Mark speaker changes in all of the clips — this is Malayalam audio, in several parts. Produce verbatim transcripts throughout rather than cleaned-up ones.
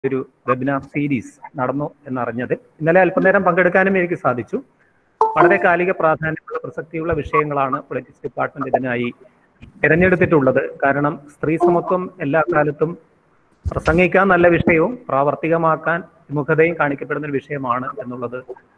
Speaker 1: ഒരു വെബിനാർ സീരീസ് നടന്നു എന്നറിഞ്ഞത്. ഇന്നലെ അല്പനേരം പങ്കെടുക്കാനും എനിക്ക് സാധിച്ചു. വളരെ കാലിക പ്രാധാന്യമുള്ള പ്രസക്തിയുള്ള വിഷയങ്ങളാണ് പൊളിറ്റിക്സ് ഡിപ്പാർട്ട്മെന്റ് ഇതിനായി തിരഞ്ഞെടുത്തിട്ടുള്ളത്. കാരണം സ്ത്രീ സമത്വം എല്ലാ കാലത്തും പ്രസംഗിക്കാൻ നല്ല വിഷയവും പ്രാവർത്തികമാക്കാൻ വിമുഖതയും കാണിക്കപ്പെടുന്ന ഒരു വിഷയമാണ് എന്നുള്ളത്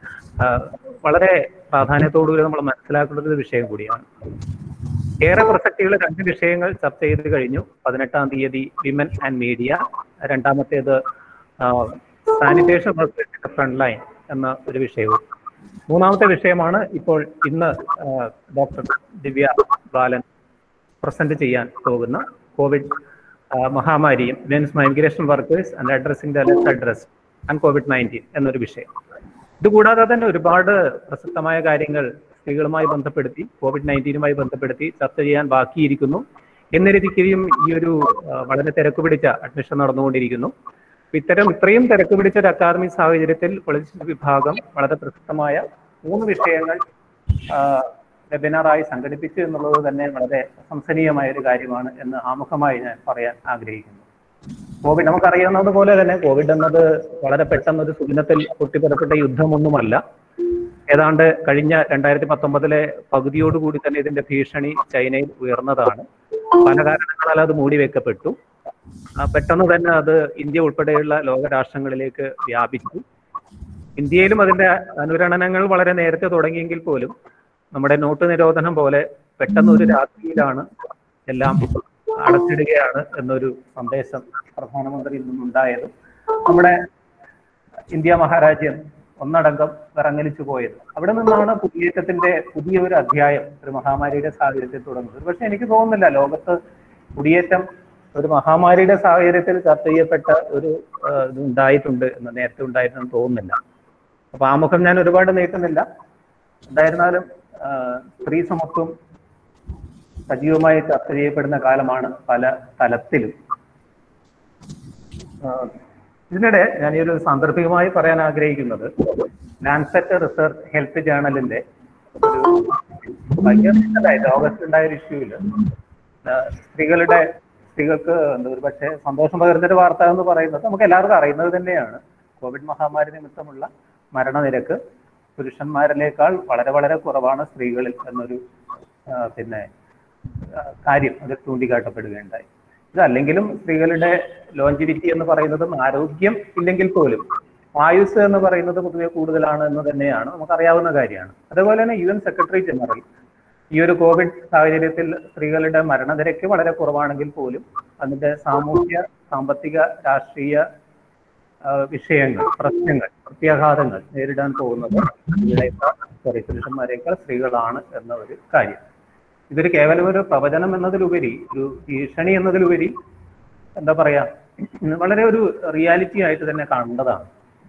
Speaker 1: വളരെ പ്രാധാന്യത്തോടുകൂടി നമ്മൾ മനസ്സിലാക്കേണ്ട ഒരു വിഷയം കൂടിയാണ്. ഏറെ പ്രസക്തിയുള്ള രണ്ട് വിഷയങ്ങൾ ചർച്ച ചെയ്ത് കഴിഞ്ഞു. പതിനെട്ടാം തീയതി വിമൻ ആൻഡ് മീഡിയ, രണ്ടാമത്തേത് സാനിറ്റേഷൻ വർക്കേഴ്സിന്റെ ഫ്രണ്ട് ലൈൻ എന്ന ഒരു വിഷയവും. മൂന്നാമത്തെ വിഷയമാണ് ഇപ്പോൾ ഇന്ന് ഡോക്ടർ ദിവ്യ ബാലൻ പ്രസന്റ് ചെയ്യാൻ പോകുന്ന കോവിഡ് മഹാമാരിയും women's migration workers and addressing the less address and Covid nineteen എന്നൊരു വിഷയം. ഇതുകൂടാതെ തന്നെ ഒരുപാട് പ്രസക്തമായ കാര്യങ്ങൾ സ്ത്രീകളുമായി ബന്ധപ്പെടുത്തി കോവിഡ് നയൻറ്റീനുമായി ബന്ധപ്പെടുത്തി ചർച്ച ചെയ്യാൻ ബാക്കിയിരിക്കുന്നു. എന്നിരിക്കുകയും ഈ ഒരു വളരെ തിരക്ക് പിടിച്ച അഡ്മിഷൻ നടന്നുകൊണ്ടിരിക്കുന്നു. ഇത്തരം ഇത്രയും തിരക്ക് പിടിച്ച ഒരു അക്കാദമിക് സാഹചര്യത്തിൽ പൊളിറ്റിക്സ് വിഭാഗം വളരെ പ്രസക്തമായ മൂന്ന് വിഷയങ്ങൾ വെബിനാറായി സംഘടിപ്പിച്ചു എന്നുള്ളത് തന്നെ വളരെ പ്രശംസനീയമായ ഒരു കാര്യമാണ് എന്ന് ആമുഖമായി ഞാൻ പറയാൻ ആഗ്രഹിക്കുന്നു. കോവിഡ് നമുക്കറിയാവുന്നത് പോലെ തന്നെ കോവിഡ് എന്നത് വളരെ പെട്ടെന്ന് ഒരു സുദിനത്തിൽ പൊട്ടിപ്പുറപ്പെട്ട യുദ്ധമൊന്നുമല്ല. ഏതാണ്ട് കഴിഞ്ഞ രണ്ടായിരത്തി പത്തൊമ്പതിലെ പകുതിയോടുകൂടി തന്നെ ഇതിന്റെ ഭീഷണി ചൈനയിൽ ഉയർന്നതാണ്. പല കാരണങ്ങളാൽ അത് മൂടിവെക്കപ്പെട്ടു. പെട്ടെന്ന് തന്നെ അത് ഇന്ത്യ ഉൾപ്പെടെയുള്ള ലോകരാഷ്ട്രങ്ങളിലേക്ക് വ്യാപിച്ചു. ഇന്ത്യയിലും അതിന്റെ അനുരണനങ്ങൾ വളരെ നേരത്തെ തുടങ്ങിയെങ്കിൽ പോലും നമ്മുടെ നോട്ട് നിരോധനം പോലെ പെട്ടെന്ന് ഒരു രാത്രിയിലാണ് എല്ലാം അടച്ചിടുകയാണ് എന്നൊരു സന്ദേശം പ്രധാനമന്ത്രിയിൽ നിന്നുണ്ടായത്. നമ്മുടെ ഇന്ത്യ മഹാരാജ്യം ഒന്നടങ്കം വിറങ്ങലിച്ചു പോയത്. അവിടെ നിന്നാണ് കുടിയേറ്റത്തിന്റെ പുതിയ ഒരു അധ്യായം ഒരു മഹാമാരിയുടെ സാഹചര്യത്തിൽ തുടങ്ങുന്നത്. പക്ഷെ എനിക്ക് തോന്നുന്നില്ല ലോകത്ത് കുടിയേറ്റം ഒരു മഹാമാരിയുടെ സാഹചര്യത്തിൽ ചർച്ച ചെയ്യപ്പെട്ട ഒരു ഇത് ഉണ്ടായിട്ടുണ്ട് എന്ന് നേരത്തെ ഉണ്ടായിരുന്നെന്ന് തോന്നുന്നില്ല. അപ്പൊ ആമുഖം ഞാൻ ഒരുപാട് നീട്ടുന്നില്ല. എന്തായിരുന്നാലും സ്ത്രീ സമത്വം സജീവമായി ചർച്ച ചെയ്യപ്പെടുന്ന കാലമാണ് പല തലത്തിലും. ഇതിനിടെ ഞാൻ ഈ ഒരു സാന്ദർഭികമായി പറയാൻ ആഗ്രഹിക്കുന്നത് ലാൻസെറ്റ് റിസർച്ച് ഹെൽത്ത് ജേണലിന്റെ ഒരു ഭയങ്കര ഓഗസ്റ്റ് ഉണ്ടായ ഒരു ഇഷ്യൂവില് സ്ത്രീകളുടെ സ്ത്രീകൾക്ക് എന്താ ഒരു പക്ഷേ സന്തോഷം പകരുന്നൊരു വാർത്ത എന്ന് പറയുന്നത് നമുക്ക് എല്ലാവർക്കും അറിയുന്നത് തന്നെയാണ്. കോവിഡ് മഹാമാരി നിമിത്തമുള്ള മരണനിരക്ക് പുരുഷന്മാരിലേക്കാൾ വളരെ വളരെ കുറവാണ് സ്ത്രീകളിൽ എന്നൊരു പിന്നെ കാര്യം അത് ചൂണ്ടിക്കാട്ടപ്പെടുകയുണ്ടായി. ഇതല്ലെങ്കിലും സ്ത്രീകളുടെ ലോഞ്ചിവിറ്റി എന്ന് പറയുന്നതും ആരോഗ്യം ഇല്ലെങ്കിൽ പോലും ആയുസ് എന്ന് പറയുന്നത് പൊതുവെ കൂടുതലാണ് എന്ന് തന്നെയാണ് നമുക്കറിയാവുന്ന കാര്യമാണ്. അതുപോലെ തന്നെ യു എൻ സെക്രട്ടറി ജനറൽ ഈ ഒരു കോവിഡ് സാഹചര്യത്തിൽ സ്ത്രീകളുടെ മരണനിരക്ക് വളരെ കുറവാണെങ്കിൽ പോലും അതിന്റെ സാമൂഹ്യ സാമ്പത്തിക രാഷ്ട്രീയ വിഷയങ്ങൾ പ്രശ്നങ്ങൾ പ്രത്യാഘാതങ്ങൾ നേരിടാൻ പോകുന്നത് സോറി പുരുഷന്മാരെക്കാൾ സ്ത്രീകളാണ് എന്ന ഒരു കാര്യം. ഇതൊരു കേവലം ഒരു പ്രവചനം എന്നതിലുപരി ഒരു ഭീഷണി എന്നതിലുപരി എന്താ പറയാ വളരെ ഒരു റിയാലിറ്റി ആയിട്ട് തന്നെ കാണേണ്ടതാണ്.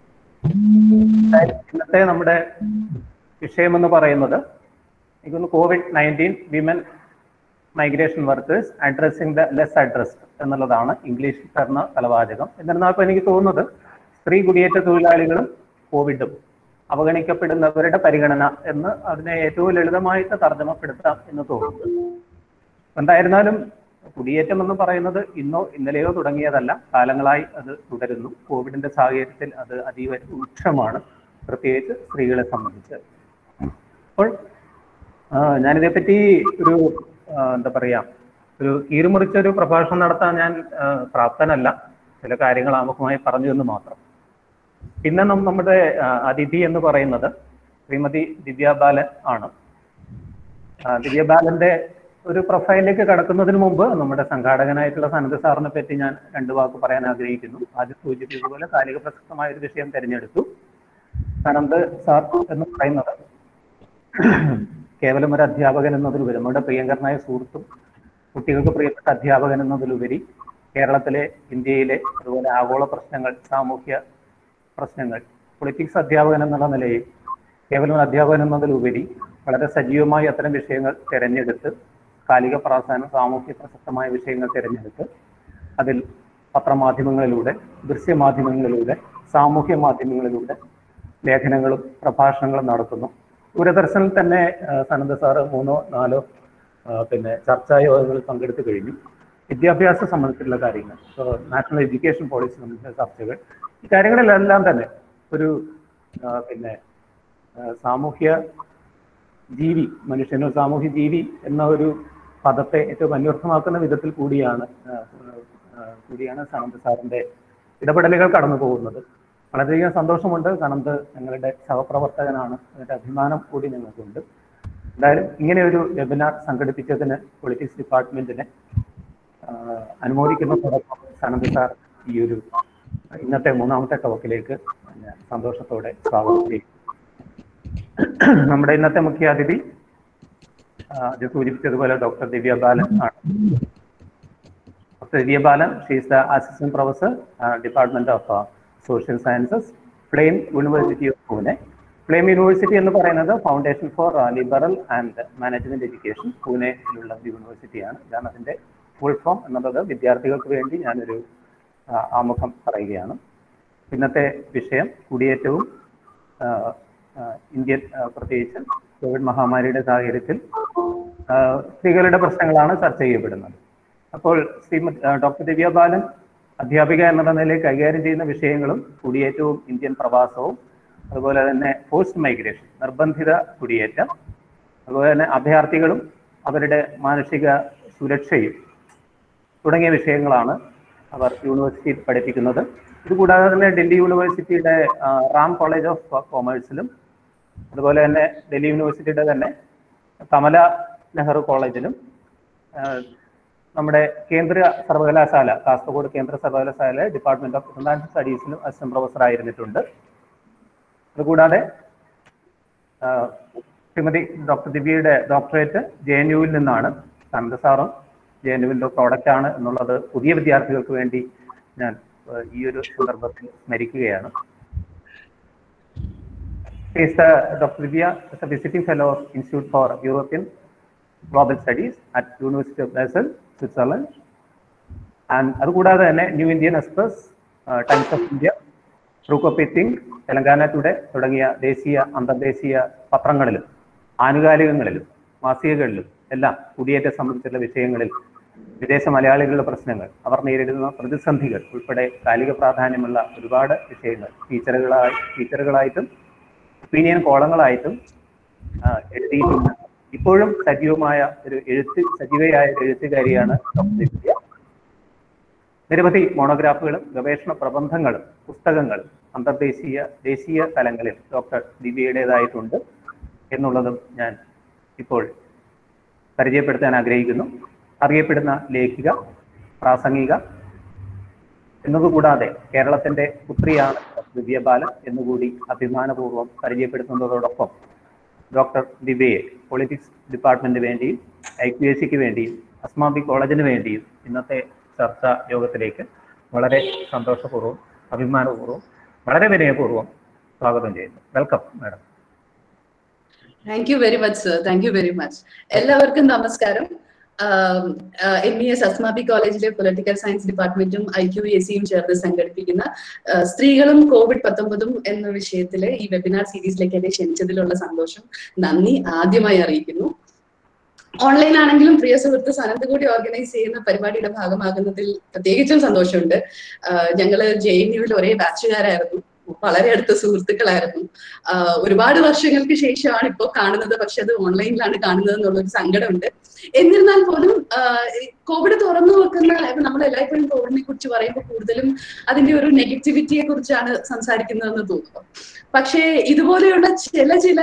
Speaker 1: ഇന്നത്തെ നമ്മുടെ വിഷയം എന്ന് പറയുന്നത് എനിക്കൊന്ന് Covid nineteen women migration workers addressing the less addressed എന്നുള്ളതാണ് ഇംഗ്ലീഷിൽ പറഞ്ഞ തലവാചകം. എന്നിരുന്നാൽ ഇപ്പോൾ എനിക്ക് തോന്നുന്നത് സ്ത്രീ കുടിയേറ്റ തൊഴിലാളികളും കോവിഡും അവഗണിക്കപ്പെടുന്നവരുടെ പരിഗണന എന്ന് അതിനെ ഏറ്റവും ലളിതമായിട്ട് തർജ്ജമപ്പെടുത്താം എന്ന് തോന്നുന്നു. എന്തായിരുന്നാലും കുടിയേറ്റം എന്ന് പറയുന്നത് ഇന്നോ ഇന്നലെയോ തുടങ്ങിയതല്ല, കാലങ്ങളായി അത് തുടരുന്നു. കോവിഡിന്റെ സാഹചര്യത്തിൽ അത് അതീവ രൂക്ഷമാണ്, പ്രത്യേകിച്ച് സ്ത്രീകളെ സംബന്ധിച്ച്. അപ്പോൾ ഞാനിതേപ്പറ്റി ഒരു എന്താ പറയാ ഒരു കീറുമുറിച്ചൊരു പ്രഭാഷണം നടത്താൻ ഞാൻ പ്രാപ്തനല്ല. ചില കാര്യങ്ങൾ ആമുഖമായി പറഞ്ഞു എന്ന് മാത്രം. പിന്നെ നമ്മുടെ അതിഥി എന്ന് പറയുന്നത് ശ്രീമതി ദിവ്യ ബാലൻ ആണ്. ദിവ്യ ബാലന്റെ ഒരു പ്രൊഫൈലിലേക്ക് കടക്കുന്നതിന് മുമ്പ് നമ്മുടെ സംഘാടകനായിട്ടുള്ള സനത് സാറിനെ പറ്റി ഞാൻ രണ്ടു വാക്ക് പറയാൻ ആഗ്രഹിക്കുന്നു. ആദ്യം സൂചിപ്പിച്ചതുപോലെ കാലിക പ്രസക്തമായ ഒരു വിഷയം തിരഞ്ഞെടുത്തു. സനത് സാർ എന്ന് പറയുന്നത് കേവലം ഒരു അധ്യാപകൻ എന്നതിലുപരി നമ്മുടെ പ്രിയങ്കരനായ സുഹൃത്തും കുട്ടികൾക്ക് പ്രിയപ്പെട്ട അധ്യാപകൻ എന്നതിലുപരി കേരളത്തിലെ ഇന്ത്യയിലെ അതുപോലെ ആഗോള പ്രശ്നങ്ങൾ സാമൂഹ്യ പ്രശ്നങ്ങൾ പൊളിറ്റിക്സ് അധ്യാപകൻ എന്നുള്ള നിലയിൽ കേവലം അധ്യാപകൻ എന്നതിലുപരി വളരെ സജീവമായി അത്തരം വിഷയങ്ങൾ തിരഞ്ഞെടുത്ത് കാലിക പ്രാധാന്യം സാമൂഹ്യ പ്രസക്തമായ വിഷയങ്ങൾ തിരഞ്ഞെടുത്ത് അതിൽ പത്രമാധ്യമങ്ങളിലൂടെ ദൃശ്യമാധ്യമങ്ങളിലൂടെ സാമൂഹ്യ മാധ്യമങ്ങളിലൂടെ ലേഖനങ്ങളും പ്രഭാഷണങ്ങളും നടത്തുന്നു. ദൂരദർശനിൽ തന്നെ സനത് സാറ് മൂന്നോ നാലോ പിന്നെ ചർച്ചാ യോഗങ്ങളിൽ പങ്കെടുത്തു കഴിഞ്ഞു. വിദ്യാഭ്യാസം സംബന്ധിച്ചുള്ള കാര്യങ്ങൾ, നാഷണൽ എഡ്യൂക്കേഷൻ പോളിസി സംബന്ധിച്ച ചർച്ചകൾ, ഈ കാര്യങ്ങളിലെല്ലാം തന്നെ ഒരു പിന്നെ സാമൂഹ്യ ജീവി, മനുഷ്യനോ സാമൂഹ്യ ജീവി എന്ന ഒരു പദത്തെ ഏറ്റവും അന്വർത്ഥമാക്കുന്ന വിധത്തിൽ കൂടിയാണ് കൂടിയാണ് സനന്ത് സാറിന്റെ ഇടപെടലുകൾ കടന്നു പോകുന്നത്. വളരെയധികം സന്തോഷമുണ്ട്. സനന്ത് ഞങ്ങളുടെ സഹപ്രവർത്തകനാണ്, അതിന്റെ അഭിമാനം കൂടി ഞങ്ങൾക്കുണ്ട്. എന്തായാലും ഇങ്ങനെ ഒരു വെബിനാർ സംഘടിപ്പിച്ചതിന് പൊളിറ്റിക്സ് ഡിപ്പാർട്ട്മെന്റിനെ അനുമോദിക്കുന്നതോടൊപ്പം സനന്ത് സാർ ഈ ഒരു ഇന്നത്തെ മൂന്നാമത്തെ ടോക്കിലേക്ക് സന്തോഷത്തോടെ സ്വാഗതം ചെയ്യും. നമ്മുടെ ഇന്നത്തെ മുഖ്യ അതിഥി അത് സൂചിപ്പിച്ചതുപോലെ ഡോക്ടർ ദിവ്യ ബാലൻ ആണ്. Doctor Divya Balan, she is the assistant professor, department of social sciences, FLAME university of Pune. FLAME university എന്ന് പറയുന്നത് foundation for liberal and management education, പൂനെയിലുള്ള യൂണിവേഴ്സിറ്റിയാണ്. ഇതാണ് അതിന്റെ ഫുൾ ഫോം എന്നുള്ളത് വിദ്യാർത്ഥികൾക്ക് വേണ്ടി ഞാനൊരു ആമുഖം പറയുകയാണ്. ഇന്നത്തെ വിഷയം കുടിയേറ്റവും ഇന്ത്യൻ, പ്രത്യേകിച്ച് കോവിഡ് മഹാമാരിയുടെ സാഹചര്യത്തിൽ സ്ത്രീകളുടെ പ്രശ്നങ്ങളാണ് ചർച്ച ചെയ്യപ്പെടുന്നത്. അപ്പോൾ ശ്രീമതി ഡോക്ടർ ദിവ്യ ബാലൻ അധ്യാപിക എന്നുള്ള നിലയിൽ കൈകാര്യം ചെയ്യുന്ന വിഷയങ്ങളും കുടിയേറ്റവും ഇന്ത്യൻ പ്രവാസവും, അതുപോലെ തന്നെ പോസ്റ്റ് മൈഗ്രേഷൻ, നിർബന്ധിത കുടിയേറ്റം, അതുപോലെ തന്നെ അഭയാർത്ഥികളും അവരുടെ മാനസിക സുരക്ഷയും തുടങ്ങിയ വിഷയങ്ങളാണ് അവർ യൂണിവേഴ്സിറ്റിയിൽ പഠിപ്പിക്കുന്നത്. ഇതുകൂടാതെ തന്നെ ഡൽഹി യൂണിവേഴ്സിറ്റിയുടെ റാം കോളേജ് ഓഫ് കോമേഴ്സിലും, അതുപോലെ തന്നെ ഡൽഹി യൂണിവേഴ്സിറ്റിയുടെ തന്നെ കമല നെഹ്റു കോളേജിലും, നമ്മുടെ കേന്ദ്ര സർവകലാശാല കാസർഗോഡ് കേന്ദ്ര സർവകലാശാല ഡിപ്പാർട്ട്മെന്റ് ഓഫ് ഇന്റർനാഷണൽ സ്റ്റഡീസിലും അസിസ്റ്റന്റ് പ്രൊഫസർ ആയിരുന്നിട്ടുണ്ട്. അതുകൂടാതെ ശ്രീമതി ഡോക്ടർ ദിവ്യയുടെ ഡോക്ടറേറ്റ് ജെ എൻ യുവിൽ നിന്നാണ്. സനന്ത് സാറും ജെ എൻ യുവിൻ്റെ പ്രോഡക്റ്റ് ആണ് എന്നുള്ളത് പുതിയ വിദ്യാർത്ഥികൾക്ക് വേണ്ടി ഞാൻ ഈ ഒരു സന്ദർഭത്തിൽ സ്മരിക്കുകയാണ്. Doctor Divya is a visiting fellow of Institute for European Global Studies at University of Basel, Switzerland. And അതുകൂടാതെ തന്നെ New Indian Express, Times of India, True Copy Think, Telangana Today തുടങ്ങിയ ദേശീയ അന്തർദേശീയ പത്രങ്ങളിലും ആനുകാലികങ്ങളിലും മാസികകളിലും എല്ലാം കുടിയേറ്റം സംബന്ധിച്ചുള്ള വിഷയങ്ങളിൽ വിദേശ മലയാളികളുടെ പ്രശ്നങ്ങൾ, അവർ നേരിടുന്ന പ്രതിസന്ധികൾ ഉൾപ്പെടെ കാലിക പ്രാധാന്യമുള്ള ഒരുപാട് വിഷയങ്ങൾ ടീച്ചറുകളായി ടീച്ചറുകളായിട്ടും ഒപ്പീനിയൻ കോളങ്ങളായിട്ടും എഴുതിയിട്ടുണ്ട്. ഇപ്പോഴും സജീവമായ ഒരു എഴുത്ത് സജീവയായ ഒരു എഴുത്തുകാരിയാണ് ഡോക്ടർ ദിവ്യ. നിരവധി മോണോഗ്രാഫുകളും ഗവേഷണ പ്രബന്ധങ്ങളും പുസ്തകങ്ങളും അന്തർദേശീയ ദേശീയ തലങ്ങളിൽ ഡോക്ടർ ദിവ്യയുടേതായിട്ടുണ്ട് എന്നുള്ളതും ഞാൻ ഇപ്പോൾ പരിചയപ്പെടുത്താൻ ആഗ്രഹിക്കുന്നു. അറിയപ്പെടുന്ന ലേഖിക, പ്രാസംഗിക എന്നതുകൂടാതെ കേരളത്തിന്റെ പുത്രിയാണ് ദിവ്യ ബാലൻ എന്നുകൂടി അഭിമാനപൂർവ്വം പരിചയപ്പെടുത്തുന്നതോടൊപ്പം ഡോക്ടർ ദിവ്യയെ പൊളിറ്റിക്സ് ഡിപ്പാർട്ട്മെന്റിന് വേണ്ടിയും ഐ ക്യു എസ് സിക്ക് വേണ്ടിയും അസ്മാബി കോളേജിന് വേണ്ടിയും ഇന്നത്തെ ചർച്ചാ യോഗത്തിലേക്ക് വളരെ സന്തോഷപൂർവ്വം അഭിമാനപൂർവ്വം വളരെ വിനയപൂർവ്വം സ്വാഗതം ചെയ്യുന്നു. Welcome madam.
Speaker 2: Thank you very much sir. Thank you very much. എല്ലാവർക്കും നമസ്കാരം. എം ഇ എസ് അസ്മാബി കോളേജിലെ പൊളിറ്റിക്കൽ സയൻസ് ഡിപ്പാർട്ട്മെന്റും ഐ ക്യു എസ് സിയും ചേർന്ന് സംഘടിപ്പിക്കുന്ന സ്ത്രീകളും കോവിഡ് പത്തൊമ്പതും എന്ന വിഷയത്തില് ഈ വെബിനാർ സീരീസിലേക്ക് എന്നെ ക്ഷണിച്ചതിലുള്ള സന്തോഷം നന്ദി ആദ്യമായി അറിയിക്കുന്നു. ഓൺലൈൻ ആണെങ്കിലും പ്രിയ സുഹൃത്ത് സനന്ത് കൂടി ഓർഗനൈസ് ചെയ്യുന്ന പരിപാടിയുടെ ഭാഗമാകുന്നതിൽ പ്രത്യേകിച്ചും സന്തോഷമുണ്ട്. ഞങ്ങള് ജെ എൻ യുവിൽ ഒരേ ബാച്ചുകാരായിരുന്നു, വളരെ അടുത്ത സുഹൃത്തുക്കളായിരുന്നു. ഒരുപാട് വർഷങ്ങൾക്ക് ശേഷമാണ് ഇപ്പോൾ കാണുന്നത്, പക്ഷെ അത് ഓൺലൈനിലാണ് കാണുന്നത് എന്നുള്ളൊരു സങ്കടമുണ്ട്. എന്നിരുന്നാൽ പോലും കോവിഡ് തുറന്നു വെക്കുന്ന, നമ്മൾ എല്ലായ്പ്പോഴും കോവിഡിനെ കുറിച്ച് പറയുമ്പോൾ കൂടുതലും അതിന്റെ ഒരു നെഗറ്റിവിറ്റിയെ കുറിച്ചാണ് സംസാരിക്കുന്നതെന്ന് തോന്നുന്നു. പക്ഷേ ഇതുപോലെയുള്ള ചില ചില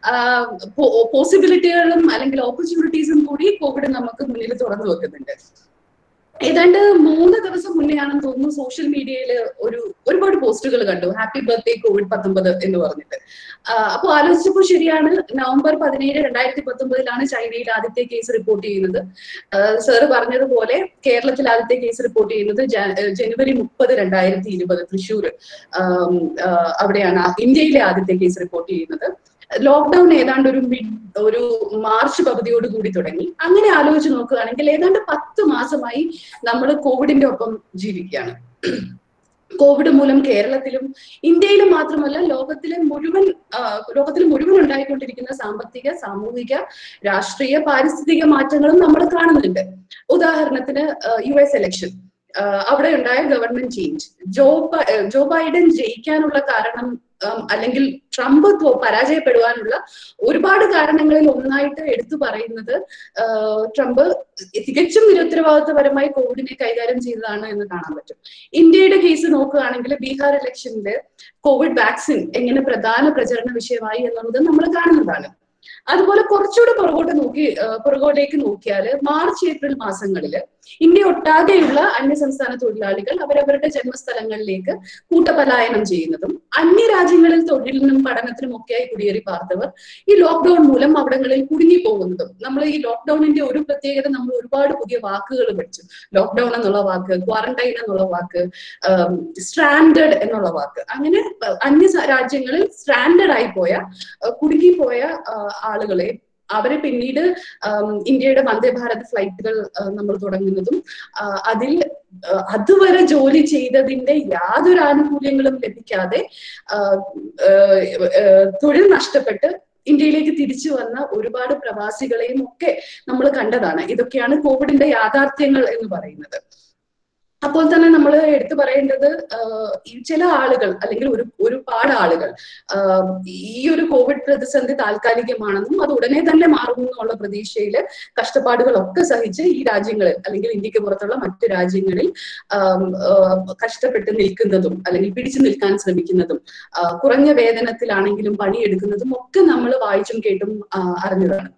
Speaker 2: പോസിബിലിറ്റികളും അല്ലെങ്കിൽ ഓപ്പർച്യൂണിറ്റീസും കൂടി കോവിഡ് നമുക്ക് മുന്നിൽ തുറന്നു വെക്കുന്നുണ്ട്. ഏതാണ്ട് മൂന്ന് ദിവസം മുന്നെയാണെന്ന് തോന്നുന്നു സോഷ്യൽ മീഡിയയിൽ ഒരു ഒരുപാട് പോസ്റ്റുകൾ കണ്ടു, ഹാപ്പി ബർത്ത്ഡേ കോവിഡ് പത്തൊമ്പത് എന്ന് പറഞ്ഞിട്ട്. അപ്പൊ ആലോചിച്ചപ്പോൾ ശരിയാണ്, നവംബർ പതിനേഴ് രണ്ടായിരത്തി പത്തൊമ്പതിലാണ് ചൈനയിൽ ആദ്യത്തെ കേസ് റിപ്പോർട്ട് ചെയ്യുന്നത്. സാറ് പറഞ്ഞതുപോലെ കേരളത്തിൽ ആദ്യത്തെ കേസ് റിപ്പോർട്ട് ചെയ്യുന്നത് ജനുവരി മുപ്പത് രണ്ടായിരത്തി ഇരുപത് തൃശ്ശൂർ അവിടെയാണ് ഇന്ത്യയിലെ ആദ്യത്തെ കേസ് റിപ്പോർട്ട് ചെയ്യുന്നത്. ലോക്ക്ഡൌൺ ഏതാണ്ട് ഒരു മിഡ് ഒരു മാർച്ച് പകുതിയോട് കൂടി തുടങ്ങി. അങ്ങനെ ആലോചിച്ച് നോക്കുകയാണെങ്കിൽ ഏതാണ്ട് പത്ത് മാസമായി നമ്മൾ കോവിഡിന്റെ ഒപ്പം ജീവിക്കുകയാണ്. കോവിഡ് മൂലം കേരളത്തിലും ഇന്ത്യയിലും മാത്രമല്ല ലോകത്തിലെ മുഴുവൻ ലോകത്തിൽ മുഴുവൻ ഉണ്ടായിക്കൊണ്ടിരിക്കുന്ന സാമ്പത്തിക, സാമൂഹിക, രാഷ്ട്രീയ, പാരിസ്ഥിതിക മാറ്റങ്ങളും നമ്മൾ കാണുന്നുണ്ട്. ഉദാഹരണത്തിന് യു എസ് എലക്ഷൻ, അവിടെ ഉണ്ടായ government change, Joe Joe Biden ജയിക്കാനുള്ള കാരണം അല്ലെങ്കിൽ ട്രംപ് പരാജയപ്പെടുവാനുള്ള ഒരുപാട് കാരണങ്ങളിൽ ഒന്നായിട്ട് എടുത്തു പറയുന്നത് ട്രംപ് തികച്ചും നിരുത്തരവാദിത്വപരമായി കോവിഡിനെ കൈകാര്യം ചെയ്തതാണ് എന്ന് കാണാൻ പറ്റും. ഇന്ത്യയുടെ കേസ് നോക്കുകയാണെങ്കിൽ ബീഹാർ ഇലക്ഷനില് കോവിഡ് വാക്സിൻ എങ്ങനെ പ്രധാന പ്രചരണ വിഷയമായി എന്നുള്ളത് നമ്മൾ കാണുന്നതാണ്. അതുപോലെ കുറച്ചുകൂടെ പുറകോട്ട് നോക്കി പുറകോട്ടേക്ക് നോക്കിയാൽ മാർച്ച് ഏപ്രിൽ മാസങ്ങളിൽ ഇന്ത്യ ഒട്ടാകെയുള്ള അന്യസംസ്ഥാന തൊഴിലാളികൾ അവരവരുടെ ജന്മസ്ഥലങ്ങളിലേക്ക് കൂട്ടപലായനം ചെയ്യുന്നതും അന്യരാജ്യങ്ങളിൽ തൊഴിലിനും പഠനത്തിനും ഒക്കെയായി കുടിയേറി പാർത്തവർ ഈ ലോക്ക്ഡൌൺ മൂലം അവിടങ്ങളിൽ കുടുങ്ങി പോകുന്നതും. നമ്മൾ ഈ ലോക്ക്ഡൌണിന്റെ ഒരു പ്രത്യേകത, നമ്മൾ ഒരുപാട് പുതിയ വാക്കുകൾ പഠിച്ചു. ലോക്ക്ഡൌൺ എന്നുള്ള വാക്ക്, ക്വാറന്റൈൻ എന്നുള്ള വാക്ക്, സ്ട്രാൻഡേഡ് എന്നുള്ള വാക്ക്, അങ്ങനെ അന്യ രാജ്യങ്ങളിൽ സ്ട്രാൻഡേഡ് ആയി പോയ കുടുങ്ങിപ്പോയ ആളുകളെ അവരെ പിന്നീട് ഇന്ത്യയുടെ വന്ദേ ഭാരത് ഫ്ലൈറ്റുകൾ നമ്മൾ തുടങ്ങുന്നതും അതിൽ അതുവരെ ജോലി ചെയ്തതിന്റെ യാതൊരു ആനുകൂല്യങ്ങളും ലഭിക്കാതെ തൊഴിൽ നഷ്ടപ്പെട്ട് ഇന്ത്യയിലേക്ക് തിരിച്ചു വന്ന ഒരുപാട് പ്രവാസികളെയും ഒക്കെ നമ്മൾ കണ്ടതാണ്. ഇതൊക്കെയാണ് കോവിഡിന്റെ യാഥാർത്ഥ്യങ്ങൾ എന്ന് പറയുന്നത്. അപ്പോൾ തന്നെ നമ്മൾ എടുത്തു പറയേണ്ടത് ചില ആളുകൾ അല്ലെങ്കിൽ ഒരു ഒരുപാട് ആളുകൾ ഈ ഒരു കോവിഡ് പ്രതിസന്ധി താൽക്കാലികമാണെന്നും അത് ഉടനെ തന്നെ മാറുമെന്നുള്ള പ്രതീക്ഷയിൽ കഷ്ടപ്പാടുകളൊക്കെ സഹിച്ച് ഈ രാജ്യങ്ങളിൽ അല്ലെങ്കിൽ ഇന്ത്യക്ക് പുറത്തുള്ള മറ്റു രാജ്യങ്ങളിൽ കഷ്ടപ്പെട്ട് നിൽക്കുന്നതും അല്ലെങ്കിൽ പിടിച്ചു നിൽക്കാൻ ശ്രമിക്കുന്നതും കുറഞ്ഞ വേതനത്തിലാണെങ്കിലും പണിയെടുക്കുന്നതും ഒക്കെ നമ്മൾ വായിച്ചും കേട്ടും അറിഞ്ഞതാണ്.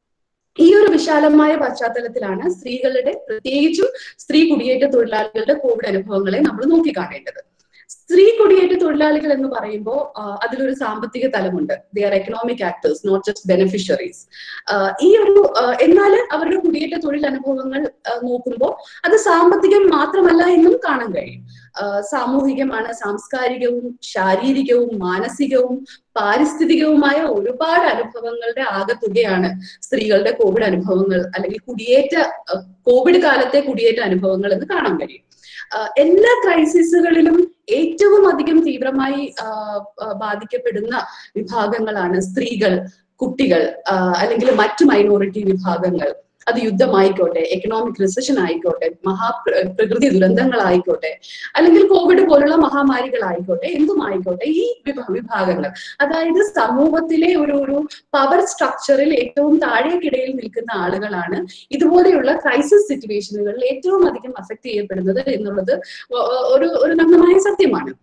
Speaker 2: ഈ ഒരു വിശാലമായ പശ്ചാത്തലത്തിലാണ് സ്ത്രീകളുടെ, പ്രത്യേകിച്ചും സ്ത്രീ കുടിയേറ്റ തൊഴിലാളികളുടെ കോവിഡ് അനുഭവങ്ങളെ നമ്മൾ നോക്കിക്കാണേണ്ടത്. സ്ത്രീ കുടിയേറ്റ തൊഴിലാളികൾ എന്ന് പറയുമ്പോൾ അതിലൊരു സാമ്പത്തിക തലമുണ്ട്. They are economic actors, not just beneficiaries. ഈ ഒരു എന്നാൽ അവരുടെ കുടിയേറ്റ തൊഴിൽ അനുഭവങ്ങൾ നോക്കുമ്പോൾ അത് സാമ്പത്തികം മാത്രമല്ല എന്നും കാണാൻ കഴിയും. സാമൂഹികമാണ്, സാംസ്കാരികവും ശാരീരികവും മാനസികവും പാരിസ്ഥിതികവുമായ ഒരുപാട് അനുഭവങ്ങളുടെ ആകെത്തുകയാണ് സ്ത്രീകളുടെ കോവിഡ് അനുഭവങ്ങൾ അല്ലെങ്കിൽ കുടിയേറ്റ കോവിഡ് കാലത്തെ കുടിയേറ്റ അനുഭവങ്ങൾ എന്ന് കാണാൻ കഴിയും. എല്ലാ ക്രൈസിസുകളിലും ഏറ്റവും അധികം തീവ്രമായി ബാധിക്കപ്പെടുന്ന വിഭാഗങ്ങളാണ് സ്ത്രീകൾ, കുട്ടികൾ അല്ലെങ്കിൽ മറ്റു മൈനോറിറ്റി വിഭാഗങ്ങൾ. അത് യുദ്ധമായിക്കോട്ടെ, എക്കണോമിക് റിസഷൻ ആയിക്കോട്ടെ, മഹാ പ്രകൃതി ദുരന്തങ്ങളായിക്കോട്ടെ, അല്ലെങ്കിൽ കോവിഡ് പോലുള്ള മഹാമാരികളായിക്കോട്ടെ, എന്തുമായിക്കോട്ടെ, ഈ വിഭാഗങ്ങൾ അതായത് സമൂഹത്തിലെ ഒരു ഒരു പവർ സ്ട്രക്ചറിൽ ഏറ്റവും താഴേക്കിടയിൽ നിൽക്കുന്ന ആളുകളാണ് ഇതുപോലെയുള്ള ക്രൈസിസ് സിറ്റുവേഷനുകളിൽ ഏറ്റവും അധികം അഫക്ട് ചെയ്യപ്പെടുന്നത് എന്നുള്ളത് ഒരു ഒരു നഗ്നമായ സത്യമാണ്.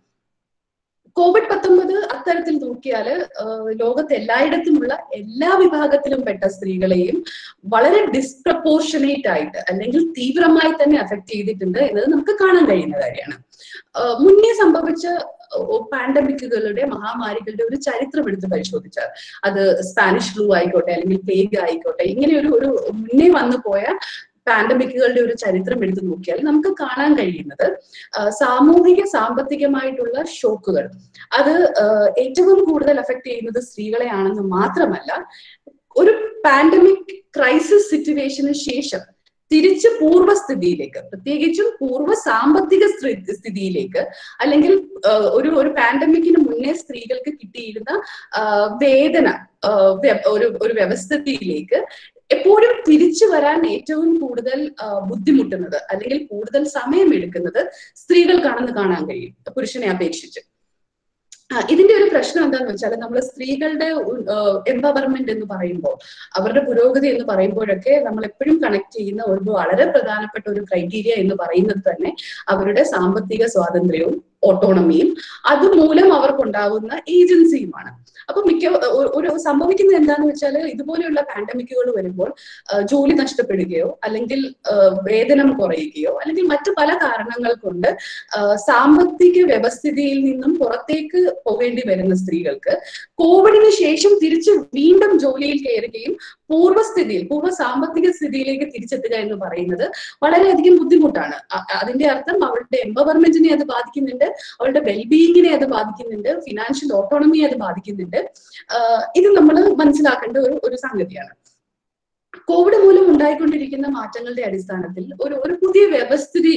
Speaker 2: കോവിഡ് പത്തൊമ്പത് അത്തരത്തിൽ നോക്കിയാൽ ലോകത്ത് എല്ലായിടത്തുമുള്ള എല്ലാ വിഭാഗത്തിലും പെട്ട സ്ത്രീകളെയും വളരെ ഡിസ്പ്രപ്പോർഷനേറ്റ് ആയിട്ട് അല്ലെങ്കിൽ തീവ്രമായി തന്നെ അഫക്ട് ചെയ്തിട്ടുണ്ട് എന്നത് നമുക്ക് കാണാൻ കഴിയുന്ന കാര്യമാണ്. മുന്നേ സംഭവിച്ച പാൻഡമിക്കുകളുടെ, മഹാമാരികളുടെ ഒരു ചരിത്രം എടുത്ത് പരിശോധിച്ചാൽ, അത് സ്പാനിഷ് ഫ്ലൂ ആയിക്കോട്ടെ അല്ലെങ്കിൽ പ്ലേഗ് ആയിക്കോട്ടെ, ഇങ്ങനെ ഒരു ഒരു മുന്നേ വന്നു പോയ പാൻഡമിക്കുകളുടെ ഒരു ചരിത്രം എടുത്തു നോക്കിയാൽ നമുക്ക് കാണാൻ കഴിയുന്നത് സാമൂഹിക സാമ്പത്തികമായിട്ടുള്ള ഷോക്കുകൾ അത് ഏറ്റവും കൂടുതൽ അഫക്ട് ചെയ്യുന്നത് സ്ത്രീകളെയാണെന്ന് മാത്രമല്ല, ഒരു പാൻഡമിക് ക്രൈസിസ് സിറ്റുവേഷന് ശേഷം തിരിച്ച് പൂർവ്വസ്ഥിതിയിലേക്ക്, പ്രത്യേകിച്ചും പൂർവ്വ സാമ്പത്തിക സ്ഥിതിയിലേക്ക്, അല്ലെങ്കിൽ ഒരു ഒരു പാൻഡമിക്കിന് മുന്നേ സ്ത്രീകൾക്ക് കിട്ടിയിരുന്ന വേതന ഒരു ഒരു വ്യവസ്ഥിതിയിലേക്ക് എപ്പോഴും തിരിച്ചു വരാൻ ഏറ്റവും കൂടുതൽ ബുദ്ധിമുട്ടുന്നത് അല്ലെങ്കിൽ കൂടുതൽ സമയമെടുക്കുന്നത് സ്ത്രീകൾക്കാണെന്ന് കാണാൻ കഴിയും പുരുഷനെ അപേക്ഷിച്ച്. ഇതിന്റെ ഒരു പ്രശ്നം എന്താന്ന് വെച്ചാൽ, നമ്മൾ സ്ത്രീകളുടെ എംപവർമെന്റ് എന്ന് പറയുമ്പോൾ, അവരുടെ പുരോഗതി എന്ന് പറയുമ്പോഴൊക്കെ നമ്മൾ എപ്പോഴും കണക്ട് ചെയ്യുന്ന ഒരു വളരെ പ്രധാനപ്പെട്ട ഒരു ക്രൈറ്റീരിയ എന്ന് പറയുന്നത് തന്നെ അവരുടെ സാമ്പത്തിക സ്വാതന്ത്ര്യവും ഓട്ടോണമിയും അതുമൂലം അവർക്കുണ്ടാവുന്ന ഏജൻസിയുമാണ്. അപ്പൊ മിക്ക ഒരു സംഭവിക്കുന്നത് എന്താന്ന് വെച്ചാൽ, ഇതുപോലെയുള്ള പാൻഡമിക്കുകൾ വരുമ്പോൾ ജോലി നഷ്ടപ്പെടുകയോ അല്ലെങ്കിൽ വേതനം കുറയുകയോ അല്ലെങ്കിൽ മറ്റു പല കാരണങ്ങൾ കൊണ്ട് സാമ്പത്തിക വ്യവസ്ഥിതിയിൽ നിന്നും പുറത്തേക്ക് പോകേണ്ടി വരുന്ന സ്ത്രീകൾക്ക് കോവിഡിന് ശേഷം തിരിച്ച് വീണ്ടും ജോലിയിൽ കയറുകയും പൂർവ്വസ്ഥിതിയിൽ പൂർവ്വ സാമ്പത്തിക സ്ഥിതിയിലേക്ക് തിരിച്ചെത്തുക എന്ന് പറയുന്നത് വളരെയധികം ബുദ്ധിമുട്ടാണ്. അതിന്റെ അർത്ഥം അവളുടെ എംപവർമെന്റിനെ അത് ബാധിക്കുന്നുണ്ട്, അവളുടെ വെൽബീയിങ്ങിനെ അത് ബാധിക്കുന്നുണ്ട്, ഫിനാൻഷ്യൽ ഓട്ടോണമിയെ അത് ബാധിക്കുന്നുണ്ട്. ഇത് നമ്മൾ മനസ്സിലാക്കേണ്ട ഒരു ഒരു സംഗതിയാണ്. കോവിഡ് മൂലം ഉണ്ടായിക്കൊണ്ടിരിക്കുന്ന മാറ്റങ്ങളുടെ അടിസ്ഥാനത്തിൽ ഒരു ഒരു പുതിയ വ്യവസ്ഥിതി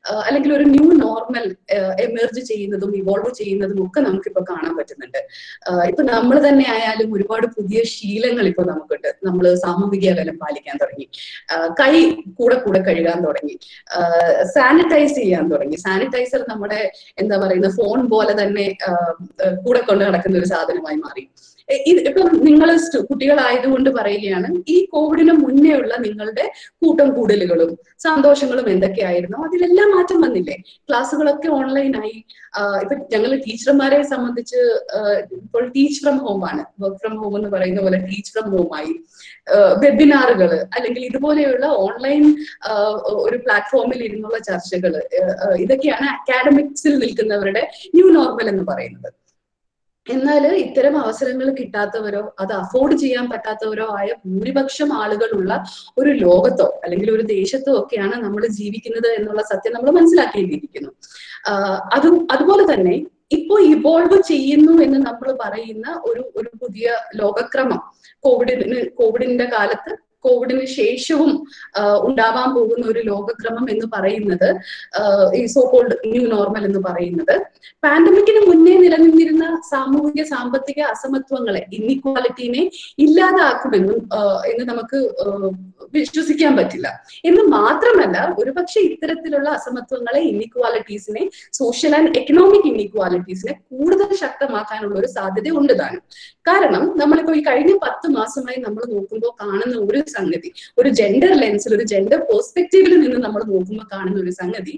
Speaker 2: അല്ലെങ്കിൽ ഒരു ന്യൂ നോർമൽ എമർജ് ചെയ്യുന്നതും ഇവോൾവ് ചെയ്യുന്നതും ഒക്കെ നമുക്കിപ്പോ കാണാൻ പറ്റുന്നുണ്ട്. ഇപ്പൊ നമ്മൾ തന്നെ ആയാലും ഒരുപാട് പുതിയ ശീലങ്ങൾ ഇപ്പൊ നമുക്കുണ്ട്. നമ്മൾ സാമൂഹിക അകലം പാലിക്കാൻ തുടങ്ങി, കൈ കൂടെ കൂടെ കഴുകാൻ തുടങ്ങി, സാനിറ്റൈസ് ചെയ്യാൻ തുടങ്ങി. സാനിറ്റൈസർ നമ്മുടെ എന്താ പറയുന്ന ഫോൺ പോലെ തന്നെ കൂടെ കൊണ്ട് നടക്കുന്ന ഒരു സാധനമായി മാറി. ഇപ്പൊ നിങ്ങൾ കുട്ടികളായതുകൊണ്ട് പറയുകയാണ്, ഈ കോവിഡിന് മുന്നേ ഉള്ള നിങ്ങളുടെ കൂട്ടം കൂടലുകളും സന്തോഷങ്ങളും എന്തൊക്കെയായിരുന്നു, അതിലെല്ലാം മാറ്റം വന്നില്ലേ? ക്ലാസ്സുകളൊക്കെ ഓൺലൈനായി. ഇപ്പൊ ഞങ്ങൾ ടീച്ചർമാരെ സംബന്ധിച്ച് ഇപ്പോൾ ടീച്ച് ഫ്രം ഹോം ആണ്, വർക്ക് ഫ്രം ഹോം എന്ന് പറയുന്ന പോലെ ടീച്ച് ഫ്രം ഹോം ആയി. വെബിനാറുകൾ അല്ലെങ്കിൽ ഇതുപോലെയുള്ള ഓൺലൈൻ ഒരു പ്ലാറ്റ്ഫോമിൽ ഇരുന്നുള്ള ചർച്ചകൾ, ഇതൊക്കെയാണ് അക്കാഡമിക്സിൽ നിൽക്കുന്നവരുടെ ന്യൂ നോർമൽ എന്ന് പറയുന്നത്. എന്നാൽ ഇത്തരം അവസരങ്ങൾ കിട്ടാത്തവരോ അത് അഫോർഡ് ചെയ്യാൻ പറ്റാത്തവരോ ആയ ഭൂരിപക്ഷം ആളുകളുള്ള ഒരു ലോകത്തോ അല്ലെങ്കിൽ ഒരു ദേശത്തോ ഒക്കെയാണ് നമ്മൾ ജീവിക്കുന്നത് എന്നുള്ള സത്യം നമ്മൾ മനസ്സിലാക്കേണ്ടിയിരിക്കുന്നു. അതും അതുപോലെ തന്നെ ഇപ്പോ ഇവോൾവ് ചെയ്യുന്നു എന്ന് നമ്മൾ പറയുന്ന ഒരു ഒരു പുതിയ ലോകക്രമം കോവിഡിന് കോവിഡിന്റെ കാലത്ത് കോവിഡിന് ശേഷവും ഉണ്ടാവാൻ പോകുന്ന ഒരു ലോകക്രമം എന്ന് പറയുന്നത്, ഈ സോ കോൾഡ് ന്യൂ നോർമൽ എന്ന് പറയുന്നത്, പാൻഡമിക്കിന് മുന്നേ നിലനിന്നിരുന്ന സാമൂഹിക സാമ്പത്തിക അസമത്വങ്ങളെ, ഇൻഇക്വാലിറ്റീനെ ഇല്ലാതാക്കുമെന്നും എന്ന് നമുക്ക് വിശ്വസിക്കാൻ പറ്റില്ല. എന്ന് മാത്രമല്ല, ഒരുപക്ഷെ ഇത്തരത്തിലുള്ള അസമത്വങ്ങളെ, ഇൻഇക്വാലിറ്റീസിനെ, സോഷ്യൽ ആൻഡ് എക്കണോമിക് ഇൻഇക്വാലിറ്റീസിനെ കൂടുതൽ ശക്തമാക്കാനുള്ള ഒരു സാധ്യത ഉണ്ട് താനും. കാരണം നമ്മളിപ്പോ ഈ കഴിഞ്ഞ പത്ത് മാസമായി നമ്മൾ നോക്കുമ്പോൾ കാണുന്ന ഒരു സംഗതി, ഒരു ജെൻഡർ ലെൻസിൽ, ഒരു ജെൻഡർ പെർസ്പെക്റ്റീവിൽ നിന്ന് നമ്മൾ നോക്കുമ്പോൾ കാണുന്ന ഒരു സംഗതി,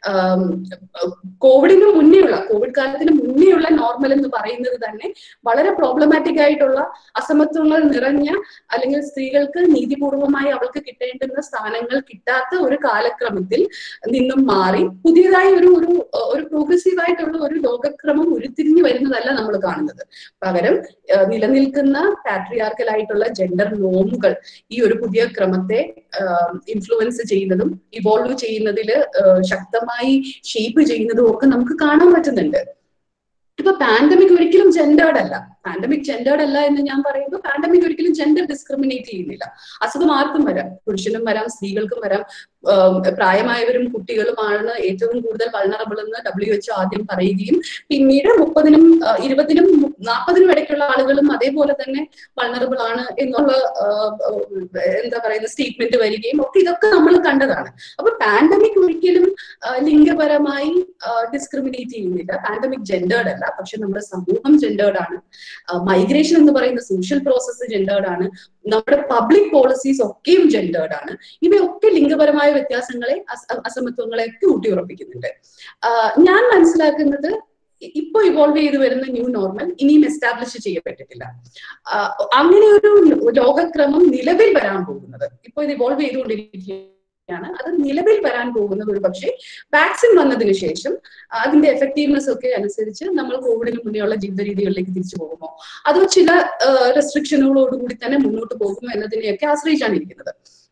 Speaker 2: കോവിഡിന് മുന്നേയുള്ള കോവിഡ് കാലത്തിന് മുന്നേയുള്ള നോർമൽ എന്ന് പറയുന്നത് തന്നെ വളരെ പ്രോബ്ലമാറ്റിക് ആയിട്ടുള്ള, അസമത്വങ്ങൾ നിറഞ്ഞ, അല്ലെങ്കിൽ സ്ത്രീകൾക്ക് നീതിപൂർവമായി അവൾക്ക് കിട്ടേണ്ടുന്ന സ്ഥാനങ്ങൾ കിട്ടാത്ത ഒരു കാലക്രമത്തിൽ നിന്നും മാറി പുതിയതായി ഒരു ഒരു ഒരു പ്രോഗ്രസീവ് ആയിട്ടുള്ള ഒരു ലോകക്രമം ഉരുത്തിരിഞ്ഞു വരുന്നതല്ല നമ്മൾ കാണുന്നത്. പകരം നിലനിൽക്കുന്ന പാട്രിയാർക്കൽ ആയിട്ടുള്ള ജെൻഡർ നോമുകൾ ഈ ഒരു പുതിയ ക്രമത്തെ ഇൻഫ്ലുവൻസ് ചെയ്യുന്നതും ഇവോൾവ് ചെയ്യുന്നതിൽ ശക്തമായി ഷേപ്പ് ചെയ്യുന്നതും ഒക്കെ നമുക്ക് കാണാൻ പറ്റുന്നുണ്ട്. ഇപ്പൊ പാൻഡമിക് ഒരിക്കലും ജെൻഡേർഡ് അല്ല. പാൻഡമിക് ജെൻഡേർഡ് അല്ല എന്ന് ഞാൻ പറയുമ്പോൾ പാൻഡമിക് ഒരിക്കലും ജെൻഡർ ഡിസ്ക്രിമിനേറ്റ് ചെയ്യുന്നില്ല. അസുഖം ആർക്കും വരാം, പുരുഷനും വരാം, സ്ത്രീകൾക്കും വരാം, പ്രായമായവരും കുട്ടികളുമാണ് ഏറ്റവും കൂടുതൽ വൾണറബിൾ എന്ന് ഡബ്ല്യു എച്ച് ആദ്യം പറയുകയും പിന്നീട് മുപ്പതിനും ഇരുപതിനും നാൽപ്പതിനും ഇടയ്ക്കുള്ള ആളുകളും അതേപോലെ തന്നെ വൾണറബിൾ ആണ് എന്നുള്ള എന്താ പറയുന്ന സ്റ്റേറ്റ്മെന്റ് വരികയും ഒക്കെ ഇതൊക്കെ നമ്മൾ കണ്ടതാണ്. അപ്പൊ പാൻഡമിക് ഒരിക്കലും ലിംഗപരമായി ഡിസ്ക്രിമിനേറ്റ് ചെയ്യുന്നില്ല. പാൻഡമിക് ജെൻഡേർഡ് അല്ല, പക്ഷെ നമ്മുടെ സമൂഹം ജെൻഡേർഡ് ആണ്. മൈഗ്രേഷൻ എന്ന് പറയുന്ന സോഷ്യൽ പ്രോസസ്സ് ജെൻഡേർഡ് ആണ്. നമ്മുടെ പബ്ലിക് പോളിസീസ് ഒക്കെയും ജെൻഡേർഡ് ആണ്. ഇവയൊക്കെ ലിംഗപരമായ വ്യത്യാസങ്ങളെ, അസമത്വങ്ങളെ ഒക്കെ ഊട്ടിയുറപ്പിക്കുന്നുണ്ട്. ഞാൻ മനസ്സിലാക്കുന്നത് ഇപ്പൊ ഇവോൾവ് ചെയ്ത് വരുന്ന ന്യൂ നോർമൽ ഇനിയും എസ്റ്റാബ്ലിഷ് ചെയ്യപ്പെട്ടിട്ടില്ല. അങ്ങനെ ഒരു ലോകക്രമം നിലവിൽ വരാൻ പോകുന്നത്, ഇപ്പൊ ഇത് ഇവോൾവ് ചെയ്തുകൊണ്ടിരിക്കുകയാണ്. അത് നിലവിൽ വരാൻ പോകുന്നത് ഒരു പക്ഷേ വാക്സിൻ വന്നതിന് ശേഷം അതിന്റെ എഫക്റ്റീവ്നെസ് ഒക്കെ അനുസരിച്ച് നമ്മൾ കോവിഡിന് മുന്നേയുള്ള ജീവിത രീതികളിലേക്ക് തിരിച്ചു പോകുമോ, അതോ ചില റെസ്ട്രിക്ഷനുകളോടുകൂടി തന്നെ മുന്നോട്ട് പോകുമോ എന്നതിനെയൊക്കെ ആശ്രയിച്ചാണ് ഇരിക്കുന്നത്.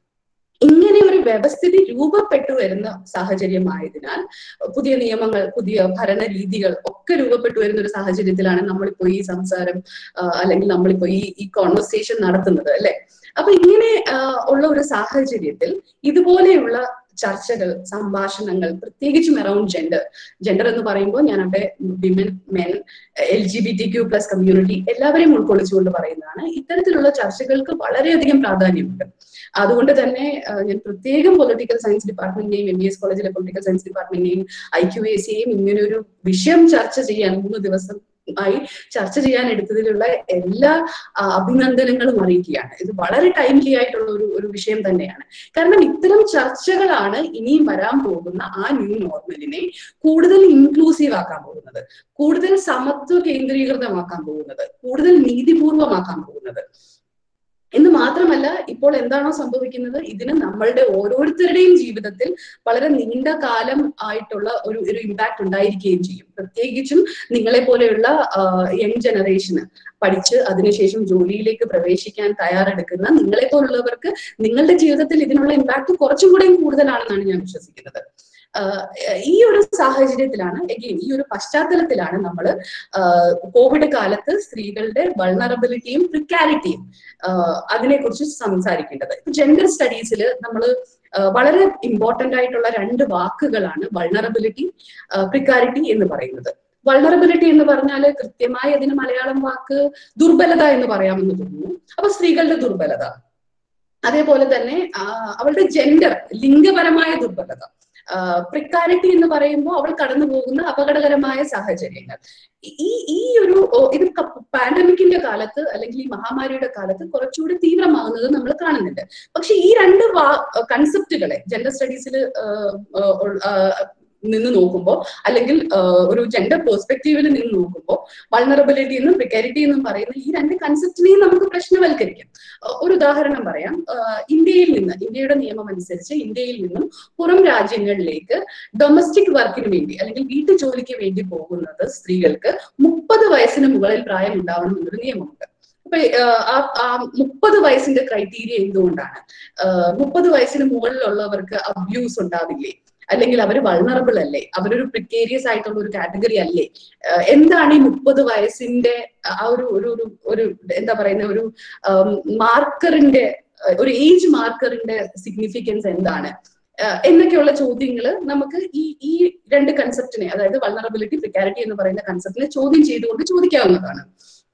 Speaker 2: ഇങ്ങനെ ഒരു വ്യവസ്ഥിതി രൂപപ്പെട്ടു വരുന്ന സാഹചര്യമായതിനാൽ പുതിയ നിയമങ്ങൾ, പുതിയ ഭരണരീതികൾ ഒക്കെ രൂപപ്പെട്ടു വരുന്ന ഒരു സാഹചര്യത്തിലാണ് നമ്മളിപ്പോ ഈ സംസാരം അല്ലെങ്കിൽ നമ്മളിപ്പോ ഈ ഈ കോൺവെർസേഷൻ നടത്തുന്നത്, അല്ലെ? അപ്പൊ ഇങ്ങനെ ഉള്ള ഒരു സാഹചര്യത്തിൽ ഇതുപോലെയുള്ള ചർച്ചകൾ, സംഭാഷണങ്ങൾ, പ്രത്യേകിച്ചും അറൌണ്ട് ജെൻഡർ ജെൻഡർ എന്ന് പറയുമ്പോൾ ഞാൻ അവിടെ women, men, L G B T Q plus community എല്ലാവരെയും ഉൾക്കൊള്ളിച്ചുകൊണ്ട് പറയുന്നതാണ്. ഇത്തരത്തിലുള്ള ചർച്ചകൾക്ക് വളരെയധികം പ്രാധാന്യമുണ്ട്. അതുകൊണ്ട് തന്നെ ഞാൻ പ്രത്യേകം പൊളിറ്റിക്കൽ സയൻസ് ഡിപ്പാർട്ട്മെന്റിനെയും എം ബി എസ് കോളേജിലെ പൊളിറ്റിക്കൽ സയൻസ് ഡിപ്പാർട്ട്മെന്റിനെയും ഐ ക്യു എ സിയെയും ഇങ്ങനെ ഒരു വിഷയം ചർച്ച ചെയ്യാൻ മൂന്ന് ദിവസം ആയി ചർച്ച ചെയ്യാൻ എടുത്തതിലുള്ള എല്ലാ അഭിനന്ദനങ്ങളും അറിയിക്കുകയാണ്. ഇത് വളരെ ടൈംലി ആയിട്ടുള്ള ഒരു ഒരു വിഷയം തന്നെയാണ്. കാരണം ഇത്തരം ചർച്ചകളാണ് ഇനിയും വരാൻ പോകുന്ന ആ ന്യൂ നോർമലിനെ കൂടുതൽ ഇൻക്ലൂസീവ് ആക്കാൻ പോകുന്നത്, കൂടുതൽ സമത്വ കേന്ദ്രീകൃതമാക്കാൻ പോകുന്നത്, കൂടുതൽ നീതിപൂർവമാക്കാൻ പോകുന്നത്. എന്ന് മാത്രമല്ല, ഇപ്പോൾ എന്താണോ സംഭവിക്കുന്നത്, ഇതിന് നമ്മളുടെ ഓരോരുത്തരുടെയും ജീവിതത്തിൽ വളരെ നീണ്ട കാലം ആയിട്ടുള്ള ഒരു ഒരു ഇമ്പാക്ട് ഉണ്ടായിരിക്കുകയും ചെയ്യും. പ്രത്യേകിച്ചും നിങ്ങളെ പോലെയുള്ള യങ് ജനറേഷന്, പഠിച്ച് അതിനുശേഷം ജോലിയിലേക്ക് പ്രവേശിക്കാൻ തയ്യാറെടുക്കുന്ന നിങ്ങളെ പോലുള്ളവർക്ക് നിങ്ങളുടെ ജീവിതത്തിൽ ഇതിനുള്ള ഇമ്പാക്ട് കുറച്ചും കൂടെയും കൂടുതലാണെന്നാണ് ഞാൻ വിശ്വസിക്കുന്നത്. ഈ ഒരു സാഹചര്യത്തിലാണ്, എഗെയിൻ ഈ ഒരു പശ്ചാത്തലത്തിലാണ് നമ്മൾ കോവിഡ് കാലത്ത് സ്ത്രീകളുടെ വൾണറബിലിറ്റിയും പ്രിക്കാരിറ്റിയും അതിനെക്കുറിച്ച് സംസാരിക്കേണ്ടത്. ഇപ്പൊ ജെൻഡർ സ്റ്റഡീസിൽ നമ്മൾ വളരെ ഇമ്പോർട്ടന്റ് ആയിട്ടുള്ള രണ്ട് വാക്കുകളാണ് വൾണറബിലിറ്റി, പ്രിക്കാരിറ്റി എന്ന് പറയുന്നത്. വൾണറബിലിറ്റി എന്ന് പറഞ്ഞാൽ കൃത്യമായി അതിന് മലയാളം വാക്ക് ദുർബലത എന്ന് പറയാമെന്ന് തോന്നുന്നു. അപ്പൊ സ്ത്രീകളുടെ ദുർബലത, അതേപോലെ തന്നെ അവളുടെ ജെൻഡർ, ലിംഗപരമായ ദുർബലത. പ്രിക്കാരിറ്റി എന്ന് പറയുമ്പോൾ അവൾ കടന്നു പോകുന്ന അപകടകരമായ സാഹചര്യങ്ങൾ. ഈ ഈ ഒരു ഇത് പാൻഡമിക്കിന്റെ കാലത്ത് അല്ലെങ്കിൽ ഈ മഹാമാരിയുടെ കാലത്ത് കുറച്ചുകൂടി തീവ്രമാകുന്നത് നമ്മൾ കാണുന്നുണ്ട്. പക്ഷെ ഈ രണ്ട് വാ കൺസെപ്റ്റുകളെ ജെൻഡർ സ്റ്റഡീസിൽ നിന്ന് നോക്കുമ്പോൾ അല്ലെങ്കിൽ ഒരു ജെൻഡർ പെർസ്പെക്റ്റീവിൽ നിന്ന് നോക്കുമ്പോൾ വൾണറബിലിറ്റി എന്നും പ്രിക്കാരിറ്റി എന്നും പറയുന്ന ഈ രണ്ട് കൺസെപ്റ്റിനെയും നമുക്ക് പ്രശ്നവൽക്കരിക്കാം. ഒരു ഉദാഹരണം പറയാം. ഇന്ത്യയിൽ നിന്ന്, ഇന്ത്യയുടെ നിയമം അനുസരിച്ച് ഇന്ത്യയിൽ നിന്നും പുറം രാജ്യങ്ങളിലേക്ക് ഡൊമസ്റ്റിക് വർക്കിന് വേണ്ടി അല്ലെങ്കിൽ വീട്ടു ജോലിക്ക് വേണ്ടി പോകുന്നത് സ്ത്രീകൾക്ക് മുപ്പത് വയസ്സിന് മുകളിൽ പ്രായം ഉണ്ടാവണം എന്നൊരു നിയമമുണ്ട്. അപ്പൊ ആ മുപ്പത് വയസ്സിന്റെ ക്രൈറ്റീരിയ എന്തുകൊണ്ടാണ്? മുപ്പത് വയസ്സിന് മുകളിലുള്ളവർക്ക് അബ്യൂസ് ഉണ്ടാവില്ലേ? അല്ലെങ്കിൽ അവർ വൾണറബിൾ അല്ലേ? അവരൊരു പ്രിക്കേരിയസ് ആയിട്ടുള്ള ഒരു കാറ്റഗറി അല്ലേ? എന്താണ് ഈ മുപ്പത് വയസ്സിന്റെ ആ ഒരു ഒരു ഒരു എന്താ പറയുന്ന ഒരു മാർക്കറിന്റെ, ഒരു ഏജ് മാർക്കറിന്റെ സിഗ്നിഫിക്കൻസ് എന്താണ് എന്നൊക്കെയുള്ള ചോദ്യങ്ങൾ നമുക്ക് ഈ ഈ രണ്ട് കൺസെപ്റ്റിനെ, അതായത് വൾണറബിലിറ്റി, പ്രിക്കാരിറ്റി എന്ന് പറയുന്ന കൺസെപ്റ്റിനെ ചോദ്യം ചെയ്തുകൊണ്ട് ചോദിക്കാവുന്നതാണ്.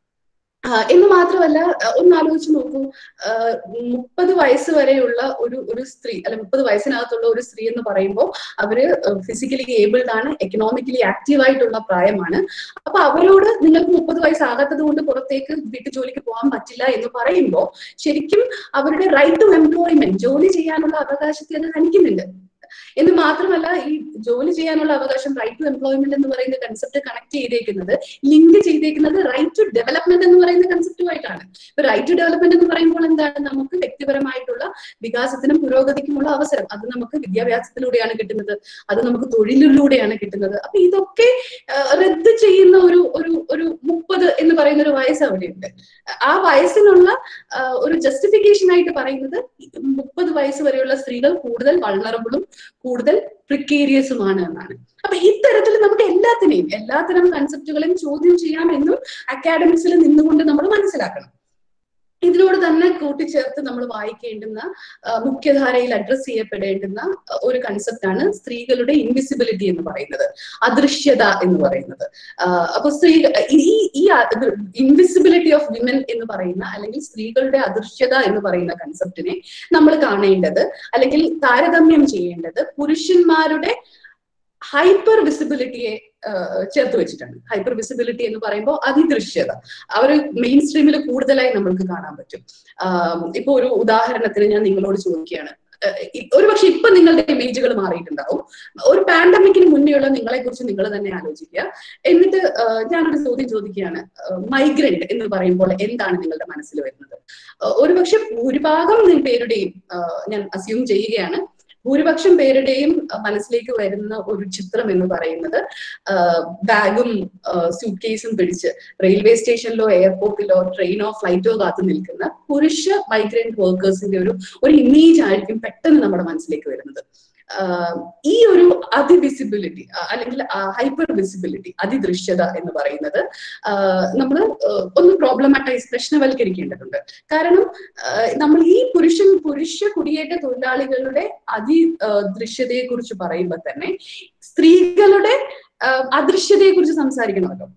Speaker 2: എന്ന് മാത്രമല്ല, ഒന്ന് ആലോചിച്ച് നോക്കൂ, മുപ്പത് വയസ്സ് വരെയുള്ള ഒരു ഒരു സ്ത്രീ അല്ലെ മുപ്പത് വയസ്സിനകത്തുള്ള ഒരു സ്ത്രീ എന്ന് പറയുമ്പോൾ അവര് ഫിസിക്കലി ഏബിൾഡ് ആണ്, എക്കണോമിക്കലി ആക്റ്റീവ് ആയിട്ടുള്ള പ്രായമാണ്. അപ്പൊ അവരോട് നിങ്ങൾക്ക് മുപ്പത് വയസ്സാകാത്തത് കൊണ്ട് പുറത്തേക്ക് വീട്ടു ജോലിക്ക് പോകാൻ പറ്റില്ല എന്ന് പറയുമ്പോൾ ശരിക്കും അവരുടെ റൈറ്റ് ടു എംപ്ലോയ്മെന്റ്, ജോലി ചെയ്യാനുള്ള അവകാശത്തെ അത് ഹനിക്കുന്നുണ്ട്. എന്ന് മാത്രമല്ല, ഈ ജോലി ചെയ്യാനുള്ള അവകാശം, റൈറ്റ് ടു എംപ്ലോയ്മെന്റ് എന്ന് പറയുന്ന കൺസെപ്റ്റ് കണക്ട് ചെയ്തേക്കുന്നത്, ലിങ്ക് ചെയ്തേക്കുന്നത് റൈറ്റ് ടു ഡെവലപ്മെന്റ് എന്ന് പറയുന്ന കൺസെപ്റ്റുമായിട്ടാണ്. ഇപ്പൊ റൈറ്റ് ടു ഡെവലപ്മെന്റ് എന്ന് പറയുമ്പോൾ എന്താണ്? നമുക്ക് വ്യക്തിപരമായിട്ടുള്ള വികാസത്തിനും പുരോഗതിക്കുമുള്ള അവസരം, അത് നമുക്ക് വിദ്യാഭ്യാസത്തിലൂടെയാണ് കിട്ടുന്നത്, അത് നമുക്ക് തൊഴിലിലൂടെയാണ് കിട്ടുന്നത്. അപ്പൊ ഇതൊക്കെ റദ്ദ് ചെയ്യുന്ന ഒരു ഒരു ഒരു മുപ്പത് എന്ന് പറയുന്ന ഒരു വയസ്സ് അവിടെയുണ്ട്. ആ വയസ്സിനുള്ള ഒരു ജസ്റ്റിഫിക്കേഷൻ ആയിട്ട് പറയുന്നത് മുപ്പത് വയസ്സ് വരെയുള്ള സ്ത്രീകൾ കൂടുതൽ വൾണറബിളും കൂടുതൽ പ്രിക്കേരിയസുമാണ് എന്നാണ്. അപ്പൊ ഇത്തരത്തിൽ നമുക്ക് എല്ലാത്തിനെയും എല്ലാത്തരം കൺസെപ്റ്റുകളെയും ചോദ്യം ചെയ്യാമെന്നും അക്കാഡമിക്സിൽ നിന്നുകൊണ്ട് നമ്മൾ മനസ്സിലാക്കണം. ഇതിനോട് തന്നെ കൂട്ടിച്ചേർത്ത് നമ്മൾ വായിക്കേണ്ടുന്ന, മുഖ്യധാരയിൽ അഡ്രസ് ചെയ്യപ്പെടേണ്ടുന്ന ഒരു കൺസെപ്റ്റാണ് സ്ത്രീകളുടെ ഇൻവിസിബിലിറ്റി എന്ന് പറയുന്നത്, അദൃശ്യത എന്ന് പറയുന്നത്. അപ്പൊ സ്ത്രീ ഈ ഈ ഇൻവിസിബിലിറ്റി ഓഫ് വിമൻ എന്ന് പറയുന്ന അല്ലെങ്കിൽ സ്ത്രീകളുടെ അദൃശ്യത എന്ന് പറയുന്ന കൺസെപ്റ്റിനെ നമ്മൾ കാണേണ്ടത് അല്ലെങ്കിൽ താരതമ്യം ചെയ്യേണ്ടത് പുരുഷന്മാരുടെ ഹൈപ്പർ വിസിബിലിറ്റിയെ ചേർത്ത് വെച്ചിട്ടാണ്. ഹൈപ്പർ വിസിബിലിറ്റി എന്ന് പറയുമ്പോൾ അതിദൃശ്യത അവർ മെയിൻ സ്ട്രീമിൽ കൂടുതലായി നമ്മൾക്ക് കാണാൻ പറ്റും. ഇപ്പൊ ഒരു ഉദാഹരണത്തിന് ഞാൻ നിങ്ങളോട് ചോദിക്കുകയാണ്, ഒരുപക്ഷെ ഇപ്പൊ നിങ്ങളുടെ ഇമേജുകൾ മാറിയിട്ടുണ്ടാവും. ഒരു പാൻഡമിക്കിന് മുന്നേയുള്ള നിങ്ങളെ കുറിച്ച് നിങ്ങൾ തന്നെ ആലോചിക്കുക. എന്നിട്ട് ഞാനൊരു ചോദ്യം ചോദിക്കുകയാണ്, മൈഗ്രന്റ് എന്ന് പറയുമ്പോൾ എന്താണ് നിങ്ങളുടെ മനസ്സിൽ വരുന്നത്? ഒരുപക്ഷെ ഭൂരിഭാഗം പേരുടെയും, ഞാൻ അസ്യൂം ചെയ്യുകയാണ്, ഭൂരിപക്ഷം പേരുടെയും മനസ്സിലേക്ക് വരുന്ന ഒരു ചിത്രം എന്ന് പറയുന്നത് ബാഗും സ്യൂട്ട് കേസും പിടിച്ച് റെയിൽവേ സ്റ്റേഷനിലോ എയർപോർട്ടിലോ ട്രെയിനോ ഫ്ലൈറ്റോ കാത്തു നിൽക്കുന്ന പുരുഷ മൈഗ്രന്റ് വർക്കേഴ്സിന്റെ ഒരു ഒരു ഇമേജ് ആയിരിക്കും പെട്ടെന്ന് നമ്മുടെ മനസ്സിലേക്ക് വരുന്നത്. ഈ ഒരു അതിവിസിബിലിറ്റി അല്ലെങ്കിൽ ഹൈപ്പർ വിസിബിലിറ്റി, അതിദൃശ്യത എന്ന് പറയുന്നത് നമ്മൾ ഒന്ന് പ്രോബ്ലമാറ്റൈസ്, പ്രശ്നവൽക്കരിക്കേണ്ടതുണ്ട്. കാരണം നമ്മൾ ഈ പുരുഷൻ പുരുഷ കുടിയേറ്റ തൊഴിലാളികളുടെ അതി ദൃശ്യതയെ കുറിച്ച് പറയുമ്പോൾ തന്നെ സ്ത്രീകളുടെ അദൃശ്യതയെ കുറിച്ച് സംസാരിക്കണമല്ലോ.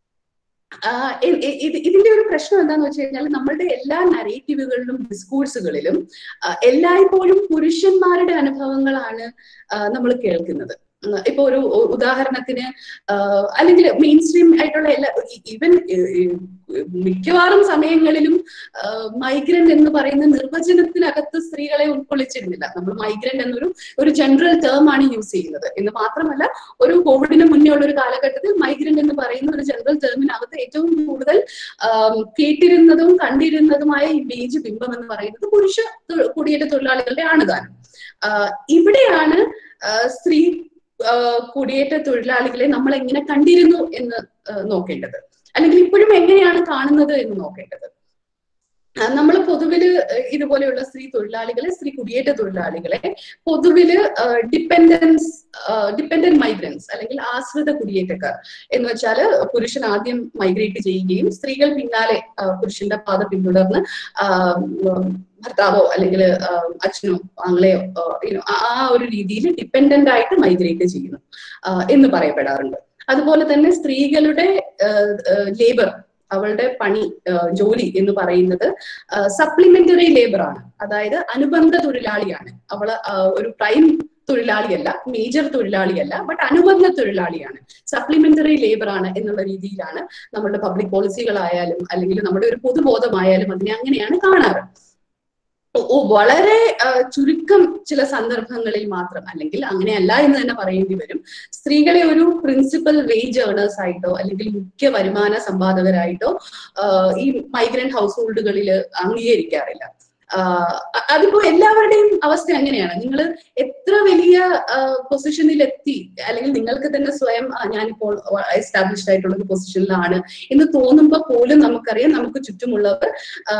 Speaker 2: ഇതിന്റെ ഒരു പ്രശ്നം എന്താന്ന് വെച്ച് കഴിഞ്ഞാൽ നമ്മളുടെ എല്ലാ നരേറ്റീവുകളിലും ഡിസ്കോഴ്സുകളിലും എല്ലായ്പ്പോഴും പുരുഷന്മാരുടെ അനുഭവങ്ങളാണ് നമ്മൾ കേൾക്കുന്നത്. ഇപ്പൊ ഒരു ഉദാഹരണത്തിന് അല്ലെങ്കിൽ മെയിൻ സ്ട്രീം ആയിട്ടുള്ള എല്ലാ, ഈവൻ മിക്കവാറും സമയങ്ങളിലും മൈഗ്രന്റ് എന്ന് പറയുന്ന നിർവചനത്തിനകത്ത് സ്ത്രീകളെ ഉൾക്കൊള്ളിച്ചിരുന്നില്ല. നമ്മൾ മൈഗ്രന്റ് എന്നൊരു ഒരു ജനറൽ ടേം ആണ് യൂസ് ചെയ്യുന്നത്. എന്ന് മാത്രമല്ല, ഒരു കോവിഡിന് മുന്നേ ഉള്ള ഒരു കാലഘട്ടത്തിൽ മൈഗ്രന്റ് എന്ന് പറയുന്ന ഒരു ജനറൽ ടേമിനകത്ത് ഏറ്റവും കൂടുതൽ കേട്ടിരുന്നതും കണ്ടിരുന്നതുമായ ഇമേജ് ബിംബം എന്ന് പറയുന്നത് പുരുഷ കുടിയേറ്റ തൊഴിലാളികളുടെ ആണ് താനും. ഇവിടെയാണ് സ്ത്രീ കുടിയേറ്റ തൊഴിലാളികളെ നമ്മൾ എങ്ങനെ കണ്ടിരുന്നു എന്ന് നോക്കേണ്ടത്, അല്ലെങ്കിൽ ഇപ്പോഴും എങ്ങനെയാണ് കാണുന്നത് എന്ന് നോക്കേണ്ടത്. നമ്മൾ പൊതുവില് ഇതുപോലെയുള്ള സ്ത്രീ തൊഴിലാളികളെ, സ്ത്രീ കുടിയേറ്റ തൊഴിലാളികളെ പൊതുവില് ഡിപ്പെൻഡൻസ് ഡിപ്പെൻഡന്റ് മൈഗ്രൻസ് അല്ലെങ്കിൽ ആശ്രിത കുടിയേറ്റക്കാർ എന്ന് വെച്ചാൽ പുരുഷൻ ആദ്യം മൈഗ്രേറ്റ് ചെയ്യുകയും സ്ത്രീകൾ പിന്നാലെ പുരുഷന്റെ പാത പിന്തുടർന്ന് ഭർത്താവോ അല്ലെങ്കിൽ അച്ഛനോ ആങ്ങളെയോ ആ ഒരു രീതിയിൽ ഡിപ്പെൻഡന്റ് ആയിട്ട് മൈഗ്രേറ്റ് ചെയ്യുന്നു എന്ന് പറയപ്പെടാറുണ്ട്. അതുപോലെ തന്നെ സ്ത്രീകളുടെ ലേബർ, അവളുടെ പണി ജോലി എന്ന് പറയുന്നത് സപ്ലിമെന്ററി ലേബർ ആണ്, അതായത് അനുബന്ധ തൊഴിലാളിയാണ്. അവള് ഒരു പ്രൈം തൊഴിലാളിയല്ല, മേജർ തൊഴിലാളിയല്ല, ബട്ട് അനുബന്ധ തൊഴിലാളിയാണ്, സപ്ലിമെന്ററി ലേബർ ആണ് എന്നുള്ള രീതിയിലാണ് നമ്മുടെ പബ്ലിക് പോളിസികളായാലും അല്ലെങ്കിൽ നമ്മുടെ ഒരു പൊതുബോധമായാലും അതിനെ അങ്ങനെയാണ് കാണാറ്. വളരെ ചുരുക്കം ചില സന്ദർഭങ്ങളിൽ മാത്രം, അല്ലെങ്കിൽ അങ്ങനെയല്ല എന്ന് തന്നെ പറയേണ്ടി വരും, സ്ത്രീകളെ ഒരു പ്രിൻസിപ്പൽ വേജ് ഏർണേഴ്സ് ആയിട്ടോ അല്ലെങ്കിൽ മുഖ്യ വരുമാന സമ്പാദകരായിട്ടോ ഈ മൈഗ്രന്റ് ഹൗസ് ഹോൾഡുകളിൽ അംഗീകരിക്കാറില്ല. അതിപ്പോ എല്ലാവരുടെയും അവസ്ഥ അങ്ങനെയാണ്. നിങ്ങൾ എത്ര വലിയ പൊസിഷനിൽ എത്തി അല്ലെങ്കിൽ നിങ്ങൾക്ക് തന്നെ സ്വയം ഞാനിപ്പോൾ എസ്റ്റാബ്ലിഷ്ഡ് ആയിട്ടുള്ള ഒരു പൊസിഷനിലാണ് എന്ന് തോന്നുമ്പോൾ പോലും നമുക്കറിയാം നമുക്ക് ചുറ്റുമുള്ളവർ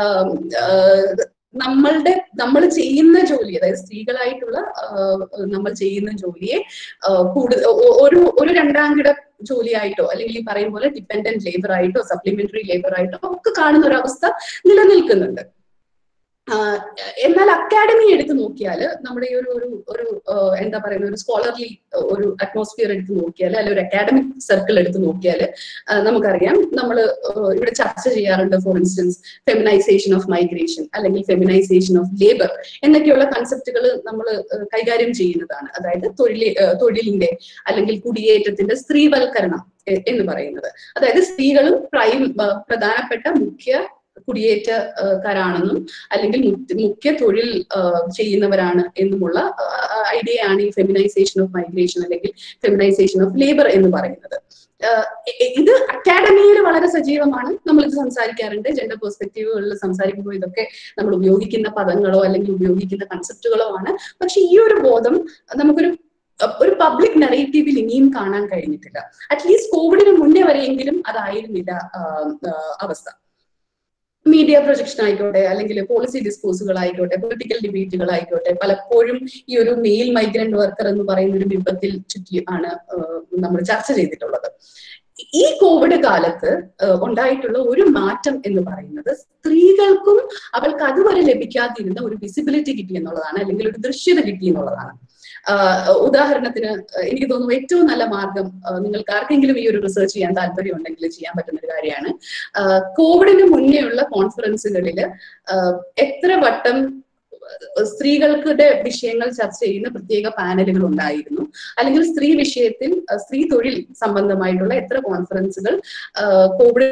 Speaker 2: നമ്മളുടെ നമ്മൾ ചെയ്യുന്ന ജോലി, അതായത് സ്ത്രീകളായിട്ടുള്ള നമ്മൾ ചെയ്യുന്ന ജോലിയെ കൂടുതൽ ഒരു ഒരു രണ്ടാംകിട ജോലിയായിട്ടോ അല്ലെങ്കിൽ ഈ പറയും പോലെ ഡിപ്പെൻഡന്റ് ലേബർ ആയിട്ടോ സപ്ലിമെന്ററി ലേബർ ആയിട്ടോ ഒക്കെ കാണുന്ന ഒരു അവസ്ഥ നിലനിൽക്കുന്നുണ്ട്. എന്നാൽ അക്കാഡമി എടുത്ത് നോക്കിയാൽ, നമ്മുടെ ഈ ഒരു ഒരു ഒരു എന്താ പറയുന്ന ഒരു സ്കോളർലി ഒരു അറ്റ്മോസ്ഫിയർ എടുത്ത് നോക്കിയാൽ, അല്ലെങ്കിൽ ഒരു അക്കാഡമിക് സർക്കിൾ എടുത്ത് നോക്കിയാൽ നമുക്കറിയാം, നമ്മൾ ഇവിടെ ചർച്ച ചെയ്യാറുണ്ട്. For instance feminisation of migration അല്ലെങ്കിൽ ഫെമിനൈസേഷൻ ഓഫ് ലേബർ എന്നൊക്കെയുള്ള കൺസെപ്റ്റുകൾ നമ്മൾ കൈകാര്യം ചെയ്യുന്നതാണ്. അതായത് തൊഴിൽ തൊഴിലിന്റെ അല്ലെങ്കിൽ കുടിയേറ്റത്തിന്റെ സ്ത്രീവൽക്കരണം എന്ന് പറയുന്നത്. അതായത് സ്ത്രീകളും പ്രൈം പ്രധാനപ്പെട്ട മുഖ്യ കുടിയേറ്റക്കാരാണെന്നും അല്ലെങ്കിൽ മുഖ്യ തൊഴിൽ ചെയ്യുന്നവരാണ് എന്നുമുള്ള ഐഡിയയാണ് ഈ ഫെമിനൈസേഷൻ ഓഫ് മൈഗ്രേഷൻ അല്ലെങ്കിൽ ഫെമിനൈസേഷൻ ഓഫ് ലേബർ എന്ന് പറയുന്നത്. ഇത് അക്കാഡമിയിൽ വളരെ സജീവമാണ്. നമ്മളിത് സംസാരിക്കാറുണ്ട്. ജെൻഡർ പെർസ്പെക്റ്റീവുകളിൽ സംസാരിക്കുമ്പോൾ ഇതൊക്കെ നമ്മൾ ഉപയോഗിക്കുന്ന പദങ്ങളോ അല്ലെങ്കിൽ ഉപയോഗിക്കുന്ന കൺസെപ്റ്റുകളോ ആണ്. പക്ഷെ ഈ ഒരു ബോധം നമുക്കൊരു ഒരു പബ്ലിക് നറേറ്റീവിൽ ഇനിയും കാണാൻ കഴിഞ്ഞിട്ടില്ല. അറ്റ്ലീസ്റ്റ് കോവിഡിന് മുന്നേ വരെയെങ്കിലും അതായിരുന്നില്ല അവസ്ഥ. മീഡിയ പ്രൊജക്ഷൻ ആയിക്കോട്ടെ അല്ലെങ്കിൽ പോളിസി ഡിസ്കോഴ്സുകൾ ആയിക്കോട്ടെ പൊളിറ്റിക്കൽ ഡിബേറ്റുകൾ ആയിക്കോട്ടെ, പലപ്പോഴും ഈ ഒരു മെയിൽ മൈഗ്രന്റ് വർക്കർ എന്ന് പറയുന്ന ഒരു ബിംബത്തിൽ ചുറ്റി ആണ് നമ്മൾ ചർച്ച ചെയ്തിട്ടുള്ളത്. ഈ കോവിഡ് കാലത്ത് ഉണ്ടായിട്ടുള്ള ഒരു മാറ്റം എന്ന് പറയുന്നത് സ്ത്രീകൾക്കും അവൾക്ക് അതുവരെ ലഭിക്കാതിരുന്ന ഒരു വിസിബിലിറ്റി കിട്ടി എന്നുള്ളതാണ്, അല്ലെങ്കിൽ ഒരു ദൃശ്യത കിട്ടി എന്നുള്ളതാണ്. ഉദാഹരണത്തിന് എനിക്ക് തോന്നുന്നു ഏറ്റവും നല്ല മാർഗം, നിങ്ങൾക്ക് ആർക്കെങ്കിലും ഈ ഒരു റിസർച്ച് ചെയ്യാൻ താല്പര്യം ഉണ്ടെങ്കിൽ ചെയ്യാൻ പറ്റുന്ന ഒരു കാര്യമാണ്, കോവിഡിന് മുന്നേ ഉള്ള കോൺഫറൻസുകളിൽ എത്ര വട്ടം സ്ത്രീകളുടെ വിഷയങ്ങൾ ചർച്ച ചെയ്യുന്ന പ്രത്യേക പാനലുകൾ ഉണ്ടായിരുന്നു, അല്ലെങ്കിൽ സ്ത്രീ വിഷയത്തിൽ സ്ത്രീ തൊഴിൽ സംബന്ധമായിട്ടുള്ള എത്ര കോൺഫറൻസുകൾ കോവിഡ്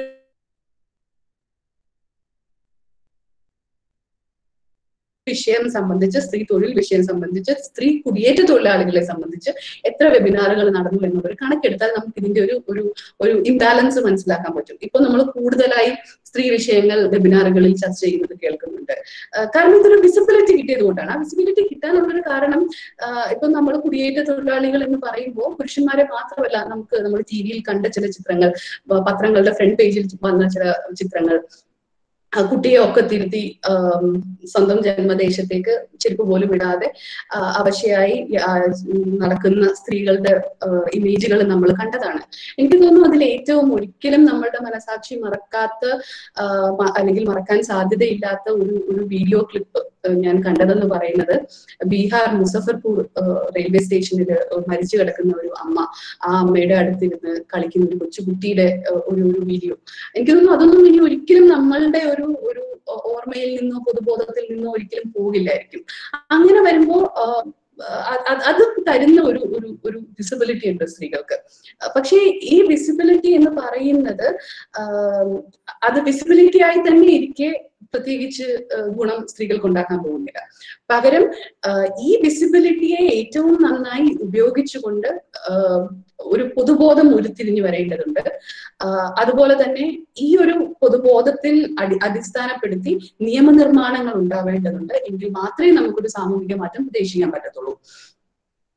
Speaker 2: വിഷയം സംബന്ധിച്ച്, സ്ത്രീ തൊഴിൽ വിഷയം സംബന്ധിച്ച്, സ്ത്രീ കുടിയേറ്റ തൊഴിലാളികളെ സംബന്ധിച്ച് എത്ര വെബിനാറുകൾ നടന്നു എന്നുള്ളൊരു കണക്കെടുത്താൽ നമുക്ക് ഇതിന്റെ ഒരു ഒരു ഒരു ഇംബാലൻസ് മനസ്സിലാക്കാൻ പറ്റും. ഇപ്പൊ നമ്മൾ കൂടുതലായി സ്ത്രീ വിഷയങ്ങൾ വെബിനാറുകളിൽ ചർച്ച ചെയ്യുന്നത് കേൾക്കുന്നുണ്ട്. കാരണം ഇതൊരു വിസിബിലിറ്റി കിട്ടിയത് കൊണ്ടാണ്. ആ വിസിബിലിറ്റി കിട്ടാനുള്ളൊരു കാരണം, ഇപ്പൊ നമ്മൾ കുടിയേറ്റ തൊഴിലാളികൾ എന്ന് പറയുമ്പോൾ പുരുഷന്മാരെ മാത്രമല്ല, നമുക്ക് നമ്മൾ ടി വിയിൽ കണ്ട ചില ചിത്രങ്ങൾ, പത്രങ്ങളുടെ ഫ്രണ്ട് പേജിൽ വന്ന ചില ചിത്രങ്ങൾ, കുട്ടിയെ ഒക്കെ തിരുത്തി സ്വന്തം ജന്മദേശത്തേക്ക് ചെരുപ്പ് പോലും ഇടാതെ അവശയായി നടക്കുന്ന സ്ത്രീകളുടെ ഇമേജുകൾ നമ്മൾ കണ്ടതാണ്. എനിക്ക് തോന്നുന്നു അതിൽ ഏറ്റവും ഒരിക്കലും നമ്മളുടെ മനസാക്ഷി മറക്കാത്ത അല്ലെങ്കിൽ മറക്കാൻ സാധ്യതയില്ലാത്ത ഒരു ഒരു വീഡിയോ ക്ലിപ്പ് ഞാൻ കണ്ടതെന്ന് പറയുന്നത്, ബീഹാർ മുസഫർപൂർ റെയിൽവേ സ്റ്റേഷനിൽ മരിച്ചു കിടക്കുന്ന ഒരു അമ്മ, ആ അമ്മയുടെ അടുത്തിരുന്ന് കളിക്കുന്ന ഒരു കൊച്ചുകുട്ടിയുടെ ഒരു ഒരു വീഡിയോ. എനിക്ക് തോന്നുന്നു അതൊന്നും ഇനി ഒരിക്കലും നമ്മളുടെ ഒരു ഒരു ഓർമ്മയിൽ നിന്നോ പൊതുബോധത്തിൽ നിന്നോ ഒരിക്കലും പോകില്ലായിരിക്കും. അങ്ങനെ വരുമ്പോ അത് തരുന്ന ഒരു ഒരു ഒരു വിസിബിലിറ്റി ഉണ്ട് സ്ത്രീകൾക്ക്. പക്ഷേ ഈ വിസിബിലിറ്റി എന്ന് പറയുന്നത് അത് വിസിബിലിറ്റി ആയി തന്നെ ഇരിക്കെ പ്രത്യേകിച്ച് ഗുണം സ്ത്രീകൾക്ക് ഉണ്ടാക്കാൻ പോകുന്നില്ല. പകരം ഈ വിസിബിലിറ്റിയെ ഏറ്റവും നന്നായി ഉപയോഗിച്ചുകൊണ്ട് ഒരു പൊതുബോധം ഉരുത്തിരിഞ്ഞു വരേണ്ടതുണ്ട്. അതുപോലെ തന്നെ ഈ ഒരു പൊതുബോധത്തിൽ അടി അടിസ്ഥാനപ്പെടുത്തി നിയമനിർമ്മാണങ്ങൾ ഉണ്ടാവേണ്ടതുണ്ട്. എങ്കിൽ മാത്രമേ നമുക്കൊരു സാമൂഹിക മാറ്റം പ്രതീക്ഷിക്കാൻ പറ്റത്തുള്ളൂ.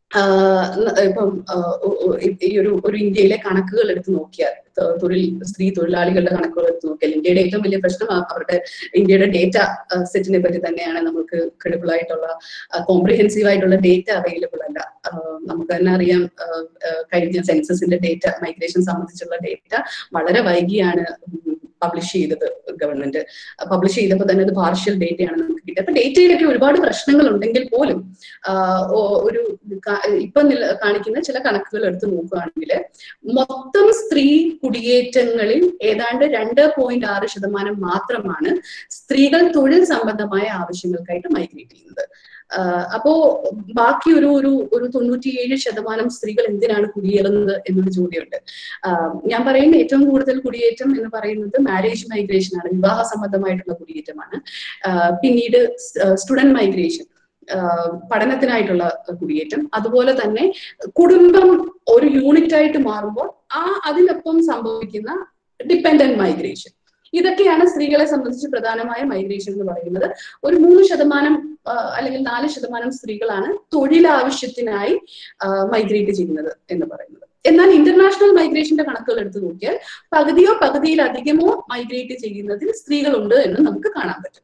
Speaker 2: ഇപ്പം ഈ ഒരു ഒരു ഇന്ത്യയിലെ കണക്കുകൾ എടുത്ത് നോക്കിയാൽ, തൊഴിൽ സ്ത്രീ തൊഴിലാളികളുടെ കണക്കുകൾ എടുത്ത് നോക്കിയാൽ ഇന്ത്യയുടെ ഏറ്റവും വലിയ പ്രശ്നം അവരുടെ ഇന്ത്യയുടെ ഡേറ്റ സെറ്റിനെ പറ്റി തന്നെയാണ്. നമുക്ക് ക്രെഡിബിൾ ആയിട്ടുള്ള കോംപ്രിഹെൻസീവ് ആയിട്ടുള്ള ഡേറ്റ അവൈലബിൾ അല്ല. നമുക്ക് തന്നെ അറിയാം, കഴിഞ്ഞ സെൻസസിന്റെ ഡേറ്റ, മൈഗ്രേഷൻ സംബന്ധിച്ചുള്ള ഡേറ്റ വളരെ വൈകിയാണ് പബ്ലിഷ് ചെയ്തത്. ഗവൺമെന്റ് പബ്ലിഷ് ചെയ്തപ്പോൾ തന്നെ അത് പാർഷ്യൽ ഡേറ്റയാണ് നമുക്ക് കിട്ടിയത്. അപ്പൊ ഡേറ്റയിലൊക്കെ ഒരുപാട് പ്രശ്നങ്ങൾ ഉണ്ടെങ്കിൽ പോലും ഒരു ഇപ്പൊ കാണിക്കുന്ന ചില കണക്കുകൾ എടുത്ത് നോക്കുകയാണെങ്കിൽ മൊത്തം സ്ത്രീ കുടിയേറ്റങ്ങളിൽ ഏതാണ്ട് രണ്ട് പോയിന്റ് ആറ് ശതമാനം മാത്രമാണ് സ്ത്രീകൾ തൊഴിൽ സംബന്ധമായ ആവശ്യങ്ങൾക്കായിട്ട് മൈഗ്രേറ്റ് ചെയ്യുന്നത്. അപ്പോ ബാക്കി ഒരു ഒരു ഒരു തൊണ്ണൂറ്റിയേഴ് ശതമാനം സ്ത്രീകൾ എന്തിനാണ് കുടിയേറുന്നത് എന്നൊരു ചോദ്യമുണ്ട്. ഞാൻ പറയുന്ന ഏറ്റവും കൂടുതൽ കുടിയേറ്റം എന്ന് പറയുന്നത് മാരേജ് മൈഗ്രേഷൻ ആണ്, വിവാഹ സംബന്ധമായിട്ടുള്ള കുടിയേറ്റമാണ്. പിന്നീട് സ്റ്റുഡന്റ് മൈഗ്രേഷൻ, പഠനത്തിനായിട്ടുള്ള കുടിയേറ്റം, അതുപോലെ തന്നെ കുടുംബം ഒരു യൂണിറ്റ് ആയിട്ട് മാറുമ്പോൾ ആ അതിനൊപ്പം സംഭവിക്കുന്ന ഡിപ്പെൻഡന്റ് മൈഗ്രേഷൻ. ഇതൊക്കെയാണ് സ്ത്രീകളെ സംബന്ധിച്ച് പ്രധാനമായ മൈഗ്രേഷൻ എന്ന് പറയുന്നത്. ഒരു മൂന്ന് ശതമാനം അല്ലെങ്കിൽ നാല് ശതമാനം സ്ത്രീകളാണ് തൊഴിലാവശ്യത്തിനായി മൈഗ്രേറ്റ് ചെയ്യുന്നത് എന്ന് പറയുന്നത്. എന്നാൽ ഇന്റർനാഷണൽ മൈഗ്രേഷന്റെ കണക്കുകൾ എടുത്തു നോക്കിയാൽ പകുതിയോ പകുതിയിലധികമോ മൈഗ്രേറ്റ് ചെയ്യുന്നതിൽ സ്ത്രീകളുണ്ട് എന്ന് നമുക്ക് കാണാൻ പറ്റും.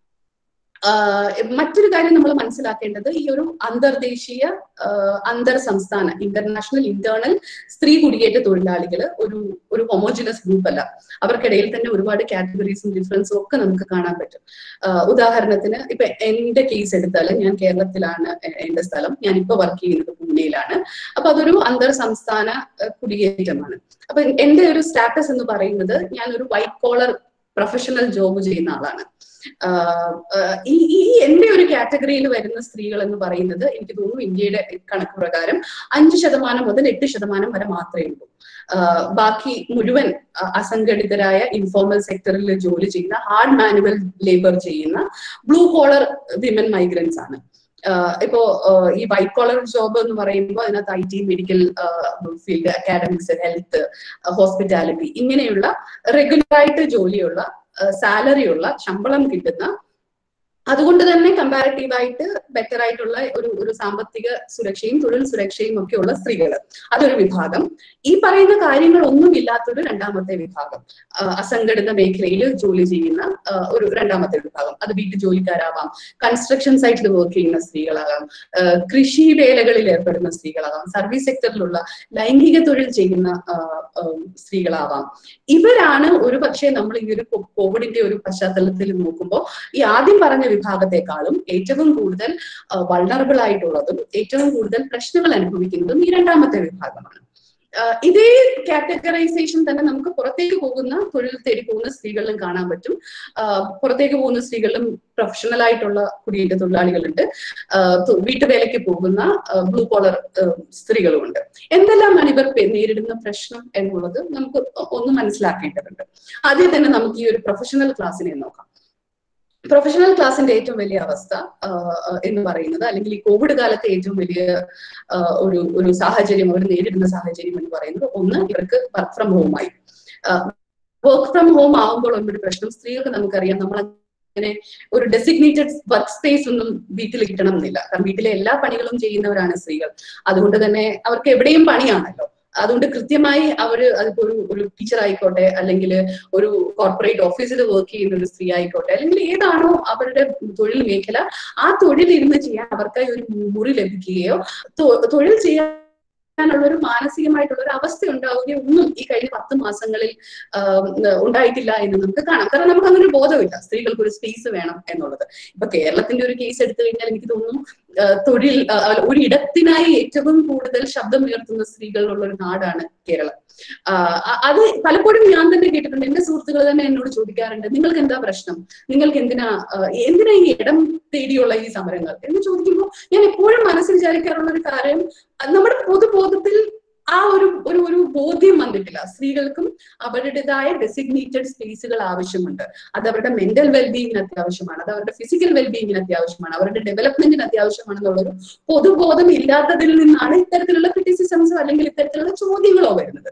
Speaker 2: മറ്റൊരു കാര്യം നമ്മൾ മനസ്സിലാക്കേണ്ടത്, ഈ ഒരു അന്തർദേശീയ അന്തർ സംസ്ഥാന ഇന്റർനാഷണൽ ഇന്റേണൽ സ്ത്രീ കുടിയേറ്റ തൊഴിലാളികൾ ഒരു ഒരു ഹോമോജിനസ് ഗ്രൂപ്പ് അല്ല. അവർക്കിടയിൽ തന്നെ ഒരുപാട് കാറ്റഗറീസും ഡിഫറൻസും ഒക്കെ നമുക്ക് കാണാൻ പറ്റും. ഉദാഹരണത്തിന് ഇപ്പൊ എന്റെ കേസ് എടുത്താൽ, ഞാൻ കേരളത്തിലാണ് എന്റെ സ്ഥലം, ഞാൻ ഇപ്പൊ വർക്ക് ചെയ്യുന്നത് പൂനെയിലാണ്. അപ്പൊ അതൊരു അന്തർ സംസ്ഥാന കുടിയേറ്റമാണ്. അപ്പൊ എന്റെ ഒരു സ്റ്റാറ്റസ് എന്ന് പറയുന്നത്, ഞാൻ ഒരു വൈറ്റ് കോളർ പ്രൊഫഷണൽ ജോബ് ചെയ്യുന്ന ആളാണ്. ഈ ഈ എന്റെ ഒരു കാറ്റഗറിയിൽ വരുന്ന സ്ത്രീകൾ എന്ന് പറയുന്നത് എനിക്ക് തോന്നുന്നു ഇന്ത്യയുടെ കണക്ക് പ്രകാരം അഞ്ച് ശതമാനം മുതൽ എട്ട് ശതമാനം വരെ മാത്രമേ ഉള്ളൂ. ബാക്കി മുഴുവൻ അസംഘടിതരായ ഇൻഫോർമൽ സെക്ടറിൽ ജോലി ചെയ്യുന്ന, ഹാർഡ് മാനുവൽ ലേബർ ചെയ്യുന്ന ബ്ലൂ കോളർ വിമൻ മൈഗ്രൻസ് ആണ്. ഇപ്പോ ഈ വൈറ്റ് കോളർ ജോബ് എന്ന് പറയുമ്പോൾ അതിനകത്ത് I T, medical field, academics, health, hospitality ഇങ്ങനെയുള്ള റെഗുലർ ആയിട്ട് ജോലിയുള്ള, സാലറി ഉള്ള, ശമ്പളം കിട്ടുന്ന, അതുകൊണ്ട് തന്നെ കമ്പാരിറ്റീവായിട്ട് ബെറ്റർ ആയിട്ടുള്ള ഒരു ഒരു സാമ്പത്തിക സുരക്ഷയും തൊഴിൽ സുരക്ഷയും ഒക്കെ ഉള്ള സ്ത്രീകൾ, അതൊരു വിഭാഗം. ഈ പറയുന്ന കാര്യങ്ങളൊന്നും ഇല്ലാത്തൊരു രണ്ടാമത്തെ വിഭാഗം, അസംഘടിത മേഖലയിൽ ജോലി ചെയ്യുന്ന ഒരു രണ്ടാമത്തെ വിഭാഗം. അത് വീട്ടു ജോലിക്കാരാവാം, കൺസ്ട്രക്ഷൻ സൈറ്റിൽ വർക്ക് ചെയ്യുന്ന സ്ത്രീകളാകാം, കൃഷി വേലകളിൽ ഏർപ്പെടുന്ന സ്ത്രീകളാകാം, സർവീസ് സെക്ടറിലുള്ള ലൈംഗിക തൊഴിൽ ചെയ്യുന്ന സ്ത്രീകളാവാം. ഇവരാണ് ഒരു പക്ഷേ നമ്മൾ ഈ ഒരു കോവിഡിന്റെ ഒരു പശ്ചാത്തലത്തിൽ നോക്കുമ്പോൾ ഈ ആദ്യം പറഞ്ഞ വിഭാഗത്തെക്കാളും ഏറ്റവും കൂടുതൽ വൾണറബിൾ ആയിട്ടുള്ളതും ഏറ്റവും കൂടുതൽ പ്രശ്നങ്ങൾ അനുഭവിക്കുന്നതും ഈ രണ്ടാമത്തെ വിഭാഗമാണ്. ഇതേ കാറ്റഗറൈസേഷൻ തന്നെ നമുക്ക് പുറത്തേക്ക് പോകുന്ന, തൊഴിൽ തേടി പോകുന്ന സ്ത്രീകളിലും കാണാൻ പറ്റും. പുറത്തേക്ക് പോകുന്ന സ്ത്രീകളിലും പ്രൊഫഷണൽ ആയിട്ടുള്ള കുടിയേറ്റ തൊഴിലാളികളുണ്ട്, വീട്ടുവേലയ്ക്ക് പോകുന്ന ബ്ലൂ കോളർ സ്ത്രീകളുമുണ്ട്. എന്തെല്ലാമാണ് ഇവർ നേരിടുന്ന പ്രശ്നം എന്നുള്ളത് നമുക്ക് ഒന്ന് മനസ്സിലാക്കേണ്ടതുണ്ട്. ആദ്യം തന്നെ നമുക്ക് ഈ ഒരു പ്രൊഫഷണൽ ക്ലാസ്സിനെ നോക്കാം. പ്രൊഫഷണൽ ക്ലാസിന്റെ ഏറ്റവും വലിയ അവസ്ഥ എന്ന് പറയുന്നത്, അല്ലെങ്കിൽ ഈ കോവിഡ് കാലത്തെ ഏറ്റവും വലിയ ഒരു ഒരു സാഹചര്യം, അവർ നേരിടുന്ന സാഹചര്യം എന്ന് പറയുന്നത്, ഒന്ന് ഇവർക്ക് വർക്ക് ഫ്രം ഹോം ആയി. വർക്ക് ഫ്രം ഹോം ആകുമ്പോൾ ഒരു പ്രശ്നം, സ്ത്രീകൾക്ക് നമുക്കറിയാം, നമ്മൾ അങ്ങനെ ഒരു ഡെസിഗ്നേറ്റഡ് വർക്ക് സ്പേസ് ഒന്നും വീട്ടിൽ കിട്ടണം എന്നില്ല. കാരണം വീട്ടിലെ എല്ലാ പണികളും ചെയ്യുന്നവരാണ് സ്ത്രീകൾ. അതുകൊണ്ട് തന്നെ അവർക്ക് എവിടെയും പണിയാണല്ലോ. അതുകൊണ്ട് കൃത്യമായി അവര് അതിപ്പോ ഒരു ഒരു ടീച്ചർ ആയിക്കോട്ടെ, അല്ലെങ്കിൽ ഒരു കോർപ്പറേറ്റ് ഓഫീസിൽ വർക്ക് ചെയ്യുന്ന ഒരു സ്ത്രീ ആയിക്കോട്ടെ, അല്ലെങ്കിൽ ഏതാണോ അവരുടെ തൊഴിൽ മേഖല, ആ തൊഴിൽ ഇരുന്ന് ചെയ്യാൻ അവർക്കായി ഒരു മുറി ലഭിക്കുകയോ തൊഴിൽ ചെയ്യാൻ ുള്ള ഒരു മാനസികമായിട്ടുള്ള ഒരു അവസ്ഥ ഉണ്ടാവുകയോ ഒന്നും ഈ കഴിഞ്ഞ പത്ത് മാസങ്ങളിൽ ഉണ്ടായിട്ടില്ല എന്ന് നമുക്ക് കാണാം. കാരണം നമുക്ക് അങ്ങനെ ഒരു ബോധമില്ല സ്ത്രീകൾക്ക് ഒരു സ്പേസ് വേണം എന്നുള്ളത്. ഇപ്പൊ കേരളത്തിന്റെ ഒരു കേസ് എടുത്തു കഴിഞ്ഞാൽ എനിക്ക് തോന്നുന്നു തൊഴിൽ ഒരു ഇടത്തിനായി ഏറ്റവും കൂടുതൽ ശബ്ദമുയർത്തുന്ന സ്ത്രീകളുള്ള ഒരു നാടാണ് കേരളം. അത് പലപ്പോഴും ഞാൻ തന്നെ കേട്ടിട്ടുണ്ട്. എന്റെ സുഹൃത്തുക്കൾ തന്നെ എന്നോട് ചോദിക്കാറുണ്ട്, നിങ്ങൾക്ക് എന്താ പ്രശ്നം, നിങ്ങൾക്ക് എന്തിനാ എന്തിനാ ഈ ഇടം തേടിയുള്ള ഈ സമരങ്ങൾ എന്ന് ചോദിക്കുമ്പോൾ ഞാൻ എപ്പോഴും മനസ്സിൽ വിചാരിക്കാറുള്ള ഒരു കാര്യം, നമ്മുടെ പൊതുബോധത്തിൽ ആ ഒരു ഒരു ഒരു ബോധ്യം വന്നിട്ടില്ല. സ്ത്രീകൾക്കും അവരുടേതായ ഡെസിഗ്നേറ്റഡ് സ്പേസുകൾ ആവശ്യമുണ്ട്. അത് അവരുടെ മെന്റൽ വെൽബീയിങ്ങിന് അത്യാവശ്യമാണ്, അത് അവരുടെ ഫിസിക്കൽ വെൽബീയിങ്ങിന് അത്യാവശ്യമാണ്, അവരുടെ ഡെവലപ്മെന്റിന് അത്യാവശ്യമാണെന്നുള്ളൊരു പൊതുബോധം ഇല്ലാത്തതിൽ നിന്നാണ് ഇത്തരത്തിലുള്ള ക്രിറ്റിസിസംസോ അല്ലെങ്കിൽ ഇത്തരത്തിലുള്ള ചോദ്യങ്ങളോ വരുന്നത്.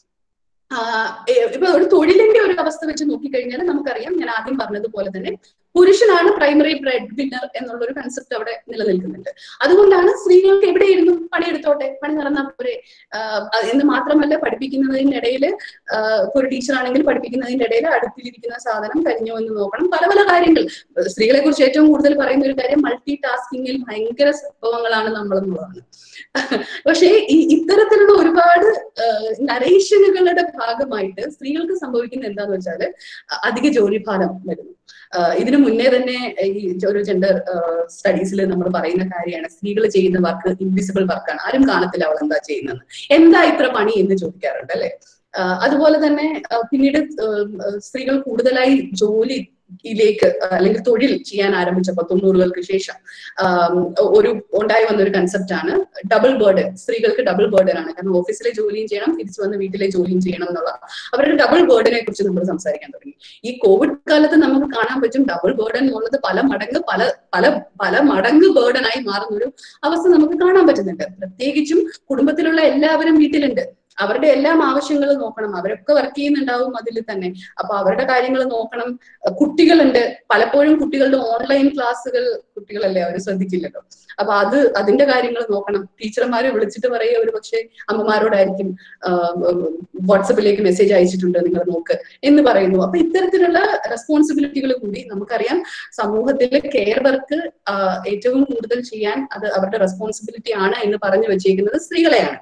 Speaker 2: ഇപ്പൊ ഒരു തൊഴിലിന്റെ ഒരു അവസ്ഥ വെച്ച് നോക്കിക്കഴിഞ്ഞാൽ നമുക്കറിയാം, ഞാൻ ആദ്യം പറഞ്ഞതുപോലെ തന്നെ പുരുഷനാണ് പ്രൈമറി ബ്രെഡ് വിന്നർ എന്നുള്ള ഒരു കൺസെപ്റ്റ് അവിടെ നിലനിൽക്കുന്നുണ്ട്. അതുകൊണ്ടാണ് സ്ത്രീകൾക്ക് എവിടെയിരുന്നു പണിയെടുത്തോട്ടെ, പണി നടന്നാൽ പോരെ എന്ന് മാത്രമല്ല, പഠിപ്പിക്കുന്നതിനിടയിൽ ഒരു ടീച്ചർ ആണെങ്കിൽ പഠിപ്പിക്കുന്നതിന്റെ ഇടയിൽ അടുപ്പിലിരിക്കുന്ന സാധനം കരിഞ്ഞോ എന്ന് നോക്കണം, പല പല കാര്യങ്ങൾ. സ്ത്രീകളെ കുറിച്ച് ഏറ്റവും കൂടുതൽ പറയുന്ന ഒരു കാര്യം മൾട്ടി ടാസ്കിങ്ങിൽ ഭയങ്കര സംഭവങ്ങളാണ് നമ്മളെന്നുള്ളതാണ്. പക്ഷേ ഈ ഇത്തരത്തിലുള്ള ഒരുപാട് നരേഷനുകളുടെ ഭാഗമായിട്ട് സ്ത്രീകൾക്ക് സംഭവിക്കുന്ന എന്താന്ന് വെച്ചാൽ അധിക ജോലിഭാരം വരുന്നു. ഇതിനു മുന്നേ തന്നെ ഈ ഒരു ജെൻഡർ സ്റ്റഡീസിൽ നമ്മൾ പറയുന്ന കാര്യമാണ്, സ്ത്രീകൾ ചെയ്യുന്ന വർക്ക് ഇൻവിസിബിൾ വർക്കാണ്, ആരും കാണത്തില്ല അവൾ എന്താ ചെയ്യുന്നത്, എന്താ ഇത്ര പണി എന്ന് ചോദിക്കാറുണ്ട് അല്ലെ. അതുപോലെ തന്നെ പിന്നീട് സ്ത്രീകൾ കൂടുതലായി ജോലി ിലേക്ക് അല്ലെങ്കിൽ തൊഴിൽ ചെയ്യാൻ ആരംഭിച്ചപ്പോൾ തൊണ്ണൂറുകൾക്ക് ശേഷം ഒരു ഉണ്ടായി വന്ന ഒരു കൺസെപ്റ്റ് ആണ് ഡബിൾ ബേർഡൻ. സ്ത്രീകൾക്ക് ഡബിൾ ബേർഡൻ ആണ്, കാരണം ഓഫീസിലെ ജോലിയും ചെയ്യണം, തിരിച്ചു വന്ന് വീട്ടിലെ ജോലിയും ചെയ്യണം എന്നുള്ള അവരുടെ ഡബിൾ ബേർഡനെ കുറിച്ച് നമ്മൾ സംസാരിക്കാൻ തുടങ്ങി. ഈ കോവിഡ് കാലത്ത് നമുക്ക് കാണാൻ പറ്റും ഡബിൾ ബേർഡൻ എന്നുള്ളത് പല മടങ്ങ് പല പല പല മടങ്ങ് ബേർഡനായി മാറുന്ന ഒരു അവസ്ഥ നമുക്ക് കാണാൻ പറ്റുന്നുണ്ട്. പ്രത്യേകിച്ചും കുടുംബത്തിലുള്ള എല്ലാവരും വീട്ടിലുണ്ട്, അവരുടെ എല്ലാം ആവശ്യങ്ങൾ നോക്കണം, അവരൊക്കെ വർക്ക് ചെയ്യുന്നുണ്ടാവും അതിൽ തന്നെ, അപ്പൊ അവരുടെ കാര്യങ്ങൾ നോക്കണം. കുട്ടികളുണ്ട്, പലപ്പോഴും കുട്ടികളുടെ ഓൺലൈൻ ക്ലാസ്സുകൾ കുട്ടികളല്ലേ, അവർ ശ്രദ്ധിക്കില്ലല്ലോ, അപ്പൊ അത് അതിന്റെ കാര്യങ്ങൾ നോക്കണം. ടീച്ചർമാരെ വിളിച്ചിട്ട് പറയുക ഒരു പക്ഷേ അമ്മമാരോടായിരിക്കും, വാട്സപ്പിലേക്ക് മെസ്സേജ് അയച്ചിട്ടുണ്ട് നിങ്ങൾ നോക്ക് എന്ന് പറയുന്നു. അപ്പൊ ഇത്തരത്തിലുള്ള റെസ്പോൺസിബിലിറ്റികൾ കൂടി നമുക്കറിയാം സമൂഹത്തിലെ കെയർ വർക്ക് ഏറ്റവും കൂടുതൽ ചെയ്യാൻ അത് അവരുടെ റെസ്പോൺസിബിലിറ്റി ആണ് എന്ന് പറഞ്ഞു വെച്ചിരിക്കുന്നത് സ്ത്രീകളെയാണ്.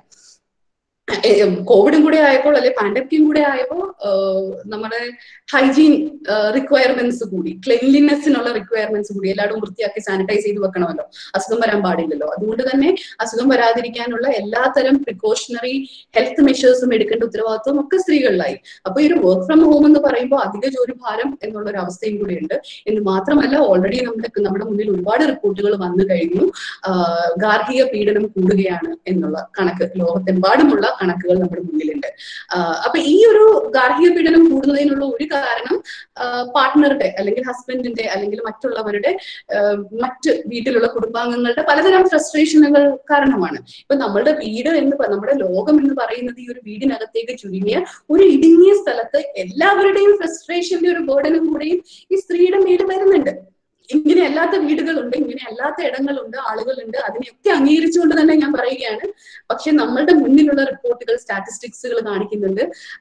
Speaker 2: കോവിഡും കൂടെ ആയപ്പോൾ അല്ലെ പാൻഡമിക്കും കൂടെ ആയപ്പോൾ നമ്മുടെ ഹൈജീൻ റിക്വയർമെന്റ്സ് കൂടി, ക്ലെൻലിനെസ്സിനുള്ള റിക്വയർമെന്റ്സ് കൂടി, എല്ലായിടവും വൃത്തിയാക്കി സാനിറ്റൈസ് ചെയ്ത് വെക്കണമല്ലോ, അസുഖം വരാൻ പാടില്ലല്ലോ. അതുകൊണ്ട് തന്നെ അസുഖം വരാതിരിക്കാനുള്ള എല്ലാത്തരം പ്രിക്കോഷണറി ഹെൽത്ത് മെഷേഴ്സും എടുക്കേണ്ട ഉത്തരവാദിത്വം ഒക്കെ സ്ത്രീകളിലായി. അപ്പൊ ഈ ഒരു വർക്ക് ഫ്രം ഹോം എന്ന് പറയുമ്പോൾ അധിക ജോലി ഭാരം എന്നുള്ള ഒരു അവസ്ഥയും കൂടി ഉണ്ട്. എന്ന് മാത്രമല്ല, ഓൾറെഡി നമ്മുടെ നമ്മുടെ മുന്നിൽ ഒരുപാട് റിപ്പോർട്ടുകൾ വന്നു കഴിഞ്ഞു, ഗാർഹിക പീഡനം കൂടുകയാണ് എന്നുള്ള കണക്ക് ലോകത്തെമ്പാടുമുള്ള കണക്കുകൾ നമ്മുടെ മുന്നിലുണ്ട്. അപ്പൊ ഈ ഒരു ഗാർഹിക പീഡനം കൂടുന്നതിനുള്ള ഒരു കാരണം പാർട്ട്ണറുടെ അല്ലെങ്കിൽ ഹസ്ബൻഡിന്റെ അല്ലെങ്കിൽ മറ്റുള്ളവരുടെ മറ്റ് വീട്ടിലുള്ള കുടുംബാംഗങ്ങളുടെ പലതരം ഫ്രസ്ട്രേഷനുകൾ കാരണമാണ്. ഇപ്പൊ നമ്മളുടെ വീട് എന്ന് നമ്മുടെ ലോകം എന്ന് പറയുന്നത് ഈ ഒരു വീടിനകത്തേക്ക് ചുരുങ്ങിയ ഒരു ഇടുങ്ങിയ സ്ഥലത്ത് എല്ലാവരുടെയും ഫ്രസ്ട്രേഷന്റെ ഒരു ബേർഡനും കൂടെയും ഈ സ്ത്രീയുടെ മേൽ വരുന്നുണ്ട്. ഇങ്ങനെ അല്ലാത്ത വീടുകളുണ്ട്, ഇങ്ങനെ അല്ലാത്ത ഇടങ്ങളുണ്ട്, ആളുകളുണ്ട്, അതിനെയൊക്കെ അംഗീകരിച്ചുകൊണ്ട് തന്നെ ഞാൻ പറയുകയാണ്. പക്ഷെ നമ്മളുടെ മുന്നിലുള്ള റിപ്പോർട്ടുകൾ, സ്റ്റാറ്റിസ്റ്റിക്സുകൾ കാണിക്കുന്നുണ്ട്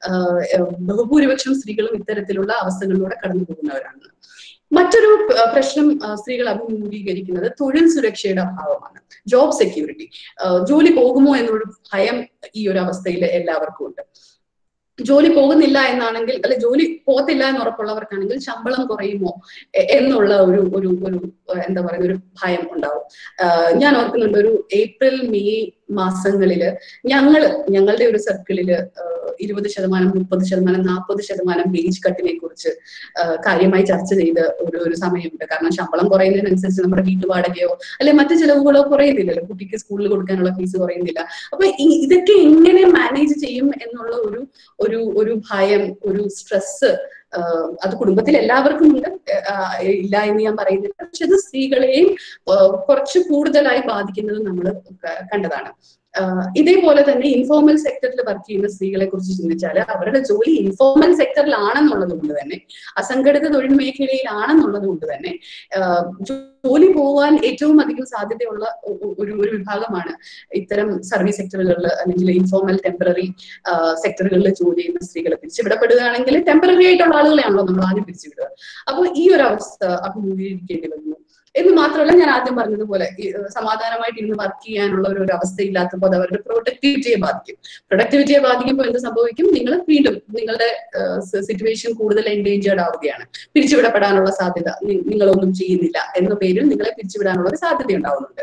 Speaker 2: ബഹുഭൂരിപക്ഷം സ്ത്രീകളും ഇത്തരത്തിലുള്ള അവസ്ഥകളിലൂടെ കടന്നു പോകുന്നവരാണ്. മറ്റൊരു പ്രശ്നം സ്ത്രീകൾ അഭിമുഖീകരിക്കുന്നത് തൊഴിൽ സുരക്ഷയുടെ അഭാവമാണ്, ജോബ് സെക്യൂരിറ്റി. ജോലി പോകുമോ എന്നൊരു ഭയം ഈ ഒരു അവസ്ഥയിൽ എല്ലാവർക്കും ഉണ്ട്. ജോലി പോകുന്നില്ല എന്നാണെങ്കിൽ, അല്ലെ ജോലി പോകത്തില്ല എന്ന് ഉറപ്പുള്ളവർക്കാണെങ്കിൽ ശമ്പളം കുറയുമോ എന്നുള്ള ഒരു ഒരു ഒരു എന്താ പറയുക ഒരു ഭയം ഉണ്ടാവും. ഞാൻ ഓർക്കുന്നുണ്ട് ഒരു ഏപ്രിൽ മെയ് മാസങ്ങളില് ഞങ്ങള് ഞങ്ങളുടെ ഒരു സർക്കിളില് ഇരുപത് ശതമാനം മുപ്പത് ശതമാനം നാൽപ്പത് ശതമാനം വേജ് കട്ടിനെ കുറിച്ച് കാര്യമായി ചർച്ച ചെയ്ത ഒരു ഒരു സമയമുണ്ട്. കാരണം ശമ്പളം കുറയുന്നതിനനുസരിച്ച് നമ്മുടെ വീട്ടുവാടകയോ അല്ലെ മറ്റു ചിലവുകളോ കുറയുന്നില്ലല്ലോ, കുട്ടിക്ക് സ്കൂളിൽ കൊടുക്കാനുള്ള ഫീസ് കുറയുന്നില്ല. അപ്പൊ ഇതൊക്കെ എങ്ങനെ മാനേജ് ചെയ്യും എന്നുള്ള ഒരു ഒരു ഒരു ഭയം, ഒരു സ്ട്രെസ് അത് കുടുംബത്തിൽ എല്ലാവർക്കും ഉണ്ട്, ഇല്ല എന്ന് ഞാൻ പറയുന്നില്ല. പക്ഷെ അത് സ്ത്രീകളെയും കുറച്ച് കൂടുതലായി ബാധിക്കുന്നത് നമ്മൾ കണ്ടതാണ്. ഇതേപോലെ തന്നെ ഇൻഫോർമൽ സെക്ടറിൽ വർക്ക് ചെയ്യുന്ന സ്ത്രീകളെ കുറിച്ച് ചിന്തിച്ചാൽ അവരുടെ ജോലി ഇൻഫോർമൽ സെക്ടറിലാണെന്നുള്ളത് കൊണ്ട് തന്നെ, അസംഘടിത തൊഴിൽ മേഖലയിലാണെന്നുള്ളത് കൊണ്ട് തന്നെ ജോലി പോവാൻ ഏറ്റവും അധികം സാധ്യതയുള്ള ഒരു ഒരു വിഭാഗമാണ് ഇത്തരം സർവീസ് സെക്ടറുകളിൽ അല്ലെങ്കിൽ ഇൻഫോർമൽ ടെമ്പററി സെക്ടറുകളിൽ ജോലി ചെയ്യുന്ന സ്ത്രീകളെ. പിരിച്ചുവിടപ്പെടുകയാണെങ്കിൽ ടെമ്പററി ആയിട്ടുള്ള ആളുകളെയാണല്ലോ നമ്മൾ ആദ്യം പിരിച്ചുവിടുക. അപ്പോൾ ഈ ഒരു അവസ്ഥ അഭിമുഖീകരിക്കേണ്ടി വരുന്നു. എന്ന് മാത്രമല്ല, ഞാൻ ആദ്യം പറഞ്ഞതുപോലെ സമാധാനമായിട്ട് ഇരുന്ന് വർക്ക് ചെയ്യാനുള്ള ഒരു അവസ്ഥ ഇല്ലാത്തപ്പോൾ അത് അവരുടെ പ്രൊഡക്ടിവിറ്റിയെ ബാധിക്കും. പ്രൊഡക്ടിവിറ്റിയെ ബാധിക്കുമ്പോൾ എന്ത് സംഭവിക്കും? നിങ്ങൾ വീണ്ടും നിങ്ങളുടെ സിറ്റുവേഷൻ കൂടുതൽ എൻഡേഞ്ചേർഡ് ആവുകയാണ്. പിരിച്ചുവിടപ്പെടാനുള്ള സാധ്യത, നിങ്ങളൊന്നും ചെയ്യുന്നില്ല എന്ന പേരിൽ നിങ്ങളെ പിരിച്ചുവിടാനുള്ള ഒരു സാധ്യത ഉണ്ടാവുന്നുണ്ട്.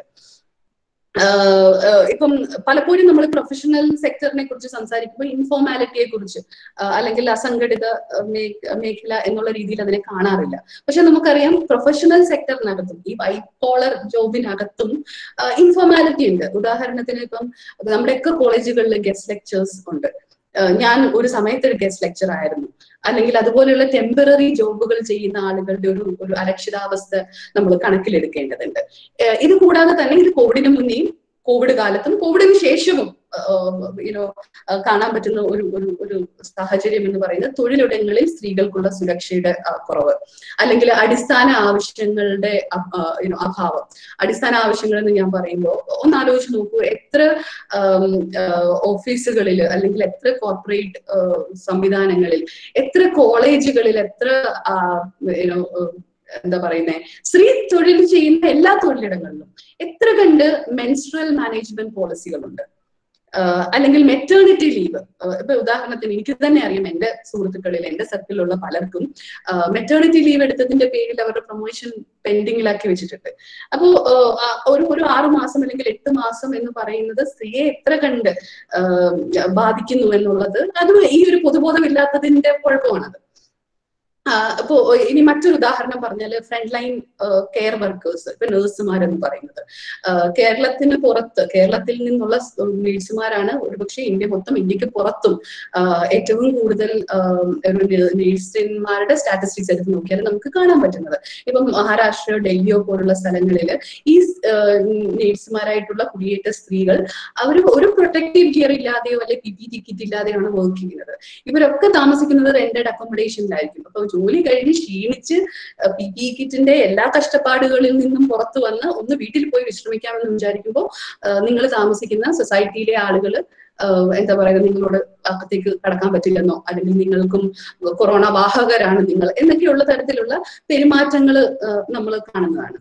Speaker 2: ഇപ്പം പലപ്പോഴും നമ്മൾ പ്രൊഫഷണൽ സെക്ടറിനെ കുറിച്ച് സംസാരിക്കുമ്പോൾ ഇൻഫോർമാലിറ്റിയെ കുറിച്ച് അല്ലെങ്കിൽ അസംഘടിത മേഖല എന്നുള്ള രീതിയിൽ അതിനെ കാണാറില്ല. പക്ഷെ നമുക്കറിയാം പ്രൊഫഷണൽ സെക്ടറിനകത്തും ഈ വൈറ്റ് കോളർ ജോബിനകത്തും ഇൻഫോർമാലിറ്റി ഉണ്ട്. ഉദാഹരണത്തിന് ഇപ്പം നമ്മുടെയൊക്കെ കോളേജുകളിൽ ഗസ്റ്റ് ലെക്ചേഴ്സ് ഉണ്ട്. ഞാൻ ഒരു സമയത്ത് ഒരു ഗസ്റ്റ് ലെക്ചർ ആയിരുന്നു. അല്ലെങ്കിൽ അതുപോലെയുള്ള ടെമ്പററി ജോബുകൾ ചെയ്യുന്ന ആളുകളുടെ ഒരു ഒരു അരക്ഷിതാവസ്ഥ നമ്മൾ കണക്കിലെടുക്കേണ്ടതുണ്ട്. ഇത് കൂടാതെ തന്നെ ഇത് കോവിഡിന് മുന്നേയും കോവിഡ് കാലത്തും കോവിഡിന് ശേഷവും യുനോ കാണാൻ പറ്റുന്ന ഒരു ഒരു ഒരു സാഹചര്യം എന്ന് പറയുന്നത് തൊഴിലിടങ്ങളിൽ സ്ത്രീകൾക്കുള്ള സുരക്ഷയുടെ കുറവ്, അല്ലെങ്കിൽ അടിസ്ഥാന ആവശ്യങ്ങളുടെ അഭാവം. അടിസ്ഥാന ആവശ്യങ്ങൾ എന്ന് ഞാൻ പറയുമ്പോൾ ഒന്ന് ആലോചിച്ച് നോക്കൂ, എത്ര ഓഫീസുകളിൽ അല്ലെങ്കിൽ എത്ര കോർപ്പറേറ്റ് സംവിധാനങ്ങളിൽ, എത്ര കോളേജുകളിൽ, എത്ര എന്താ പറയുന്നേ സ്ത്രീ തൊഴിൽ ചെയ്യുന്ന എല്ലാ തൊഴിലിടങ്ങളിലും എത്ര കണ്ട് മെൻസ്ട്രൽ മാനേജ്മെന്റ് പോളിസികളുണ്ട്, അല്ലെങ്കിൽ മെറ്റേണിറ്റി ലീവ്. ഇപ്പൊ ഉദാഹരണത്തിന് എനിക്ക് തന്നെ അറിയാം, എന്റെ സുഹൃത്തുക്കളിൽ എന്റെ സർക്കിളിലുള്ള പലർക്കും മെറ്റേണിറ്റി ലീവ് എടുത്തതിന്റെ പേരിൽ അവരുടെ പ്രൊമോഷൻ പെൻഡിങ്ങിലാക്കി വെച്ചിട്ടുണ്ട്. അപ്പോ ഒരു ഒരു ആറു മാസം അല്ലെങ്കിൽ എട്ട് മാസം എന്ന് പറയുന്നത് സ്ത്രീയെ എത്ര കണ്ട് ബാധിക്കുന്നു എന്നുള്ളത് അത് ഈ ഒരു പൊതുബോധമില്ലാത്തതിന്റെ കുഴപ്പമാണത്. അപ്പോ ഇനി മറ്റൊരു ഉദാഹരണം പറഞ്ഞാല് ഫ്രണ്ട് ലൈൻ കെയർ വർക്കേഴ്സ്, ഇപ്പൊ നഴ്സുമാരെന്ന് പറയുന്നത് കേരളത്തിന് പുറത്ത്, കേരളത്തിൽ നിന്നുള്ള നേഴ്സുമാരാണ് ഒരുപക്ഷെ ഇന്ത്യ മൊത്തം, ഇന്ത്യക്ക് പുറത്തും ഏറ്റവും കൂടുതൽ നേഴ്സുമാരുടെ സ്റ്റാറ്റിസ്റ്റിക്സ് എടുത്ത് നോക്കിയാൽ നമുക്ക് കാണാൻ പറ്റുന്നത്. ഇപ്പം മഹാരാഷ്ട്ര, ഡൽഹിയോ പോലുള്ള സ്ഥലങ്ങളിൽ ഈ നേഴ്സുമാരായിട്ടുള്ള കുടിയേറ്റ സ്ത്രീകൾ അവർ ഒരു പ്രൊട്ടക്റ്റീവ് ഗിയർ ഇല്ലാതെയോ അല്ലെ പി പി ടിക്കറ്റ് ഇല്ലാതെയാണ് വർക്ക് ചെയ്യുന്നത്. ഇവരൊക്കെ താമസിക്കുന്നത് റെന്റഡ് അക്കോമഡേഷനിലായിരിക്കും. അപ്പൊ ജോലി കഴിഞ്ഞ് ക്ഷീണിച്ച് പി പി കിറ്റിന്റെ എല്ലാ കഷ്ടപ്പാടുകളിൽ നിന്നും പുറത്തു വന്ന് ഒന്ന് വീട്ടിൽ പോയി വിശ്രമിക്കാമെന്ന് വിചാരിക്കുമ്പോൾ നിങ്ങൾ താമസിക്കുന്ന സൊസൈറ്റിയിലെ ആളുകൾ എന്താ പറയുക, നിങ്ങളോട് അകത്തേക്ക് കടക്കാൻ പറ്റില്ലെന്നോ അല്ലെങ്കിൽ നിങ്ങൾക്കും കൊറോണ വാഹകരാണ് നിങ്ങൾ എന്നൊക്കെയുള്ള തരത്തിലുള്ള പെരുമാറ്റങ്ങൾ നമ്മൾ കാണുന്നതാണ്.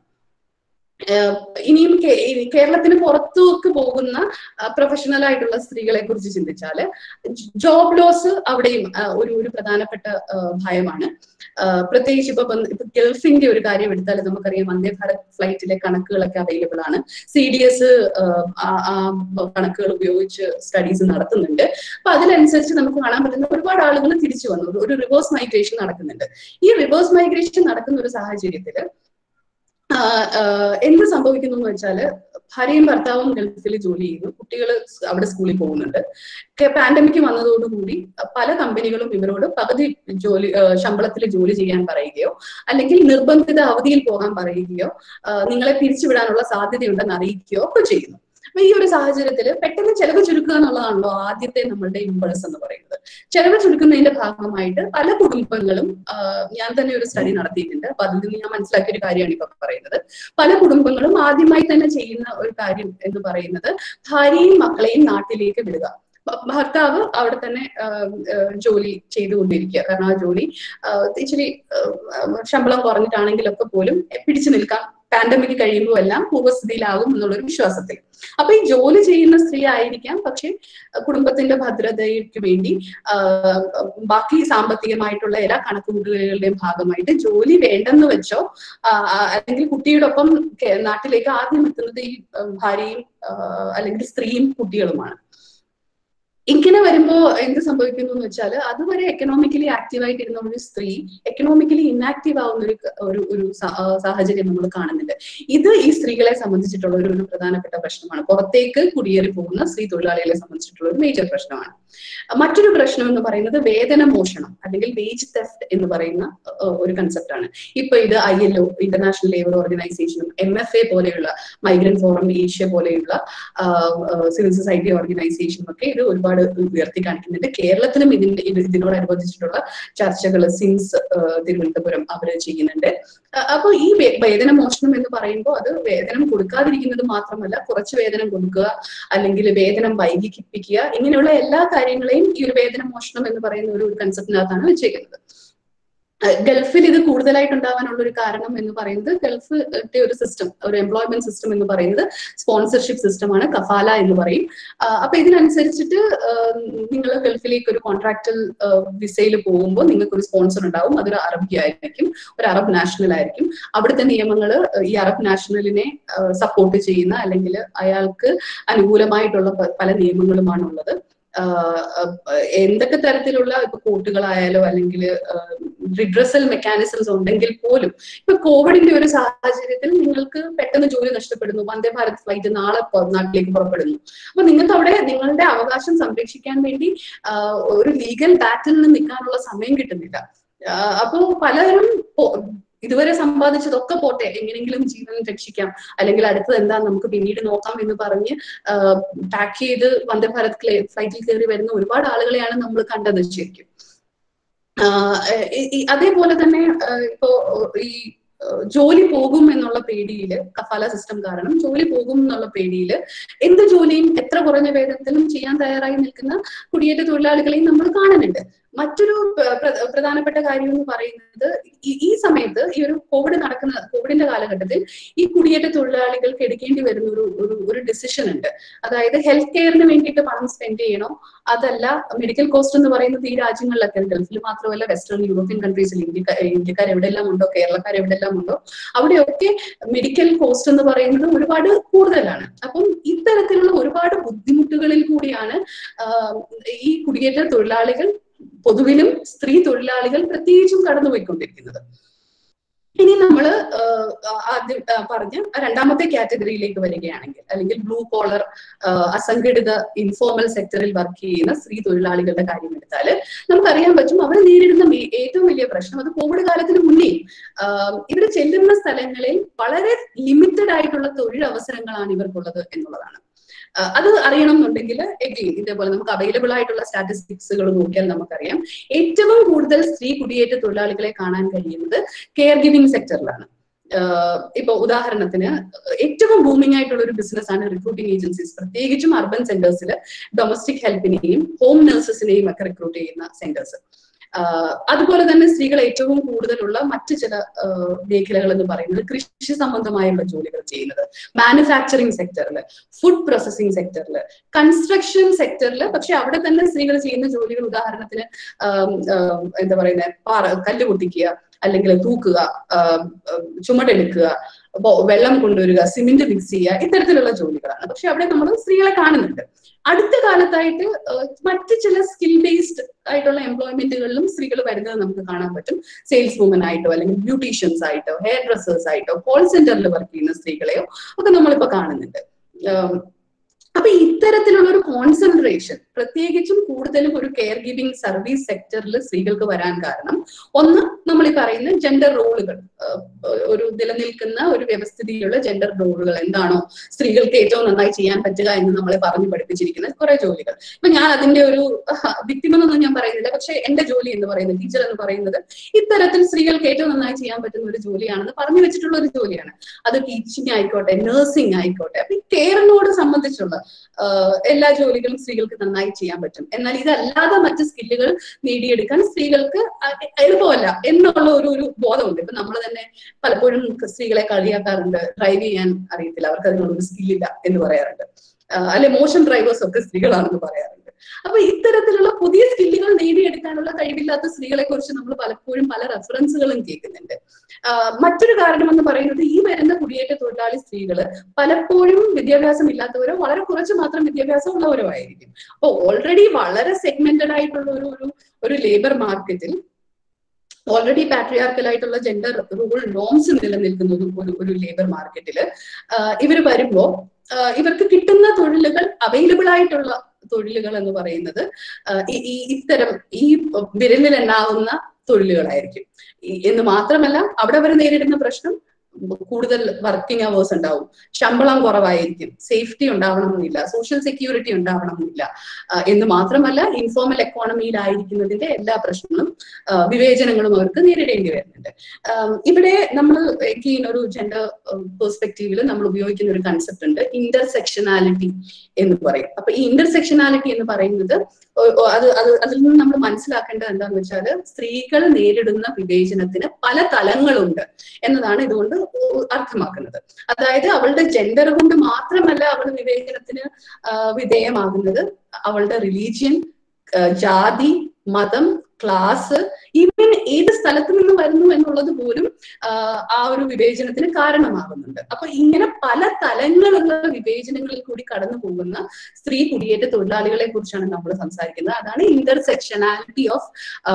Speaker 2: ഇനിയും കേരളത്തിന് പുറത്തേക്ക് പോകുന്ന പ്രൊഫഷണൽ ആയിട്ടുള്ള സ്ത്രീകളെ കുറിച്ച് ചിന്തിച്ചാല് ജോബ് ലോസ് അവിടെയും ഒരു ഒരു പ്രധാനപ്പെട്ട ഭയമാണ്. പ്രത്യേകിച്ച് ഇപ്പൊ ഇപ്പൊ ഗൾഫിന്റെ ഒരു കാര്യം എടുത്താൽ നമുക്കറിയാം, വന്ദേ ഭാരത് ഫ്ലൈറ്റിലെ കണക്കുകളൊക്കെ അവൈലബിൾ ആണ്. സി ഡി എസ് ആ കണക്കുകൾ ഉപയോഗിച്ച് സ്റ്റഡീസ് നടത്തുന്നുണ്ട്. അപ്പൊ അതിനനുസരിച്ച് നമുക്ക് കാണാൻ പറ്റുന്ന ഒരുപാട് ആളുകൾ തിരിച്ചു വന്നു, ഒരു റിവേഴ്സ് മൈഗ്രേഷൻ നടക്കുന്നുണ്ട്. ഈ റിവേഴ്സ് മൈഗ്രേഷൻ നടക്കുന്ന ഒരു സാഹചര്യത്തില് എന്ത് സംഭവിക്കുന്നു എന്ന് വെച്ചാല് ഭാര്യയും ഭർത്താവും ഗൾഫിൽ ജോലി ചെയ്യുന്നു, കുട്ടികൾ അവിടെ സ്കൂളിൽ പോകുന്നുണ്ട്. പാൻഡമിക് വന്നതോടുകൂടി പല കമ്പനികളും ഇവരോട് പകുതി ജോലി ശമ്പളത്തിൽ ജോലി ചെയ്യാൻ പറയുകയോ അല്ലെങ്കിൽ നിർബന്ധിത അവധിയിൽ പോകാൻ പറയുകയോ നിങ്ങളെ പിരിച്ചുവിടാനുള്ള സാധ്യതയുണ്ടെന്ന് അറിയിക്കുകയോ ഒക്കെ ചെയ്യുന്നു. അപ്പൊ ഈ ഒരു സാഹചര്യത്തിൽ പെട്ടെന്ന് ചെലവ് ചുരുക്കുക എന്നുള്ളതാണല്ലോ ആദ്യത്തെ നമ്മളുടെ ഇമ്പൾസ് എന്ന് പറയുന്നത്. ചെലവ് ചുരുക്കുന്നതിന്റെ ഭാഗമായിട്ട് പല കുടുംബങ്ങളും, ഞാൻ തന്നെ ഒരു സ്റ്റഡി നടത്തിയിട്ടുണ്ട്, അപ്പൊ അതിൽ നിന്ന് ഞാൻ മനസ്സിലാക്കിയ ഒരു കാര്യമാണ് ഇപ്പൊ പറയുന്നത്. പല കുടുംബങ്ങളും ആദ്യമായി തന്നെ ചെയ്യുന്ന ഒരു കാര്യം എന്ന് പറയുന്നത് ഭാര്യയും മക്കളെയും നാട്ടിലേക്ക് വിടുക. ഭർത്താവ് അവിടെ തന്നെ ജോലി ചെയ്തുകൊണ്ടിരിക്കുക. കാരണം ആ ജോലി ഇച്ചിരി ശമ്പളം കുറഞ്ഞിട്ടാണെങ്കിലൊക്കെ പോലും പിടിച്ചു നിൽക്കാൻ പാൻഡമിക് കഴിയുമ്പോൾ എല്ലാം പൂർവ്വസ്ഥിതിയിലാകും എന്നുള്ളൊരു വിശ്വാസത്തിൽ. അപ്പൊ ഈ ജോലി ചെയ്യുന്ന സ്ത്രീ ആയിരിക്കാം, പക്ഷെ കുടുംബത്തിന്റെ ഭദ്രതയ്ക്ക് വേണ്ടി ബാക്കി സാമ്പത്തികമായിട്ടുള്ള എല്ലാ കണക്കുകൂട്ടലുകളുടെയും ഭാഗമായിട്ട് ജോലി വേണ്ടെന്ന് വെച്ചോ അല്ലെങ്കിൽ കുട്ടിയുടെ ഒപ്പം നാട്ടിലേക്ക് ആദ്യം എത്തുന്നത് ഈ ഭാര്യയും അല്ലെങ്കിൽ സ്ത്രീയും കുട്ടികളുമാണ്. ഇങ്ങനെ വരുമ്പോ എന്ത് സംഭവിക്കുന്നു എന്ന് വെച്ചാൽ അതുവരെ എക്കണോമിക്കലി ആക്റ്റീവായിട്ടിരുന്ന ഒരു സ്ത്രീ എക്കണോമിക്കലി ഇനാക്റ്റീവ് ആവുന്ന ഒരു ഒരു സാഹചര്യം നമ്മൾ കാണുന്നുണ്ട്. ഇത് ഈ സ്ത്രീകളെ സംബന്ധിച്ചിട്ടുള്ള ഒരു ഒരു പ്രധാനപ്പെട്ട പ്രശ്നമാണ്. പുറത്തേക്ക് കുടിയേറി പോകുന്ന സ്ത്രീ തൊഴിലാളികളെ സംബന്ധിച്ചിട്ടുള്ള ഒരു മേജർ പ്രശ്നമാണ്. മറ്റൊരു പ്രശ്നം എന്ന് പറയുന്നത് വേതന മോഷണം അല്ലെങ്കിൽ വേജ് തെഫ്റ്റ് എന്ന് പറയുന്ന ഒരു കൺസെപ്റ്റ് ആണ്. ഇപ്പൊ ഇത് I L O, international labour ഓർഗനൈസേഷനും എം എഫ് എ പോലെയുള്ള മൈഗ്രന്റ് ഫോറം ഏഷ്യ പോലെയുള്ള സിവിൽ സൊസൈറ്റി ഓർഗനൈസേഷനും ഒക്കെ ഇത് ഒരുപാട് ഉയർത്തി കാണിക്കുന്നുണ്ട്. കേരളത്തിലും ഇതിന്റെ ഇതിനോടനുബന്ധിച്ചിട്ടുള്ള ചർച്ചകൾ സിൻസ് തിരുവനന്തപുരം അവര് ചെയ്യുന്നുണ്ട്. അപ്പൊ ഈ വേതന മോഷണം എന്ന് പറയുമ്പോൾ അത് വേതനം കൊടുക്കാതിരിക്കുന്നത് മാത്രമല്ല, കുറച്ച് വേതനം കൊടുക്കുക അല്ലെങ്കിൽ വേതനം വൈകിപ്പിക്കുക, ഇങ്ങനെയുള്ള എല്ലാ കാര്യങ്ങളെയും ഈ ഒരു വേതന മോഷണം എന്ന് പറയുന്ന ഒരു കൺസെപ്റ്റിനകത്താണ് വെച്ചേക്കുന്നത്. ഗൾഫിൽ ഇത് കൂടുതലായിട്ട് ഉണ്ടാവാനുള്ള ഒരു കാരണം എന്ന് പറയുന്നത് ഗൾഫിന്റെ ഒരു സിസ്റ്റം, ഒരു എംപ്ലോയ്മെന്റ് സിസ്റ്റം എന്ന് പറയുന്നത് സ്പോൺസർഷിപ്പ് സിസ്റ്റമാണ്, കഫാല എന്ന് പറയും. അപ്പൊ ഇതിനനുസരിച്ചിട്ട് നിങ്ങൾ ഗൾഫിലേക്ക് ഒരു കോൺട്രാക്ടൽ വിസയിൽ പോകുമ്പോൾ നിങ്ങൾക്ക് ഒരു സ്പോൺസർ ഉണ്ടാവും. അതൊരു അറബി ആയിരിക്കും, ഒരു അറബ് നാഷണൽ ആയിരിക്കും. അവിടുത്തെ നിയമങ്ങൾ ഈ അറബ് നാഷണലിനെ സപ്പോർട്ട് ചെയ്യുന്ന അല്ലെങ്കിൽ അയാൾക്ക് അനുകൂലമായിട്ടുള്ള പല നിയമങ്ങളുമാണ് ഉള്ളത്. എന്തൊക്കെ തരത്തിലുള്ള ഇപ്പൊ കോർട്ടുകളായാലോ അല്ലെങ്കിൽ റിഡ്രസൽ മെക്കാനിസംസ് ഉണ്ടെങ്കിൽ പോലും ഇപ്പൊ കോവിഡിന്റെ ഒരു സാഹചര്യത്തിൽ നിങ്ങൾക്ക് പെട്ടെന്ന് ജോലി നഷ്ടപ്പെടുന്നു, വന്ദേ ഭാരത് ഫ്ലൈറ്റ് നാളെ നാട്ടിലേക്ക് പുറപ്പെടുന്നു. അപ്പൊ നിങ്ങൾക്ക് അവിടെ നിങ്ങളുടെ അവകാശം സംരക്ഷിക്കാൻ വേണ്ടി ഒരു ലീഗൽ ബാറ്റിൽ നിന്ന് നിൽക്കാനുള്ള സമയം കിട്ടുന്നില്ല. അപ്പോ പലരും ഇതുവരെ സമ്പാദിച്ചതൊക്കെ പോട്ടെ, എങ്ങനെയെങ്കിലും ജീവൻ രക്ഷിക്കാം, അല്ലെങ്കിൽ അടുത്തത് എന്താ നമുക്ക് പിന്നീട് നോക്കാം എന്ന് പറഞ്ഞ് പാക്ക് ചെയ്ത് വന്ദേ ഭാരത് ഫ്ലൈറ്റിൽ കയറി വരുന്ന ഒരുപാട് ആളുകളെയാണ് നമ്മൾ കണ്ടത് ശരിക്കും. അതേപോലെ തന്നെ ഇപ്പോ ഈ ജോലി പോകും എന്നുള്ള പേടിയില്, കഫാല സിസ്റ്റം കാരണം ജോലി പോകും എന്നുള്ള പേടിയില് എന്ത് ജോലിയും എത്ര കുറഞ്ഞ വേതനത്തിലും ചെയ്യാൻ തയ്യാറായി നിൽക്കുന്ന കുടിയേറ്റ തൊഴിലാളികളെയും നമ്മൾ കാണുന്നുണ്ട്. മറ്റൊരു പ്രധാനപ്പെട്ട കാര്യം എന്ന് പറയുന്നത്, ഈ സമയത്ത് ഈ ഒരു കോവിഡ് നടക്കുന്ന കോവിഡിന്റെ കാലഘട്ടത്തിൽ ഈ കുടിയേറ്റ തൊഴിലാളികൾക്ക് എടുക്കേണ്ടി വരുന്ന ഒരു ഒരു ഒരു ഡിസിഷൻ ഉണ്ട്. അതായത് ഹെൽത്ത് കെയറിന് വേണ്ടിയിട്ട് പണം സ്പെൻഡ് ചെയ്യണോ, അതല്ല മെഡിക്കൽ കോസ്റ്റ് എന്ന് പറയുന്നത് ഈ രാജ്യങ്ങളിലൊക്കെ, ഗൾഫിൽ മാത്രമല്ല വെസ്റ്റേൺ യൂറോപ്യൻ കൺട്രീസിൽ ഇന്ത്യ ഇന്ത്യക്കാർ എവിടെയെല്ലാം ഉണ്ടോ, കേരളക്കാർ എവിടെയെല്ലാം ഉണ്ടോ, അവിടെയൊക്കെ മെഡിക്കൽ കോസ്റ്റ് എന്ന് പറയുന്നത് ഒരുപാട് കൂടുതലാണ്. അപ്പം ഇത്തരത്തിലുള്ള ഒരുപാട് ബുദ്ധിമുട്ടുകളിൽ കൂടിയാണ് ഈ കുടിയേറ്റ തൊഴിലാളികൾ പൊതുവിലും സ്ത്രീ തൊഴിലാളികൾ പ്രത്യേകിച്ചും കടന്നുപോയിക്കൊണ്ടിരിക്കുന്നത്. ഇനി നമ്മൾ ആദ്യം പറഞ്ഞ രണ്ടാമത്തെ കാറ്റഗറിയിലേക്ക് വരികയാണെങ്കിൽ, അല്ലെങ്കിൽ ബ്ലൂ കോളർ അസംഘടിത ഇൻഫോർമൽ സെക്ടറിൽ വർക്ക് ചെയ്യുന്ന സ്ത്രീ തൊഴിലാളികളുടെ കാര്യം എടുത്താൽ നമുക്കറിയാൻ പറ്റും അവർ നേരിടുന്ന ഏറ്റവും വലിയ പ്രശ്നം, അത് കോവിഡ് കാലത്തിന് മുന്നേ ഇവർ ചെല്ലുന്ന സ്ഥലങ്ങളിൽ വളരെ ലിമിറ്റഡ് ആയിട്ടുള്ള തൊഴിലവസരങ്ങളാണ് ഇവർക്കുള്ളത് എന്നുള്ളതാണ്. അത് അറിയണം എന്നുണ്ടെങ്കിൽ എഗെയിൻ ഇതേപോലെ നമുക്ക് അവൈലബിൾ ആയിട്ടുള്ള സ്റ്റാറ്റിസ്റ്റിക്സുകൾ നോക്കിയാൽ നമുക്കറിയാം ഏറ്റവും കൂടുതൽ സ്ത്രീ കുടിയേറ്റ തൊഴിലാളികളെ കാണാൻ കഴിയുന്നത് കെയർ ഗിവിംഗ് സെക്ടറിലാണ്. ഇപ്പൊ ഉദാഹരണത്തിന് ഏറ്റവും ബൂമിംഗ് ആയിട്ടുള്ള ഒരു ബിസിനസ് ആണ് റിക്രൂട്ടിംഗ് ഏജൻസീസ്, പ്രത്യേകിച്ചും അർബൻ സെന്റേഴ്സിൽ ഡൊമസ്റ്റിക് ഹെൽപ്പിനെയും ഹോം നഴ്സസിനെയും ഒക്കെ റിക്രൂട്ട് ചെയ്യുന്ന സെന്റേഴ്സ്. അതുപോലെ തന്നെ സ്ത്രീകൾ ഏറ്റവും കൂടുതലുള്ള മറ്റു ചില മേഖലകൾ എന്ന് പറയുന്നത് കൃഷി സംബന്ധമായുള്ള ജോലികൾ ചെയ്യുന്നത്, മാനുഫാക്ചറിങ് സെക്ടറിൽ, ഫുഡ് പ്രോസസിംഗ് സെക്ടറിൽ, കൺസ്ട്രക്ഷൻ സെക്ടറിൽ. പക്ഷെ അവിടെ തന്നെ സ്ത്രീകൾ ചെയ്യുന്ന ജോലികൾ ഉദാഹരണത്തിന് എന്താ പറയുന്നത്, പാറ കല്ല് പൊട്ടിക്കുക, അല്ലെങ്കിൽ തൂക്കുക, ചുമടെടുക്കുക, വെള്ളം കൊണ്ടുവരിക, സിമെന്റ് മിക്സ് ചെയ്യുക, ഇത്തരത്തിലുള്ള ജോലികളാണ്. പക്ഷെ അവിടെ നമ്മൾ സ്ത്രീകളെ കാണുന്നുണ്ട്. അടുത്ത കാലത്തായിട്ട് മറ്റ് ചില സ്കിൽ ബേസ്ഡ് ആയിട്ടുള്ള എംപ്ലോയ്മെന്റുകളിലും സ്ത്രീകൾ വരുന്നത് നമുക്ക് കാണാൻ പറ്റും. സെയിൽസ് വുമൻ ആയിട്ടോ, അല്ലെങ്കിൽ ബ്യൂട്ടീഷ്യൻസ് ആയിട്ടോ, ഹെയർ ഡ്രസ്സേഴ്സ് ആയിട്ടോ, കോൾ സെന്ററിൽ വർക്ക് ചെയ്യുന്ന സ്ത്രീകളെയോ ഒക്കെ നമ്മളിപ്പോ കാണുന്നുണ്ട്. അപ്പൊ ഇത്തരത്തിലുള്ള ഒരു കോൺസെൻട്രേഷൻ പ്രത്യേകിച്ചും കൂടുതലും ഒരു കെയർ ഗിവിംഗ് സർവീസ് സെക്ടറിൽ സ്ത്രീകൾക്ക് വരാൻ കാരണം, ഒന്ന് നമ്മൾ ഈ പറയുന്ന ജെൻഡർ റോളുകൾ, ഒരു നിലനിൽക്കുന്ന ഒരു വ്യവസ്ഥിതിയുള്ള ജെൻഡർ റോളുകൾ എന്താണോ സ്ത്രീകൾക്ക് ഏറ്റവും നന്നായി ചെയ്യാൻ പറ്റുക എന്ന് നമ്മളെ പറഞ്ഞു പഠിപ്പിച്ചിരിക്കുന്ന കുറെ ജോലികൾ. ഇപ്പൊ ഞാൻ അതിന്റെ ഒരു വിക്ടിമെന്നൊന്നും ഞാൻ പറയുന്നില്ല, പക്ഷെ എന്റെ ജോലി എന്ന് പറയുന്നത്, ടീച്ചർ എന്ന് പറയുന്നത് ഇത്തരത്തിൽ സ്ത്രീകൾക്ക് ഏറ്റവും നന്നായി ചെയ്യാൻ പറ്റുന്ന ഒരു ജോലിയാണെന്ന് പറഞ്ഞു വെച്ചിട്ടുള്ള ഒരു ജോലിയാണ്. അത് ടീച്ചിങ് ആയിക്കോട്ടെ, നഴ്സിംഗ് ആയിക്കോട്ടെ, അപ്പൊ ഈ കെയറിനോട് സംബന്ധിച്ചുള്ള എല്ലാ ജോലികളും സ്ത്രീകൾക്ക് നന്നായി ചെയ്യാൻ പറ്റും. എന്നാൽ ഇതല്ലാതെ മറ്റ് സ്കില്ലുകൾ നേടിയെടുക്കാൻ സ്ത്രീകൾക്ക് എളുപ്പമല്ല എന്നുള്ള ഒരു ഒരു ബോധമുണ്ട്. ഇപ്പൊ നമ്മൾ തന്നെ പലപ്പോഴും സ്ത്രീകളെ കളിയാക്കാറുണ്ട്, ഡ്രൈവ് ചെയ്യാൻ അറിയത്തില്ല, അവർക്ക് അതിനൊരു സ്കില്ലില്ല എന്ന് പറയാറുണ്ട്, അല്ലെ മോഷൻ ഡ്രൈവേഴ്സ് ഒക്കെ സ്ത്രീകളാണെന്ന് പറയാറുണ്ട്. അപ്പൊ ഇത്തരത്തിലുള്ള പുതിയ സ്കില്ലുകൾ നേടിയെടുക്കാനുള്ള കഴിവില്ലാത്ത സ്ത്രീകളെ കുറിച്ച് നമ്മൾ പലപ്പോഴും പല റെഫറൻസുകളും കേൾക്കുന്നുണ്ട്. മറ്റൊരു കാരണം എന്ന് പറയുന്നത്, ഈ വരുന്ന കുടിയേറ്റ തൊഴിലാളി സ്ത്രീകള് പലപ്പോഴും വിദ്യാഭ്യാസം ഇല്ലാത്തവരോ വളരെ കുറച്ച് മാത്രം വിദ്യാഭ്യാസം ഉള്ളവരോ ആയിരിക്കും. അപ്പൊ ഓൾറെഡി വളരെ സെഗ്മെന്റഡ് ആയിട്ടുള്ള ഒരു ഒരു ലേബർ മാർക്കറ്റിൽ ഓൾറെഡി പാട്രിയാർക്കൽ ആയിട്ടുള്ള ജെൻഡർ റൂൾ നോംസ് നിലനിൽക്കുന്ന ഒരു ഒരു ലേബർ മാർക്കറ്റില് ഇവർ വരുമ്പോ ഇവർക്ക് കിട്ടുന്ന തൊഴിലുകൾ, അവൈലബിൾ ആയിട്ടുള്ള തൊഴിലുകൾ എന്ന് പറയുന്നത് ഈ ഇത്തരം ഈ വിരലിൽ എണ്ണാവുന്ന തൊഴിലുകളായിരിക്കും. എന്ന് മാത്രമല്ല അവിടെ അവർ നേരിടുന്ന പ്രശ്നം കൂടുതൽ വർക്കിംഗ് അവേഴ്സ് ഉണ്ടാവും, ശമ്പളം കുറവായിരിക്കും, സേഫ്റ്റി ഉണ്ടാവണമെന്നില്ല, സോഷ്യൽ സെക്യൂരിറ്റി ഉണ്ടാവണമെന്നില്ല. എന്ന് മാത്രമല്ല ഇൻഫോർമൽ എക്കോണമിയിലായിരിക്കുന്നതിന്റെ എല്ലാ പ്രശ്നങ്ങളും വിവേചനങ്ങളും അവർക്ക് നേരിടേണ്ടി വരുന്നുണ്ട്. ഇവിടെ നമ്മൾ ഒരു ജെൻഡർ പെർസ്പെക്റ്റീവില് നമ്മൾ ഉപയോഗിക്കുന്ന ഒരു കൺസെപ്റ്റ് ഉണ്ട്, ഇന്റർസെക്ഷനാലിറ്റി എന്ന് പറയും. അപ്പൊ ഈ ഇന്റർസെക്ഷനാലിറ്റി എന്ന് പറയുന്നത് അത് അത് അതിൽ നിന്ന് നമ്മൾ മനസ്സിലാക്കേണ്ടത് എന്താണെന്ന് വെച്ചാൽ, സ്ത്രീകൾ നേരിടുന്ന വിവേചനത്തിന് പല തലങ്ങളുണ്ട് എന്നതാണ് ഇതുകൊണ്ട് അർത്ഥമാക്കുന്നത്. അതായത് അവളുടെ ജെൻഡർ കൊണ്ട് മാത്രമല്ല അവൾ വിവേചനത്തിന് വിധേയമാകുന്നത്, അവളുടെ റിലീജിയൻ, ജാതി, മതം, ക്ലാസ്, ഈവൻ ഏത് സ്ഥലത്ത് നിന്ന് വരുന്നു എന്നുള്ളത് പോലും ആ ഒരു വിവേചനത്തിന് കാരണമാകുന്നുണ്ട്. അപ്പൊ ഇങ്ങനെ പല തലങ്ങളുള്ള വിവേചനങ്ങളിൽ കൂടി കടന്നു പോകുന്ന സ്ത്രീ കുടിയേറ്റ തൊഴിലാളികളെ കുറിച്ചാണ് നമ്മൾ സംസാരിക്കുന്നത്. അതാണ് intersectionality of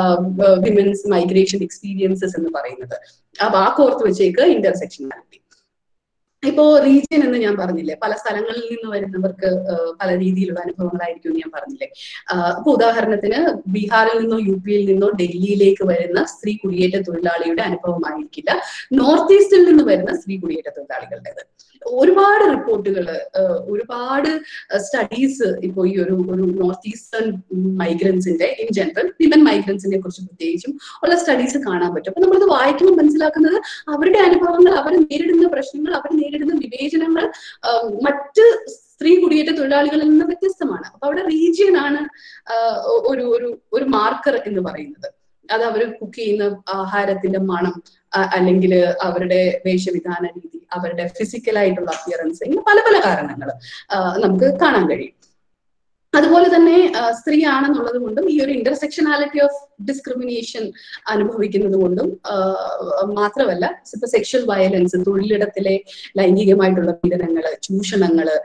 Speaker 2: women's migration experiences എന്ന് പറയുന്നത്. ആ വാക്ക് ഓർത്ത് വെച്ചേക്ക്, ഇന്റർസെക്ഷനാലിറ്റി. ഇപ്പോ റീജിയൻ എന്ന് ഞാൻ പറഞ്ഞില്ലേ, പല സ്ഥലങ്ങളിൽ നിന്ന് വരുന്നവർക്ക് പല രീതിയിലുള്ള അനുഭവങ്ങളായിരിക്കും എന്ന് ഞാൻ പറഞ്ഞില്ലേ. അപ്പൊ ഉദാഹരണത്തിന് ബീഹാറിൽ നിന്നോ യു പിയിൽ നിന്നോ ഡൽഹിയിലേക്ക് വരുന്ന സ്ത്രീ കുടിയേറ്റ തൊഴിലാളിയുടെ അനുഭവമായിരിക്കില്ല നോർത്ത് ഈസ്റ്റിൽ നിന്ന് വരുന്ന സ്ത്രീ കുടിയേറ്റ തൊഴിലാളികളുടേത്. ഒരുപാട് റിപ്പോർട്ടുകൾ, ഒരുപാട് സ്റ്റഡീസ് ഇപ്പോൾ ഈ ഒരു ഒരു നോർത്ത് ഈസ്റ്റേൺ മൈഗ്രൻസിന്റെ ഇൻ ജനറൽ വിമൻ മൈഗ്രൻസിനെ കുറിച്ച് പ്രത്യേകിച്ചും ഉള്ള സ്റ്റഡീസ് കാണാൻ പറ്റും. അപ്പൊ നമ്മളിത് വായിക്കുമ്പോൾ മനസ്സിലാക്കുന്നത് അവരുടെ അനുഭവങ്ങൾ, അവർ നേരിടുന്ന പ്രശ്നങ്ങൾ, അവർ നേരിടുന്ന വിവേചനങ്ങൾ മറ്റ് സ്ത്രീ കുടിയേറ്റ തൊഴിലാളികളിൽ നിന്ന് വ്യത്യസ്തമാണ്. അപ്പൊ അവിടെ റീജിയൻ ആണ് ഒരു ഒരു ഒരു മാർക്കർ എന്ന് പറയുന്നത്. അത് അവർ കുക്ക് ചെയ്യുന്ന ആഹാരത്തിന്റെ മണം, അല്ലെങ്കിൽ അവരുടെ വേഷവിധാന രീതി, അവരുടെ ഫിസിക്കലായിട്ടുള്ള അപ്പിയറൻസ്, ഇങ്ങനെ പല പല കാരണങ്ങൾ നമുക്ക് കാണാൻ കഴിയും. അതുപോലെ തന്നെ സ്ത്രീ ആണെന്നുള്ളത് കൊണ്ടും ഈ ഒരു ഇന്റർസെക്ഷനാലിറ്റി ഓഫ് ഡിസ്ക്രിമിനേഷൻ അനുഭവിക്കുന്നത് കൊണ്ടും മാത്രമല്ല, ഇപ്പൊ സെക്ഷൽ വയലൻസ്, തൊഴിലിടത്തിലെ ലൈംഗികമായിട്ടുള്ള പീഡനങ്ങള്, ചൂഷണങ്ങള്,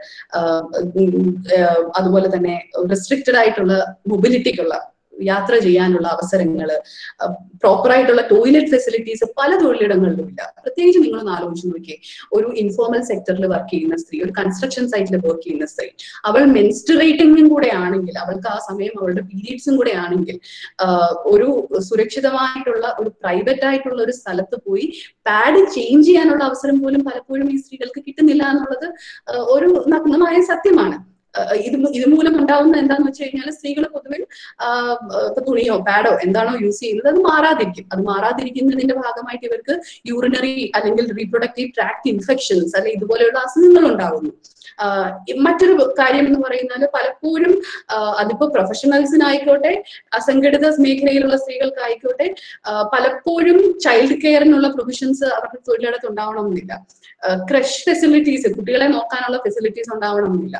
Speaker 2: അതുപോലെ തന്നെ റെസ്ട്രിക്റ്റഡ് ആയിട്ടുള്ള മൊബിലിറ്റിക്കുള്ള യാത്ര ചെയ്യാനുള്ള അവസരങ്ങള്, പ്രോപ്പറായിട്ടുള്ള ടോയ്ലറ്റ് ഫെസിലിറ്റീസ് പല തൊഴിലിടങ്ങളിലും ഇല്ല. പ്രത്യേകിച്ച് നിങ്ങളൊന്ന് ആലോചിച്ച് നോക്കിയേ, ഒരു ഇൻഫോർമൽ സെക്ടറിൽ വർക്ക് ചെയ്യുന്ന സ്ത്രീ, ഒരു കൺസ്ട്രക്ഷൻ സൈറ്റിൽ വർക്ക് ചെയ്യുന്ന സ്ത്രീ, അവൾ മെൻസ്റ്റുറേറ്റിംഗും കൂടെ ആണെങ്കിൽ, അവൾക്ക് ആ സമയം അവളുടെ പീരീഡ്സും കൂടെ ആണെങ്കിൽ, ഒരു സുരക്ഷിതമായിട്ടുള്ള ഒരു പ്രൈവറ്റ് ആയിട്ടുള്ള ഒരു സ്ഥലത്ത് പോയി പാഡ് ചേഞ്ച് ചെയ്യാനുള്ള അവസരം പോലും പലപ്പോഴും ഈ സ്ത്രീകൾക്ക് കിട്ടുന്നില്ല എന്നുള്ളത് ഒരു നഗ്നമായ സത്യമാണ്. ഇത് ഇതുമൂലം ഉണ്ടാവുന്ന എന്താന്ന് വെച്ച് കഴിഞ്ഞാൽ സ്ത്രീകൾ പൊതുവെ ഇപ്പൊ തുണിയോ പാഡോ എന്താണോ യൂസ് ചെയ്യുന്നത് അത് മാറാതിരിക്കും. അത് മാറാതിരിക്കുന്നതിന്റെ ഭാഗമായിട്ട് ഇവർക്ക് യൂറിനറി അല്ലെങ്കിൽ റീപ്രൊഡക്റ്റീവ് ട്രാക്ട് ഇൻഫെക്ഷൻസ് അല്ലെങ്കിൽ ഇതുപോലെയുള്ള അസുഖങ്ങൾ ഉണ്ടാകുന്നു. മറ്റൊരു കാര്യം എന്ന് പറയുന്നത് പലപ്പോഴും അതിപ്പോ പ്രൊഫഷണൽസിനായിക്കോട്ടെ അസംഘടിത മേഖലയിലുള്ള സ്ത്രീകൾക്കായിക്കോട്ടെ പലപ്പോഴും ചൈൽഡ് കെയറിനുള്ള പ്രൊവിഷൻസ് അവർക്ക് തൊഴിലിടത്ത് ഉണ്ടാവണമെന്നില്ല. ക്രഷ് ഫെസിലിറ്റീസ്, കുട്ടികളെ നോക്കാനുള്ള ഫെസിലിറ്റീസ് ഉണ്ടാവണമെന്നില്ല.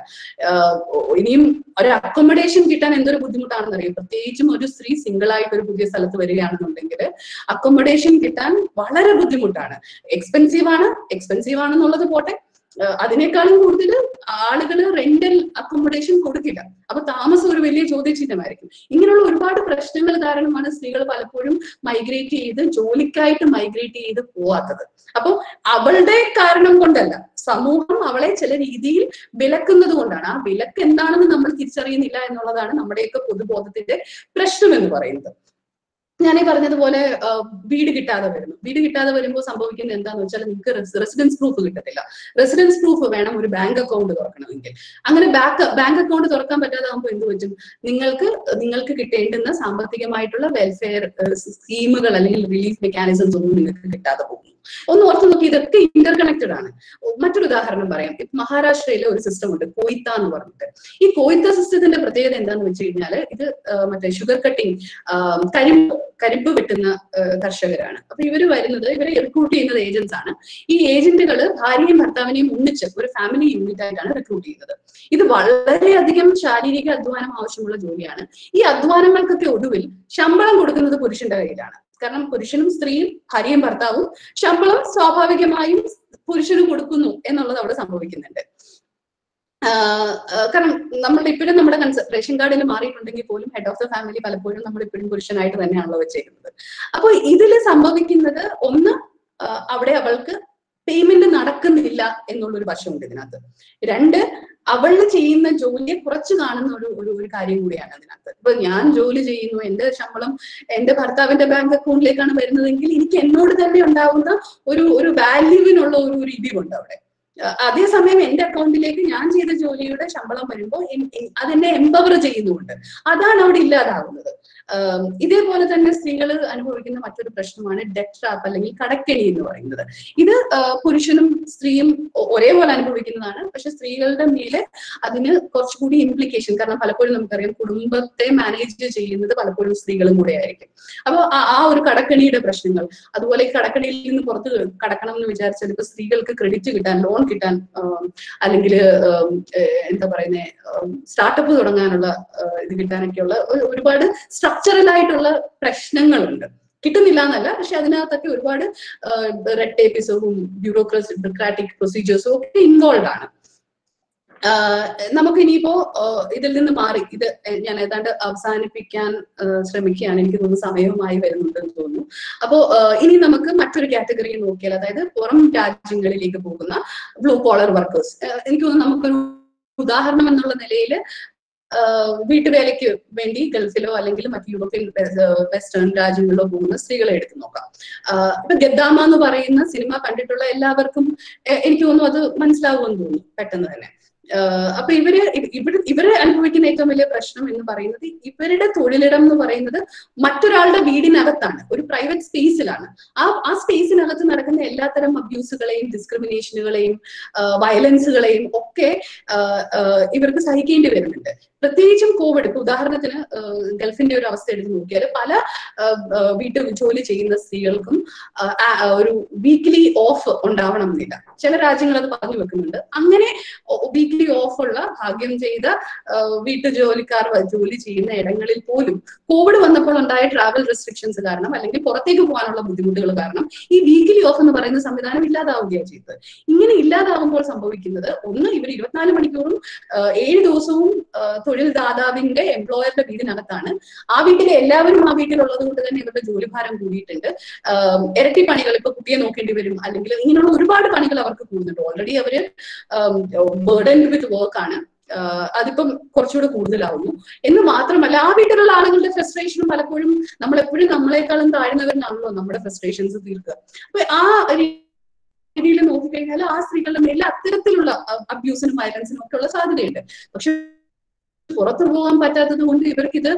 Speaker 2: ഇനിയും ഒരു അക്കോമഡേഷൻ കിട്ടാൻ എന്തൊരു ബുദ്ധിമുട്ടാണെന്ന് അറിയാം. പ്രത്യേകിച്ചും ഒരു സ്ത്രീ സിംഗിൾ ആയിട്ട് ഒരു പുതിയ സ്ഥലത്ത് വരികയാണെന്നുണ്ടെങ്കിൽ അക്കോമഡേഷൻ കിട്ടാൻ വളരെ ബുദ്ധിമുട്ടാണ്. എക്സ്പെൻസീവ് ആണ്. എക്സ്പെൻസീവ് ആണെന്നുള്ളത് പോട്ടെ, അതിനേക്കാളും കൂടുതൽ ആളുകൾ റെന്റൽ അക്കോമഡേഷൻ കൊടുക്കില്ല. അപ്പൊ താമസം ഒരു വലിയ ചോദ്യചിഹ്നമായിരിക്കും. ഇങ്ങനെയുള്ള ഒരുപാട് പ്രശ്നങ്ങൾ കാരണമാണ് സ്ത്രീകൾ പലപ്പോഴും മൈഗ്രേറ്റ് ചെയ്ത് ജോലിക്കായിട്ട് മൈഗ്രേറ്റ് ചെയ്ത് പോവാത്തത്. അപ്പൊ അവളുടെ കാരണം കൊണ്ടല്ല, സമൂഹം അവളെ ചില രീതിയിൽ വിലക്കുന്നത് കൊണ്ടാണ്. ആ വിലക്ക് എന്താണെന്ന് നമ്മൾ തിരിച്ചറിയുന്നില്ല എന്നുള്ളതാണ് നമ്മുടെയൊക്കെ പൊതുബോധത്തിന്റെ പ്രശ്നം എന്ന് പറയുന്നത്. ഞാൻ ഈ പറഞ്ഞതുപോലെ വീട് കിട്ടാതെ വരുന്നു. വീട് കിട്ടാതെ വരുമ്പോൾ സംഭവിക്കുന്നത് എന്താന്ന് വെച്ചാൽ നിങ്ങൾക്ക് റെസിഡൻസ് പ്രൂഫ് കിട്ടത്തില്ല. റെസിഡൻസ് പ്രൂഫ് വേണം ഒരു ബാങ്ക് അക്കൗണ്ട് തുറക്കണമെങ്കിൽ. അങ്ങനെ ബാങ്ക് ബാങ്ക് അക്കൗണ്ട് തുറക്കാൻ പറ്റാതാകുമ്പോൾ എന്ത് പറ്റും? നിങ്ങൾക്ക് നിങ്ങൾക്ക് കിട്ടേണ്ടുന്ന സാമ്പത്തികമായിട്ടുള്ള വെൽഫെയർ സ്കീമുകൾ അല്ലെങ്കിൽ റിലീഫ് മെക്കാനിസംസ് ഒന്നും നിങ്ങൾക്ക് കിട്ടാതെ പോകുന്നു. ഒന്ന് ഓർത്ത് നോക്കി, ഇതൊക്കെ ഇന്റർ കണക്റ്റഡ് ആണ്. മറ്റൊരു ഉദാഹരണം പറയാം. മഹാരാഷ്ട്രയിലെ ഒരു സിസ്റ്റം ഉണ്ട്, കോയിത്ത എന്ന് പറഞ്ഞിട്ട്. ഈ കോയിത്ത സിസ്റ്റത്തിന്റെ പ്രത്യേകത എന്താന്ന് വെച്ച് കഴിഞ്ഞാൽ ഇത് മറ്റേ ഷുഗർ കട്ടിങ്, കരിമ്പ് കരിമ്പ് വെട്ടുന്ന കർഷകരാണ്. അപ്പൊ ഇവര് വരുന്നത്, ഇവരെ റിക്രൂട്ട് ചെയ്യുന്നത് ഏജന്റ്സ് ആണ്. ഈ ഏജന്റുകൾ ഭാര്യയും ഭർത്താവിനെയും ഒന്നിച്ച് ഒരു ഫാമിലി യൂണിറ്റ് ആയിട്ടാണ് റിക്രൂട്ട് ചെയ്യുന്നത്. ഇത് വളരെയധികം ശാരീരിക അധ്വാനം ആവശ്യമുള്ള ജോലിയാണ്. ഈ അധ്വാനങ്ങൾക്കൊക്കെ ഒടുവിൽ ശമ്പളം കൊടുക്കുന്നത് പുരുഷന്റെ കയ്യിലാണ്. കാരണം പുരുഷനും സ്ത്രീയും ഭാര്യയും ഭർത്താവും ശമ്പളം സ്വാഭാവികമായും പുരുഷന് കൊടുക്കുന്നു എന്നുള്ളത് അവിടെ സംഭവിക്കുന്നുണ്ട്. കാരണം നമ്മൾ ഇപ്പോഴും നമ്മുടെ റേഷൻ കാർഡിൽ മാറിയിട്ടുണ്ടെങ്കിൽ പോലും ഹെഡ് ഓഫ് ദ ഫാമിലി പലപ്പോഴും നമ്മൾ ഇപ്പോഴും പുരുഷനായിട്ട് തന്നെയാണല്ലോ വെച്ചേക്കുന്നത്. അപ്പൊ ഇതിൽ സംഭവിക്കുന്നത് ഒന്ന്, അവിടെ അവൾക്ക് പേയ്മെന്റ് നടക്കുന്നില്ല എന്നുള്ളൊരു വശമുണ്ട് ഇതിനകത്ത്. രണ്ട്, അവള് ചെയ്യുന്ന ജോലിയെ കുറച്ച് കാണുന്ന ഒരു ഒരു ഒരു കാര്യം കൂടിയാണ് അതിനകത്ത്. ഇപ്പൊ ഞാൻ ജോലി ചെയ്യുന്നു, എന്റെ ശമ്പളം എന്റെ ഭർത്താവിന്റെ ബാങ്ക് അക്കൗണ്ടിലേക്കാണ് വരുന്നതെങ്കിൽ എനിക്ക് എന്നോട് തന്നെ ഉണ്ടാവുന്ന ഒരു ഒരു വാല്യൂവിനുള്ള ഒരു ഒരു ഇടിവുണ്ട് അവിടെ. അതേസമയം എന്റെ അക്കൗണ്ടിലേക്ക് ഞാൻ ചെയ്ത ജോലിയുടെ ശമ്പളം വരുമ്പോൾ അതെന്നെ എംപവർ ചെയ്യുന്നുണ്ട്. അതാണ് അവിടെ ഇല്ലാതാവുന്നത്. ഇതേപോലെ തന്നെ സ്ത്രീകൾ അനുഭവിക്കുന്ന മറ്റൊരു പ്രശ്നമാണ് ഡെറ്റ് ട്രാപ്പ് അല്ലെങ്കിൽ കടക്കെണി എന്ന് പറയുന്നത്. ഇത് പുരുഷനും സ്ത്രീയും ഒരേപോലെ അനുഭവിക്കുന്നതാണ്. പക്ഷെ സ്ത്രീകളുടെ മേലെ അതിന് കുറച്ചുകൂടി ഇംപ്ലിക്കേഷൻ, കാരണം പലപ്പോഴും നമുക്കറിയാം കുടുംബത്തെ മാനേജ് ചെയ്യുന്നത് പലപ്പോഴും സ്ത്രീകളും കൂടെ ആയിരിക്കും. അപ്പൊ ആ ഒരു കടക്കെണിയുടെ പ്രശ്നങ്ങൾ, അതുപോലെ ഈ കടക്കെണിയിൽ നിന്ന് പുറത്ത് കടക്കണം എന്ന് വിചാരിച്ചാൽ ഇപ്പൊ സ്ത്രീകൾക്ക് ക്രെഡിറ്റ് കിട്ടാൻ, ലോൺ കിട്ടാൻ, അല്ലെങ്കിൽ എന്താ പറയുന്നത് സ്റ്റാർട്ടപ്പ് തുടങ്ങാനുള്ള ഇത് കിട്ടാനൊക്കെയുള്ള ഒരുപാട് സ്ട്രക്ചറൽ ആയിട്ടുള്ള പ്രശ്നങ്ങളുണ്ട്. കിട്ടുന്നില്ല എന്നല്ല, പക്ഷെ അതിനകത്തൊക്കെ ഒരുപാട് റെഡ് ടേപ്പിസവും ബ്യൂറോക്രസി ബ്യൂറോക്രാറ്റിക് പ്രൊസീജിയേഴ്സും ഒക്കെ ഇൻവോൾവ് ആണ്. നമുക്ക് ഇനിയിപ്പോ ഇതിൽ നിന്ന് മാറി ഇത് ഞാൻ ഏതാണ്ട് അവസാനിപ്പിക്കാൻ ശ്രമിക്കുകയാണ്. എനിക്ക് തോന്നുന്നു സമയവുമായി വരുന്നുണ്ടെന്ന് തോന്നുന്നു. അപ്പോ ഇനി നമുക്ക് മറ്റൊരു കാറ്റഗറി നോക്കിയാൽ, അതായത് പുറം രാജ്യങ്ങളിലേക്ക് പോകുന്ന ബ്ലൂ കോളർ വർക്കേഴ്സ്. എനിക്ക് തോന്നുന്നു നമുക്കൊരു ഉദാഹരണം എന്നുള്ള നിലയിൽ വീട്ടുവേലയ്ക്ക് വേണ്ടി ഗൾഫിലോ അല്ലെങ്കിൽ മറ്റ് യൂറോപ്യൻ വെസ്റ്റേൺ രാജ്യങ്ങളിലോ പോകുന്ന സ്ത്രീകളെ എടുത്തു നോക്കാം. ഇപ്പൊ ഗദ്ദാമ എന്ന് പറയുന്ന സിനിമ കണ്ടിട്ടുള്ള എല്ലാവർക്കും എനിക്ക് തോന്നുന്നു അത് മനസ്സിലാവുമെന്ന് തോന്നുന്നു പെട്ടെന്ന് തന്നെ. അപ്പൊ ഇവര് ഇവിടെ ഇവര് അനുഭവിക്കുന്ന ഏറ്റവും വലിയ പ്രശ്നം എന്ന് പറയുന്നത്, ഇവരുടെ തൊഴിലിടം എന്ന് പറയുന്നത് മറ്റൊരാളുടെ വീടിനകത്താണ്, ഒരു പ്രൈവറ്റ് സ്പേസിലാണ്. ആ ആ സ്പേസിനകത്ത് നടക്കുന്ന എല്ലാത്തരം അബ്യൂസുകളെയും ഡിസ്ക്രിമിനേഷനുകളെയും വയലൻസുകളെയും ഒക്കെ ഇവർക്ക് സഹിക്കേണ്ടി വരുന്നുണ്ട്. പ്രത്യേകിച്ചും കോവിഡ്, ഇപ്പൊ ഉദാഹരണത്തിന് ഗൾഫിന്റെ ഒരു അവസ്ഥ എടുത്ത് നോക്കിയാൽ പല വീട്ടു ജോലി ചെയ്യുന്ന സ്ത്രീകൾക്കും ഒരു വീക്ക്ലി ഓഫ് ഉണ്ടാവണം എന്നില്ല. ചില രാജ്യങ്ങൾ അത് പറഞ്ഞു വെക്കുന്നുണ്ട്. അങ്ങനെ വീക്ക്ലി ഓഫ് ഉള്ള ഭാഗ്യം ചെയ്ത വീട്ടു ജോലിക്കാർ ജോലി ചെയ്യുന്ന ഇടങ്ങളിൽ പോലും കോവിഡ് വന്നപ്പോൾ ഉണ്ടായ ട്രാവൽ റെസ്ട്രിക്ഷൻസ് കാരണം അല്ലെങ്കിൽ പുറത്തേക്ക് പോകാനുള്ള ബുദ്ധിമുട്ടുകൾ കാരണം ഈ വീക്ക്ലി ഓഫ് എന്ന് പറയുന്ന സംവിധാനം ഇല്ലാതാവുകയാണ് ചെയ്തത്. ഇങ്ങനെ ഇല്ലാതാവുമ്പോൾ സംഭവിക്കുന്നത്, ഒന്ന്, ഇവർ ഇരുപത്തിനാല് മണിക്കൂറും ഏഴ് ദിവസവും തൊഴിൽ ദാതാവിന്റെ എംപ്ലോയറുടെ വീടിനകത്താണ്. ആ വീട്ടിലെ എല്ലാവരും ആ വീട്ടിലുള്ളത് കൊണ്ട് തന്നെ ഇവരുടെ ജോലിഭാരം കൂടിയിട്ടുണ്ട്. ഇരട്ടി പണികൾ, ഇപ്പൊ കുട്ടിയെ നോക്കേണ്ടി വരും, അല്ലെങ്കിൽ ഇങ്ങനെയുള്ള ഒരുപാട് പണികൾ അവർക്ക് കൂടുന്നുണ്ട്. ഓൾറെഡി അവര് ബേർഡൻഡ് വിത്ത് വർക്ക് ആണ്. അതിപ്പം കുറച്ചുകൂടെ കൂടുതലാവുന്നു എന്ന് മാത്രമല്ല, ആ വീട്ടിലുള്ള ആളുകളുടെ ഫ്രസ്ട്രേഷനും പലപ്പോഴും നമ്മളെപ്പോഴും നമ്മളെക്കാളും താഴ്ന്നവരിലാണല്ലോ നമ്മുടെ ഫ്രസ്ട്രേഷൻസ് തീർക്കുക. അപ്പൊ ആ രീതിയിൽ നോക്കിക്കഴിഞ്ഞാൽ ആ സ്ത്രീകളുടെ മേലെ അത്തരത്തിലുള്ള അബ്യൂസിനും വയലൻസിനും ഒക്കെ ഉള്ള സാധ്യതയുണ്ട്. പക്ഷെ പുറത്തു പോകാൻ പറ്റാത്തത് കൊണ്ട് ഇവർക്ക് ഇത്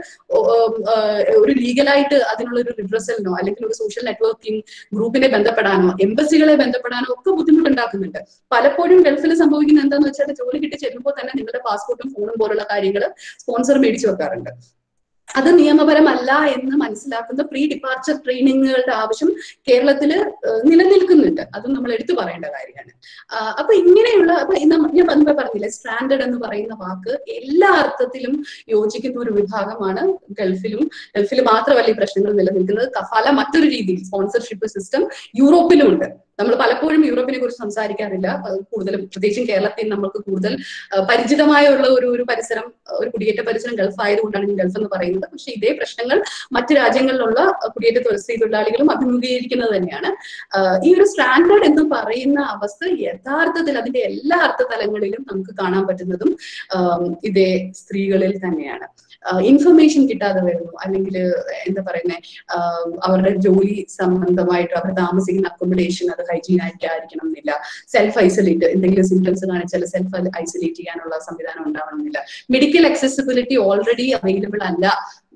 Speaker 2: ഒരു ലീഗലായിട്ട് അതിനുള്ള ഒരു റിഡ്രസലിനോ അല്ലെങ്കിൽ ഒരു സോഷ്യൽ നെറ്റ്വർക്കിംഗ് ഗ്രൂപ്പിനെ ബന്ധപ്പെടാനോ എംബസികളെ ബന്ധപ്പെടാനോ ഒക്കെ ബുദ്ധിമുട്ടുണ്ടാക്കുന്നുണ്ട്. പലപ്പോഴും ഗൾഫിൽ സംഭവിക്കുന്നത് എന്താണെന്ന് വെച്ചാൽ, ജോലി കിട്ടി ചെല്ലുമ്പോൾ തന്നെ നിങ്ങളുടെ പാസ്പോർട്ടും ഫോണും പോലുള്ള കാര്യങ്ങൾ സ്പോൺസർ മേടിച്ചു വെക്കാറുണ്ട്. അത് നിയമപരമല്ല എന്ന് മനസ്സിലാക്കുന്ന പ്രീ ഡിപ്പാർച്ചർ ട്രെയിനിങ്ങുകളുടെ ആവശ്യം കേരളത്തില് നിലനിൽക്കുന്നുണ്ട്. അതും നമ്മൾ എടുത്തു പറയേണ്ട കാര്യമാണ്. അപ്പൊ ഇങ്ങനെയുള്ള അപ്പൊ ഞാൻ മുമ്പേ പറഞ്ഞില്ലേ, സ്റ്റാൻഡേർഡ് എന്ന് പറയുന്ന വാക്ക് എല്ലാ അർത്ഥത്തിലും യോജിക്കുന്ന ഒരു വിഭാഗമാണ് ഗൾഫിലും. ഗൾഫിൽ മാത്രമല്ല ഈ പ്രശ്നങ്ങൾ നിലനിൽക്കുന്നത്, കഫാല മറ്റൊരു രീതിയിൽ സ്പോൺസർഷിപ്പ് സിസ്റ്റം യൂറോപ്പിലും ഉണ്ട്. നമ്മൾ പലപ്പോഴും യൂറോപ്പിനെ കുറിച്ച് സംസാരിക്കാറില്ല. കൂടുതലും പ്രത്യേകിച്ചും കേരളത്തിൽ നമുക്ക് കൂടുതൽ പരിചിതമായുള്ള ഒരു ഒരു പരിസരം, ഒരു കുടിയേറ്റ പരിസരം ഗൾഫ് ആയതുകൊണ്ടാണ് ഞാൻ ഗൾഫ് എന്ന് പറയുന്നത്. പക്ഷെ ഇതേ പ്രശ്നങ്ങൾ മറ്റു രാജ്യങ്ങളിലുള്ള കുടിയേറ്റ സ്ത്രീ തൊഴിലാളികളും അഭിമുഖീകരിക്കുന്നത് തന്നെയാണ്. ഈ ഒരു സ്റ്റാൻഡേർഡ് എന്ന് പറയുന്ന അവസ്ഥ യഥാർത്ഥത്തിൽ അതിന്റെ എല്ലാ അർത്ഥതലങ്ങളിലും നമുക്ക് കാണാൻ പറ്റുന്നതും ഇതേ സ്ത്രീകളിൽ തന്നെയാണ്. ഇൻഫർമേഷൻ കിട്ടാതെ വരുന്നു, അല്ലെങ്കിൽ എന്താ പറയുന്നത്, അവരുടെ ജോലി സംബന്ധമായിട്ട് അവർ താമസിക്കുന്ന അക്കോമഡേഷൻ അത് ഹൈജീൻ ആയിട്ട് ആയിരിക്കണം എന്നില്ല. സെൽഫ് ഐസൊലേറ്റ്, എന്തെങ്കിലും സിംറ്റംസ് കാണിച്ചാൽ സെൽഫ് ഐസൊലേറ്റ് ചെയ്യാനുള്ള സംവിധാനം ഉണ്ടാവണമെന്നില്ല. മെഡിക്കൽ അക്സസിബിലിറ്റി ഓൾറെഡി അവൈലബിൾ അല്ല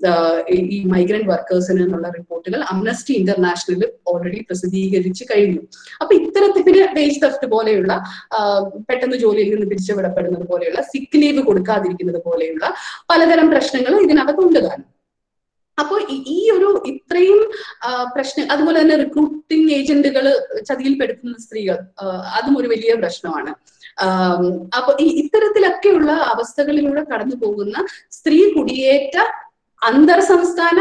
Speaker 2: ഈ മൈഗ്രന്റ് വർക്കേഴ്സിന് എന്നുള്ള റിപ്പോർട്ടുകൾ അംനസ്റ്റി ഇന്റർനാഷണൽ ഓൾറെഡി പ്രസിദ്ധീകരിച്ചു കഴിഞ്ഞു. അപ്പൊ ഇത്തരത്തിന് വേജ് തെഫ്റ്റ് പോലെയുള്ള, പെട്ടെന്ന് ജോലിയിൽ നിന്ന് പിരിച്ചുവിടപ്പെടുന്നത് പോലെയുള്ള, സിക്ക് ലീവ് കൊടുക്കാതിരിക്കുന്നത് പോലെയുള്ള പലതരം പ്രശ്നങ്ങൾ ഇതിനകത്തുണ്ട് താനും. അപ്പൊ ഈ ഒരു ഇത്രയും പ്രശ്നം, അതുപോലെ തന്നെ റിക്രൂട്ടിംഗ് ഏജന്റുകൾ ചതിയിൽപ്പെടുത്തുന്ന സ്ത്രീകൾ, അതും ഒരു വലിയ പ്രശ്നമാണ്. അപ്പൊ ഈ ഇത്തരത്തിലൊക്കെയുള്ള അവസ്ഥകളിലൂടെ കടന്നു പോകുന്ന സ്ത്രീ കുടിയേറ്റ അന്തർ സംസ്ഥാന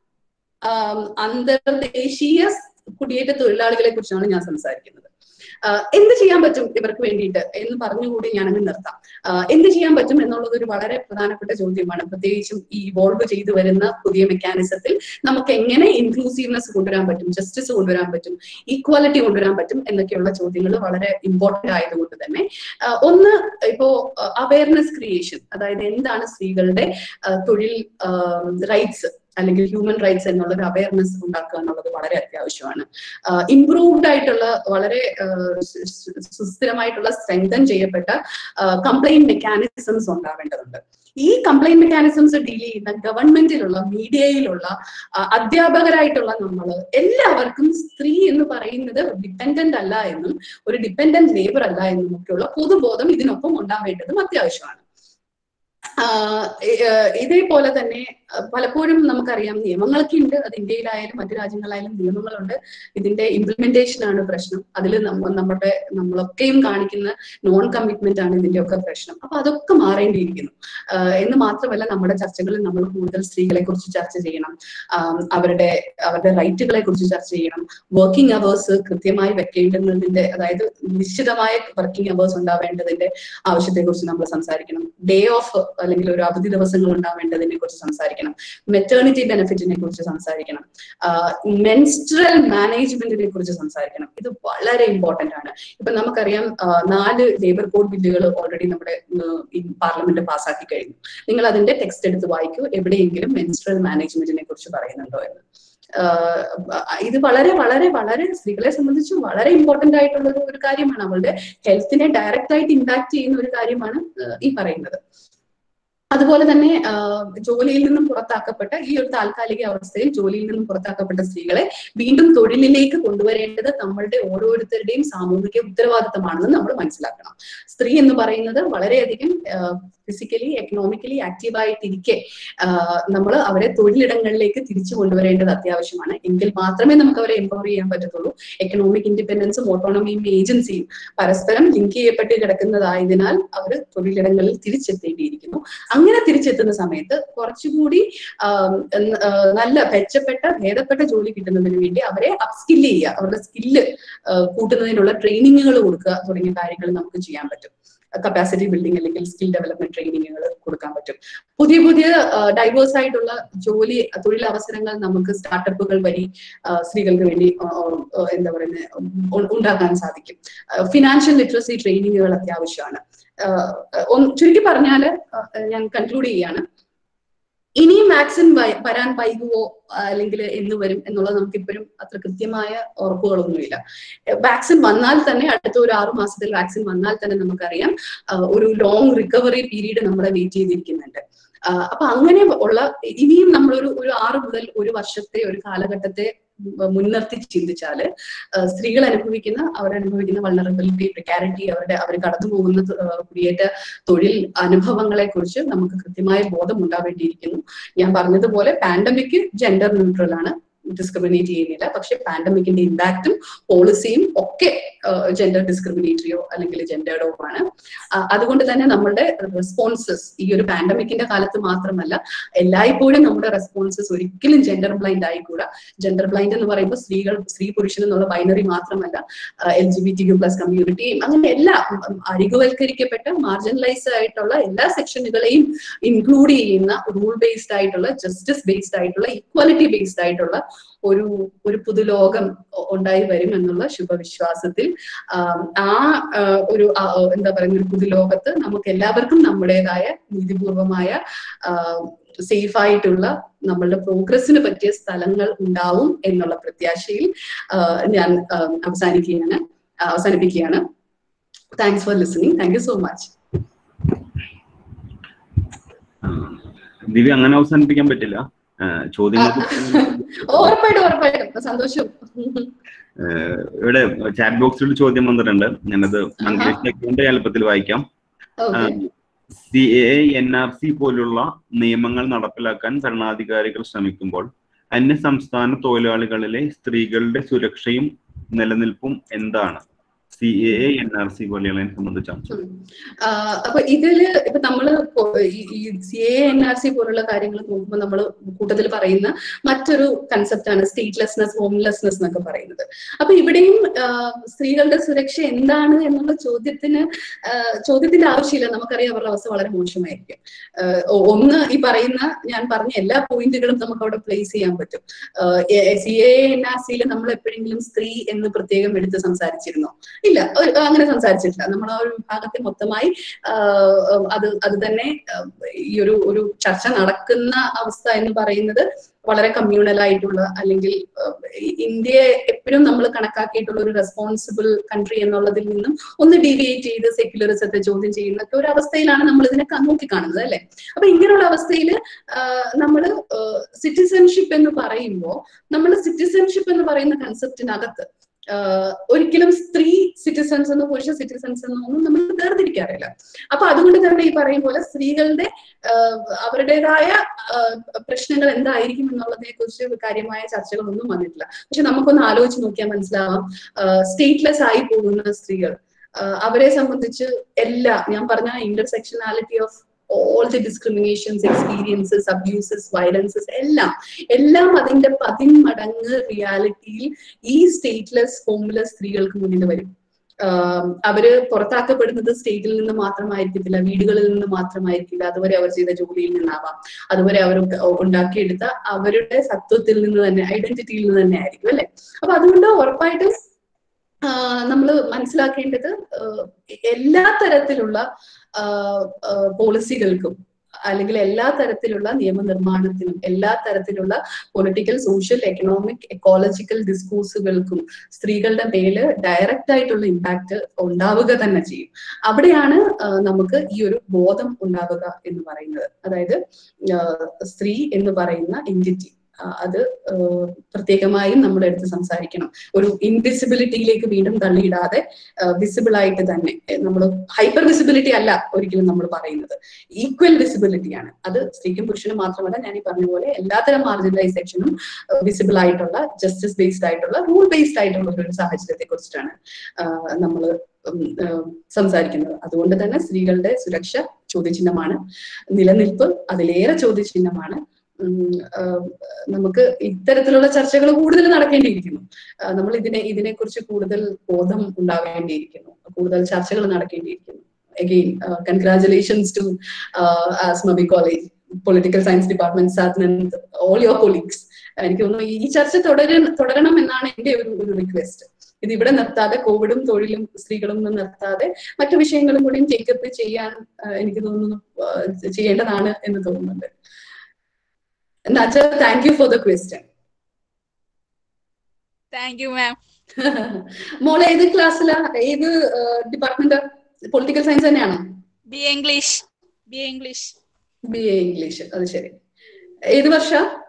Speaker 2: അന്തർദേശീയ കുടിയേറ്റ തൊഴിലാളികളെ കുറിച്ചാണ് ഞാൻ സംസാരിക്കുന്നത്. എന്ത് ചെയ്യാൻ പറ്റും ഇവർക്ക് വേണ്ടിയിട്ട് എന്ന് പറഞ്ഞുകൂടി ഞാനങ്ങ് നിർത്താം. എന്ത് ചെയ്യാൻ പറ്റും എന്നുള്ളത് ഒരു വളരെ പ്രധാനപ്പെട്ട ചോദ്യമാണ്. പ്രത്യേകിച്ചും ഈ ഇവോൾവ് ചെയ്തു വരുന്ന പുതിയ മെക്കാനിസത്തിൽ നമുക്ക് എങ്ങനെ ഇൻക്ലൂസീവ്നെസ് കൊണ്ടുവരാൻ പറ്റും, ജസ്റ്റിസ് കൊണ്ടുവരാൻ പറ്റും, ഈക്വാലിറ്റി കൊണ്ടുവരാൻ പറ്റും എന്നൊക്കെയുള്ള ചോദ്യങ്ങൾ വളരെ ഇമ്പോർട്ടന്റ് ആയതുകൊണ്ട് തന്നെ ഒന്ന്, ഇപ്പോ അവയർനെസ് ക്രിയേഷൻ, അതായത് എന്താണ് സ്ത്രീകളുടെ തൊഴിൽ റൈറ്റ്സ് അല്ലെങ്കിൽ ഹ്യൂമൻ റൈറ്റ്സ് എന്നുള്ള ഒരു അവയർനെസ് ഉണ്ടാക്കുക എന്നുള്ളത് വളരെ അത്യാവശ്യമാണ്. ഇംപ്രൂവ്ഡ് ആയിട്ടുള്ള, വളരെ സുസ്ഥിരമായിട്ടുള്ള, സ്ട്രെങ്തൻ ചെയ്യപ്പെട്ട കംപ്ലൈന്റ് മെക്കാനിസംസ് ഉണ്ടാവേണ്ടതുണ്ട്. ഈ കംപ്ലൈന്റ് മെക്കാനിസംസ് ഡീൽ ചെയ്യുന്ന ഗവൺമെന്റിലുള്ള, മീഡിയയിലുള്ള, അധ്യാപകരായിട്ടുള്ള നമ്മൾ എല്ലാവർക്കും സ്ത്രീ എന്ന് പറയുന്നത് ഡിപ്പെൻഡന്റ് അല്ല എന്നും ഒരു ഡിപ്പെൻഡന്റ് ലേബർ അല്ല എന്നും ഒക്കെയുള്ള പൊതുബോധം ഇതിനൊപ്പം ഉണ്ടാവേണ്ടതും അത്യാവശ്യമാണ്. ഇതേപോലെ തന്നെ പലപ്പോഴും നമുക്കറിയാം നിയമങ്ങളൊക്കെ ഉണ്ട്, അത് ഇന്ത്യയിലായാലും മറ്റു രാജ്യങ്ങളായാലും നിയമങ്ങളുണ്ട്. ഇതിന്റെ ഇംപ്ലിമെന്റേഷൻ ആണ് പ്രശ്നം. അതിൽ നമ്മുടെ നമ്മളൊക്കെയും കാണിക്കുന്ന നോൺ കമ്മിറ്റ്മെന്റ് ആണ് ഇതിന്റെയൊക്കെ പ്രശ്നം. അപ്പൊ അതൊക്കെ മാറേണ്ടിയിരിക്കുന്നു. എന്ന് മാത്രമല്ല, നമ്മുടെ ചർച്ചകളിൽ നമ്മൾ കൂടുതൽ സ്ത്രീകളെ കുറിച്ച് ചർച്ച ചെയ്യണം, അവരുടെ അവരുടെ റൈറ്റുകളെ കുറിച്ച് ചർച്ച ചെയ്യണം. വർക്കിംഗ് അവേഴ്സ് കൃത്യമായി വെക്കേണ്ടുന്നതിന്റെ, അതായത് നിശ്ചിതമായ വർക്കിംഗ് അവേഴ്സ് ഉണ്ടാവേണ്ടതിന്റെ ആവശ്യത്തെ കുറിച്ച് നമ്മൾ സംസാരിക്കണം. ഡേ ഓഫ് അല്ലെങ്കിൽ ഒരു അവധി ദിവസങ്ങൾ ഉണ്ടാവേണ്ടതിനെ കുറിച്ച് സംസാരിക്കണം. മെറ്റേണിറ്റി ബെനിഫിറ്റിനെ കുറിച്ച് സംസാരിക്കണം. മെൻസ്ട്രൽ മാനേജ്മെന്റിനെ കുറിച്ച് സംസാരിക്കണം. ഇത് വളരെ ഇമ്പോർട്ടന്റ് ആണ്. ഇപ്പൊ നമുക്കറിയാം, നാല് ലേബർ കോഡ് ബില്ലുകൾ ഓൾറെഡി നമ്മുടെ പാർലമെന്റ് പാസ്സാക്കി കഴിഞ്ഞു. നിങ്ങൾ അതിന്റെ ടെക്സ്റ്റ് എടുത്ത് വായിക്കൂ, എവിടെയെങ്കിലും മെൻസ്ട്രൽ മാനേജ്മെന്റിനെ കുറിച്ച് പറയുന്നുണ്ടോ എന്ന്. ഇത് വളരെ വളരെ വളരെ സ്ത്രീകളെ സംബന്ധിച്ച് വളരെ ഇമ്പോർട്ടന്റ് ആയിട്ടുള്ള ഒരു കാര്യമാണ്. അവളുടെ ഹെൽത്തിനെ ഡയറക്റ്റ് ആയിട്ട് ഇമ്പാക്ട് ചെയ്യുന്ന ഒരു കാര്യമാണ് ഈ പറയുന്നത്. അതുപോലെ തന്നെ ജോലിയിൽ നിന്നും പുറത്താക്കപ്പെട്ട ഈ ഒരു താൽക്കാലിക അവസ്ഥയിൽ ജോലിയിൽ നിന്നും പുറത്താക്കപ്പെട്ട സ്ത്രീകളെ വീണ്ടും തൊഴിലിലേക്ക് കൊണ്ടുവരേണ്ടത് നമ്മളുടെ ഓരോരുത്തരുടെയും സാമൂഹിക ഉത്തരവാദിത്തമാണെന്ന് നമ്മൾ മനസ്സിലാക്കണം. സ്ത്രീ എന്ന് പറയുന്നത് വളരെയധികം ഫിസിക്കലി എക്കണോമിക്കലി ആക്റ്റീവായിട്ടിരിക്കെ നമ്മൾ അവരെ തൊഴിലിടങ്ങളിലേക്ക് തിരിച്ചു കൊണ്ടുവരേണ്ടത് അത്യാവശ്യമാണ്. എങ്കിൽ മാത്രമേ നമുക്ക് അവരെ എംപവർ ചെയ്യാൻ പറ്റത്തുള്ളൂ. എക്കണോമിക് ഇൻഡിപെൻഡൻസും ഓട്ടോണമിയും ഏജൻസിയും പരസ്പരം ലിങ്ക് ചെയ്യപ്പെട്ട് കിടക്കുന്നതായതിനാൽ അവർ തൊഴിലിടങ്ങളിൽ തിരിച്ചെത്തേണ്ടിയിരിക്കുന്നു. അങ്ങനെ തിരിച്ചെത്തുന്ന സമയത്ത് കുറച്ചുകൂടി നല്ല മെച്ചപ്പെട്ട ഭേദപ്പെട്ട ജോലി കിട്ടുന്നതിന് വേണ്ടി അവരെ അപ്സ്കില്ല് ചെയ്യുക, അവരുടെ സ്കില്ല് കൂട്ടുന്നതിനുള്ള ട്രെയിനിങ്ങുകൾ കൊടുക്കുക തുടങ്ങിയ കാര്യങ്ങൾ നമുക്ക് ചെയ്യാൻ പറ്റും. കപ്പാസിറ്റി ബിൽഡിംഗ് അല്ലെങ്കിൽ സ്കിൽ ഡെവലപ്മെന്റ് ട്രെയിനിങ്ങുകൾ കൊടുക്കാൻ പറ്റും. പുതിയ പുതിയ ഡൈവേഴ്സ് ആയിട്ടുള്ള ജോലി തൊഴിലവസരങ്ങൾ നമുക്ക് സ്റ്റാർട്ടപ്പുകൾ വഴി സ്ത്രീകൾക്ക് വേണ്ടി എന്താ പറയുന്നത് ഉണ്ടാക്കാൻ സാധിക്കും. ഫിനാൻഷ്യൽ ലിറ്ററസി ട്രെയിനിങ്ങുകൾ അത്യാവശ്യമാണ്. ചുരുക്കി പറഞ്ഞാല് ഞാൻ കൺക്ലൂഡ് ചെയ്യാണ്, ഇനിയും വാക്സിൻ വരാൻ വൈകുവോ അല്ലെങ്കിൽ എന്ന് വരും എന്നുള്ളത് നമുക്ക് ഇപ്പോഴും അത്ര കൃത്യമായ ഉറപ്പുകളൊന്നുമില്ല. വാക്സിൻ വന്നാൽ തന്നെ അടുത്ത ഒരു ആറു മാസത്തിൽ വാക്സിൻ വന്നാൽ തന്നെ നമുക്കറിയാം ഒരു ലോങ് റിക്കവറി പീരീഡ് നമ്മളെ വെയിറ്റ് ചെയ്തിരിക്കുന്നുണ്ട്. അപ്പൊ അങ്ങനെ ഉള്ള ഇനിയും നമ്മളൊരു ഒരു ആറ് മുതൽ ഒരു വർഷത്തെ ഒരു കാലഘട്ടത്തെ മുൻനിർത്തി ചിന്തിച്ചാല് സ്ത്രീകൾ അനുഭവിക്കുന്ന അവരനുഭവിക്കുന്ന വൾണറബിലിറ്റി, പ്രിക്കാരിറ്റി, അവരുടെ അവർ കടന്നു പോകുന്ന കുടിയേറ്റ തൊഴിൽ അനുഭവങ്ങളെ കുറിച്ച് നമുക്ക് കൃത്യമായ ബോധം ഉണ്ടാവേണ്ടിയിരിക്കുന്നു. ഞാൻ പറഞ്ഞതുപോലെ പാൻഡമിക് ജെൻഡർ ന്യൂട്രൽ ആണ്, ഡിസ്ക്രിമിനേറ്റ് ചെയ്യുന്നില്ല. പക്ഷെ പാൻഡമിക്കിന്റെ ഇമ്പാക്റ്റും പോളിസിയും ഒക്കെ ജെൻഡർ ഡിസ്ക്രിമിനേറ്ററിയോ അല്ലെങ്കിൽ ജെൻഡേർഡോ ആണ്. അതുകൊണ്ട് തന്നെ നമ്മുടെ റെസ്പോൺസസ് ഈ ഒരു പാൻഡമിക്കിന്റെ കാലത്ത് മാത്രമല്ല, എല്ലായ്പ്പോഴും നമ്മുടെ റെസ്പോൺസസ് ഒരിക്കലും ജെൻഡർ ബ്ലൈൻഡ് ആയിക്കൂടാ. ജെൻഡർ ബ്ലൈൻഡ് എന്ന് പറയുമ്പോൾ സ്ത്രീകൾ സ്ത്രീ പുരുഷൻ എന്നുള്ള ബൈനറി മാത്രമല്ല, L G B T Q plus community, അങ്ങനെ എല്ലാ അരികുവൽക്കരിക്കപ്പെട്ട മാർജിനലൈസ് ആയിട്ടുള്ള എല്ലാ സെക്ഷനുകളെയും ഇൻക്ലൂഡ് ചെയ്യുന്ന റൂൾ ബേസ്ഡ് ആയിട്ടുള്ള, ജസ്റ്റിസ് ബേസ്ഡ് ആയിട്ടുള്ള, ഈക്വാലിറ്റി ബേസ്ഡ് ആയിട്ടുള്ള ഒരു ഒരു പുതുലോകം ഉണ്ടായി വരും എന്നുള്ള ശുഭവിശ്വാസത്തിൽ ആ ഒരു എന്താ പറയുന്ന ഒരു പുതുലോകത്ത് നമുക്ക് എല്ലാവർക്കും നമ്മുടേതായ നീതിപൂർവമായ സേഫ് ആയിട്ടുള്ള നമ്മളുടെ പ്രോഗ്രസിന് പറ്റിയ സ്ഥലങ്ങൾ ഉണ്ടാവും എന്നുള്ള പ്രത്യാശയിൽ ഞാൻ അവസാനിക്കുകയാണ് അവസാനിപ്പിക്കുകയാണ് thanks for listening. Thank you so much.
Speaker 3: Divya, അങ്ങനെ അവസാനിപ്പിക്കാൻ പറ്റില്ല.
Speaker 2: സന്തോഷം.
Speaker 3: ഇവിടെ ചാറ്റ് ബോക്സിൽ ചോദ്യം വന്നിട്ടുണ്ട്, ഞാനത് മംഗളേഷിന്റെ എളുപ്പത്തിൽ വായിക്കാം. C A N R C പോലുള്ള നിയമങ്ങൾ നടപ്പിലാക്കാൻ ഭരണാധികാരികൾ ശ്രമിക്കുമ്പോൾ അന്യ സംസ്ഥാന തൊഴിലാളികളിലെ സ്ത്രീകളുടെ സുരക്ഷയും നിലനിൽപ്പും എന്താണ്? C A N R C പോലെയുള്ളതിനെ സംബന്ധിച്ചാണ്.
Speaker 2: അപ്പൊ ഇതില് ഇപ്പൊ നമ്മള് ഈ C A N R C പോലുള്ള കാര്യങ്ങൾ നോക്കുമ്പോൾ നമ്മൾ കൂട്ടത്തിൽ പറയുന്ന മറ്റൊരു കൺസെപ്റ്റ് ആണ് സ്റ്റേറ്റ്ലെസ്നെസ്, ഹോംലെസ്നെസ് എന്നൊക്കെ പറയുന്നത്. അപ്പൊ ഇവിടെയും സ്ത്രീകളുടെ സുരക്ഷ എന്താണ് എന്നുള്ള ചോദ്യത്തിന് ചോദ്യത്തിന്റെ ആവശ്യമില്ല. നമുക്കറിയാം അവരുടെ അവസ്ഥ വളരെ മോശമായിരിക്കും. ഒന്ന്, ഈ പറയുന്ന ഞാൻ പറഞ്ഞ എല്ലാ പോയിന്റുകളും നമുക്ക് അവിടെ പ്ലേസ് ചെയ്യാൻ പറ്റും. സി എ എൻ ആർ സിയിൽ നമ്മൾ എപ്പോഴെങ്കിലും സ്ത്രീ എന്ന് പ്രത്യേകം എടുത്ത് സംസാരിച്ചിരുന്നോ? ഇല്ല, അങ്ങനെ സംസാരിച്ചിട്ടില്ല. നമ്മൾ ആ ഒരു വിഭാഗത്തെ മൊത്തമായി അത് അത് തന്നെ ഈ ഒരു ഒരു ചർച്ച നടക്കുന്ന അവസ്ഥ എന്ന് പറയുന്നത് വളരെ കമ്മ്യൂണൽ ആയിട്ടുള്ള, അല്ലെങ്കിൽ ഇന്ത്യയെ എപ്പോഴും നമ്മൾ കണക്കാക്കിയിട്ടുള്ള ഒരു റെസ്പോൺസിബിൾ കൺട്രി എന്നുള്ളതിൽ നിന്നും ഒന്ന് ഡീവിയേറ്റ് ചെയ്ത് സെക്യുലറിസത്തെ ചോദ്യം ചെയ്യുന്ന ഒരു അവസ്ഥയിലാണ് നമ്മൾ ഇതിനെ നോക്കിക്കാണുന്നത്, അല്ലെ? അപ്പൊ ഇങ്ങനെയുള്ള അവസ്ഥയിൽ നമ്മൾ സിറ്റിസൺഷിപ്പ് എന്ന് പറയുമ്പോൾ നമ്മൾ സിറ്റിസൺഷിപ്പ് എന്ന് പറയുന്ന കൺസെപ്റ്റിനകത്ത് ഒരിക്കലും സ്ത്രീ സിറ്റിസൺസ് എന്നോ പുരുഷ സിറ്റിസൺസ് എന്നോ ഒന്നും നമ്മൾ വേർതിരിക്കാറില്ല. അപ്പൊ അതുകൊണ്ട് തന്നെ ഈ പറയും പോലെ സ്ത്രീകളുടെ അവരുടേതായ പ്രശ്നങ്ങൾ എന്തായിരിക്കും എന്നുള്ളതിനെ കുറിച്ച് കാര്യമായ ചർച്ചകളൊന്നും വന്നിട്ടില്ല. പക്ഷെ നമുക്കൊന്ന് ആലോചിച്ച് നോക്കിയാൽ മനസ്സിലാവാം, സ്റ്റേറ്റ്ലെസ് ആയി പോകുന്ന സ്ത്രീകൾ, അവരെ സംബന്ധിച്ച് എല്ലാ ഞാൻ പറഞ്ഞ intersectionality of all the discriminations, experiences, abuses, violences, എല്ലാം എല്ലാം അതിന്റെ പതിന്മടങ്ങ് റിയാലിറ്റിയിൽ ഈ സ്റ്റേറ്റ്ലെസ് ഹോംലെസ് സ്ത്രീകൾക്ക് മുന്നിൽ വരും. അവര് പുറത്താക്കപ്പെടുന്നത് സ്റ്റേറ്റിൽ നിന്ന് മാത്രമായിരിക്കത്തില്ല, വീടുകളിൽ നിന്ന് മാത്രമായിരിക്കില്ല, അതുവരെ അവർ ചെയ്ത ജോലിയിൽ നിന്നാവാം, അതുവരെ അവർ ഉണ്ടാക്കിയെടുത്ത അവരുടെ സത്വത്തിൽ നിന്ന് തന്നെ, ഐഡന്റിറ്റിയിൽ നിന്ന് തന്നെ ആയിരിക്കും അല്ലെ. അപ്പൊ അതുകൊണ്ട് ഉറപ്പായിട്ടും നമ്മൾ മനസ്സിലാക്കേണ്ടത് എല്ലാ തരത്തിലുള്ള പോളിസികൾക്കും അല്ലെങ്കിൽ എല്ലാ തരത്തിലുള്ള നിയമനിർമ്മാണത്തിനും എല്ലാ തരത്തിലുള്ള പൊളിറ്റിക്കൽ, സോഷ്യൽ, എക്കണോമിക്, എക്കോളജിക്കൽ ഡിസ്കോഴ്സുകൾക്കും സ്ത്രീകളുടെ മേല് ഡയറക്റ്റ് ആയിട്ടുള്ള ഇമ്പാക്ട് ഉണ്ടാവുക തന്നെ ചെയ്യും. അവിടെയാണ് നമുക്ക് ഈ ഒരു ബോധം ഉണ്ടാവുക എന്ന് പറയുന്നത്. അതായത് സ്ത്രീ എന്ന് പറയുന്ന എൻറ്റിറ്റി അത് പ്രത്യേകമായും നമ്മുടെ അടുത്ത് സംസാരിക്കണം. ഒരു ഇൻവിസിബിലിറ്റിയിലേക്ക് വീണ്ടും തള്ളിയിടാതെ വിസിബിൾ ആയിട്ട് തന്നെ, നമ്മൾ ഹൈപ്പർ വിസിബിലിറ്റി അല്ല ഒരിക്കലും നമ്മൾ പറയുന്നത്, ഈക്വൽ വിസിബിലിറ്റിയാണ്. അത് സ്ത്രീക്കും പുരുഷനും മാത്രമല്ല, ഞാൻ ഈ പറഞ്ഞ പോലെ എല്ലാത്തരം മാർജിനലൈസേഷനും വിസിബിൾ ആയിട്ടുള്ള, ജസ്റ്റിസ് ബേസ്ഡ് ആയിട്ടുള്ള, റൂൾ ബേസ്ഡ് ആയിട്ടുള്ള ഒരു സാഹചര്യത്തെ കുറിച്ചിട്ടാണ് നമ്മൾ സംസാരിക്കുന്നത്. അതുകൊണ്ട് തന്നെ സ്ത്രീകളുടെ സുരക്ഷ ചോദ്യചിഹ്നമാണ്, നിലനിൽപ്പ് അതിലേറെ ചോദ്യചിഹ്നമാണ്. നമുക്ക് ഇത്തരത്തിലുള്ള ചർച്ചകൾ കൂടുതൽ നടക്കേണ്ടിയിരിക്കുന്നു. നമ്മൾ ഇതിനെ ഇതിനെക്കുറിച്ച് കൂടുതൽ ബോധം ഉണ്ടാവേണ്ടിയിരിക്കുന്നു, കൂടുതൽ ചർച്ചകൾ നടക്കേണ്ടിയിരിക്കുന്നു. Again congratulations to Asmabi college political science department, സാധനന്ത്, ഓൾ യുവർ കൊളീഗ്സ്. എനിക്ക് തോന്നുന്നു ഈ ചർച്ച തുടര തുടരണം എന്നാണ് എന്റെ ഒരു ഒരു റിക്വസ്റ്റ്. ഇത് ഇവിടെ നിർത്താതെ, കോവിഡും തൊഴിലും സ്ത്രീകളും ഒന്നും നിർത്താതെ മറ്റു വിഷയങ്ങളും കൂടിയും ടേക്കപ്പ് ചെയ്യാൻ എനിക്ക് തോന്നുന്നു ചെയ്യേണ്ടതാണ് എന്ന് തോന്നുന്നുണ്ട്. Nacha, thank you for the question.
Speaker 4: Thank you, ma'am.
Speaker 2: മോളെ ഏത് ക്ലാസ്സിലാ, ഏത് ഡിപ്പാർട്ട്മെന്റ്? പൊളിറ്റിക്കൽ സയൻസ് തന്നെയാണോ?
Speaker 4: B A English. B A English.
Speaker 2: B A English, അത് ശരി. ഏത് വർഷ?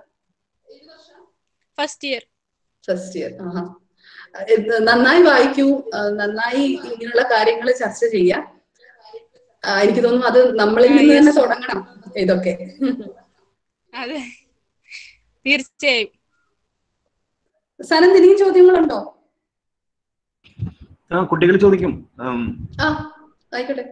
Speaker 4: First year.
Speaker 2: First year. ആഹാ. നന്നായി വായിക്കൂ, നന്നായി ഇങ്ങനെയുള്ള കാര്യങ്ങൾ ചർച്ച ചെയ്യാം. എനിക്ക് തോന്നുന്നു അത് നമ്മളിൽ നിന്ന് തന്നെ തുടങ്ങണം ഇതൊക്കെ.
Speaker 4: അതെ, തീർച്ചയായും.
Speaker 2: സനന്ത്, ഇനിയും ചോദ്യങ്ങളുണ്ടോ?
Speaker 3: ആ, കുട്ടികൾ ചോദിക്കും.
Speaker 2: ആ, ആയിക്കോട്ടെ.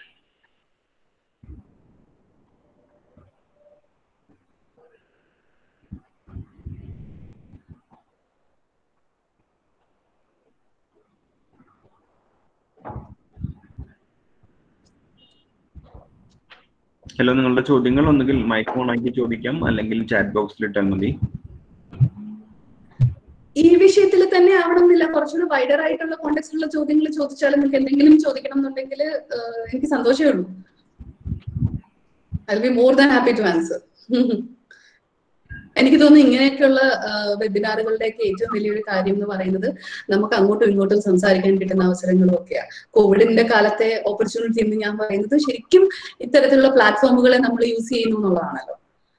Speaker 3: ഹലോ, നിങ്ങളുടെ ചോദ്യങ്ങൾ ഒന്നുകിൽ മൈക്ക് ഓൺ ആക്കി ചോദിക്കാം, അല്ലെങ്കിൽ ചാറ്റ് ബോക്സിൽ ഇട്ടാൽ മതി.
Speaker 2: ഈ വിഷയത്തിൽ തന്നെ ആവണമെന്നില്ല, കുറച്ചുകൂടി വൈഡർ ആയിട്ടുള്ള കോണ്ടെക്സ്റ്റിലുള്ള ചോദ്യങ്ങൾ ചോദിച്ചാലും നിങ്ങൾക്ക് എന്തെങ്കിലും ചോദിക്കണം എന്നുണ്ടെങ്കിൽ എനിക്ക് സന്തോഷമേ ഉള്ളൂ. I will be more than happy to answer. എനിക്ക് തോന്നുന്നു ഇങ്ങനെയൊക്കെയുള്ള വെബിനാറുകളുടെയൊക്കെ ഏറ്റവും വലിയൊരു കാര്യം എന്ന് പറയുന്നത് നമുക്ക് അങ്ങോട്ടും ഇങ്ങോട്ടും സംസാരിക്കാൻ കിട്ടുന്ന അവസരങ്ങളും ഒക്കെയാണ്. കോവിഡിന്റെ കാലത്തെ ഓപ്പർച്യൂണിറ്റി എന്ന് ഞാൻ പറയുന്നത് ശരിക്കും ഇത്തരത്തിലുള്ള പ്ലാറ്റ്ഫോമുകളെ നമ്മൾ യൂസ് ചെയ്യുന്നു എന്നുള്ളതാണല്ലോ.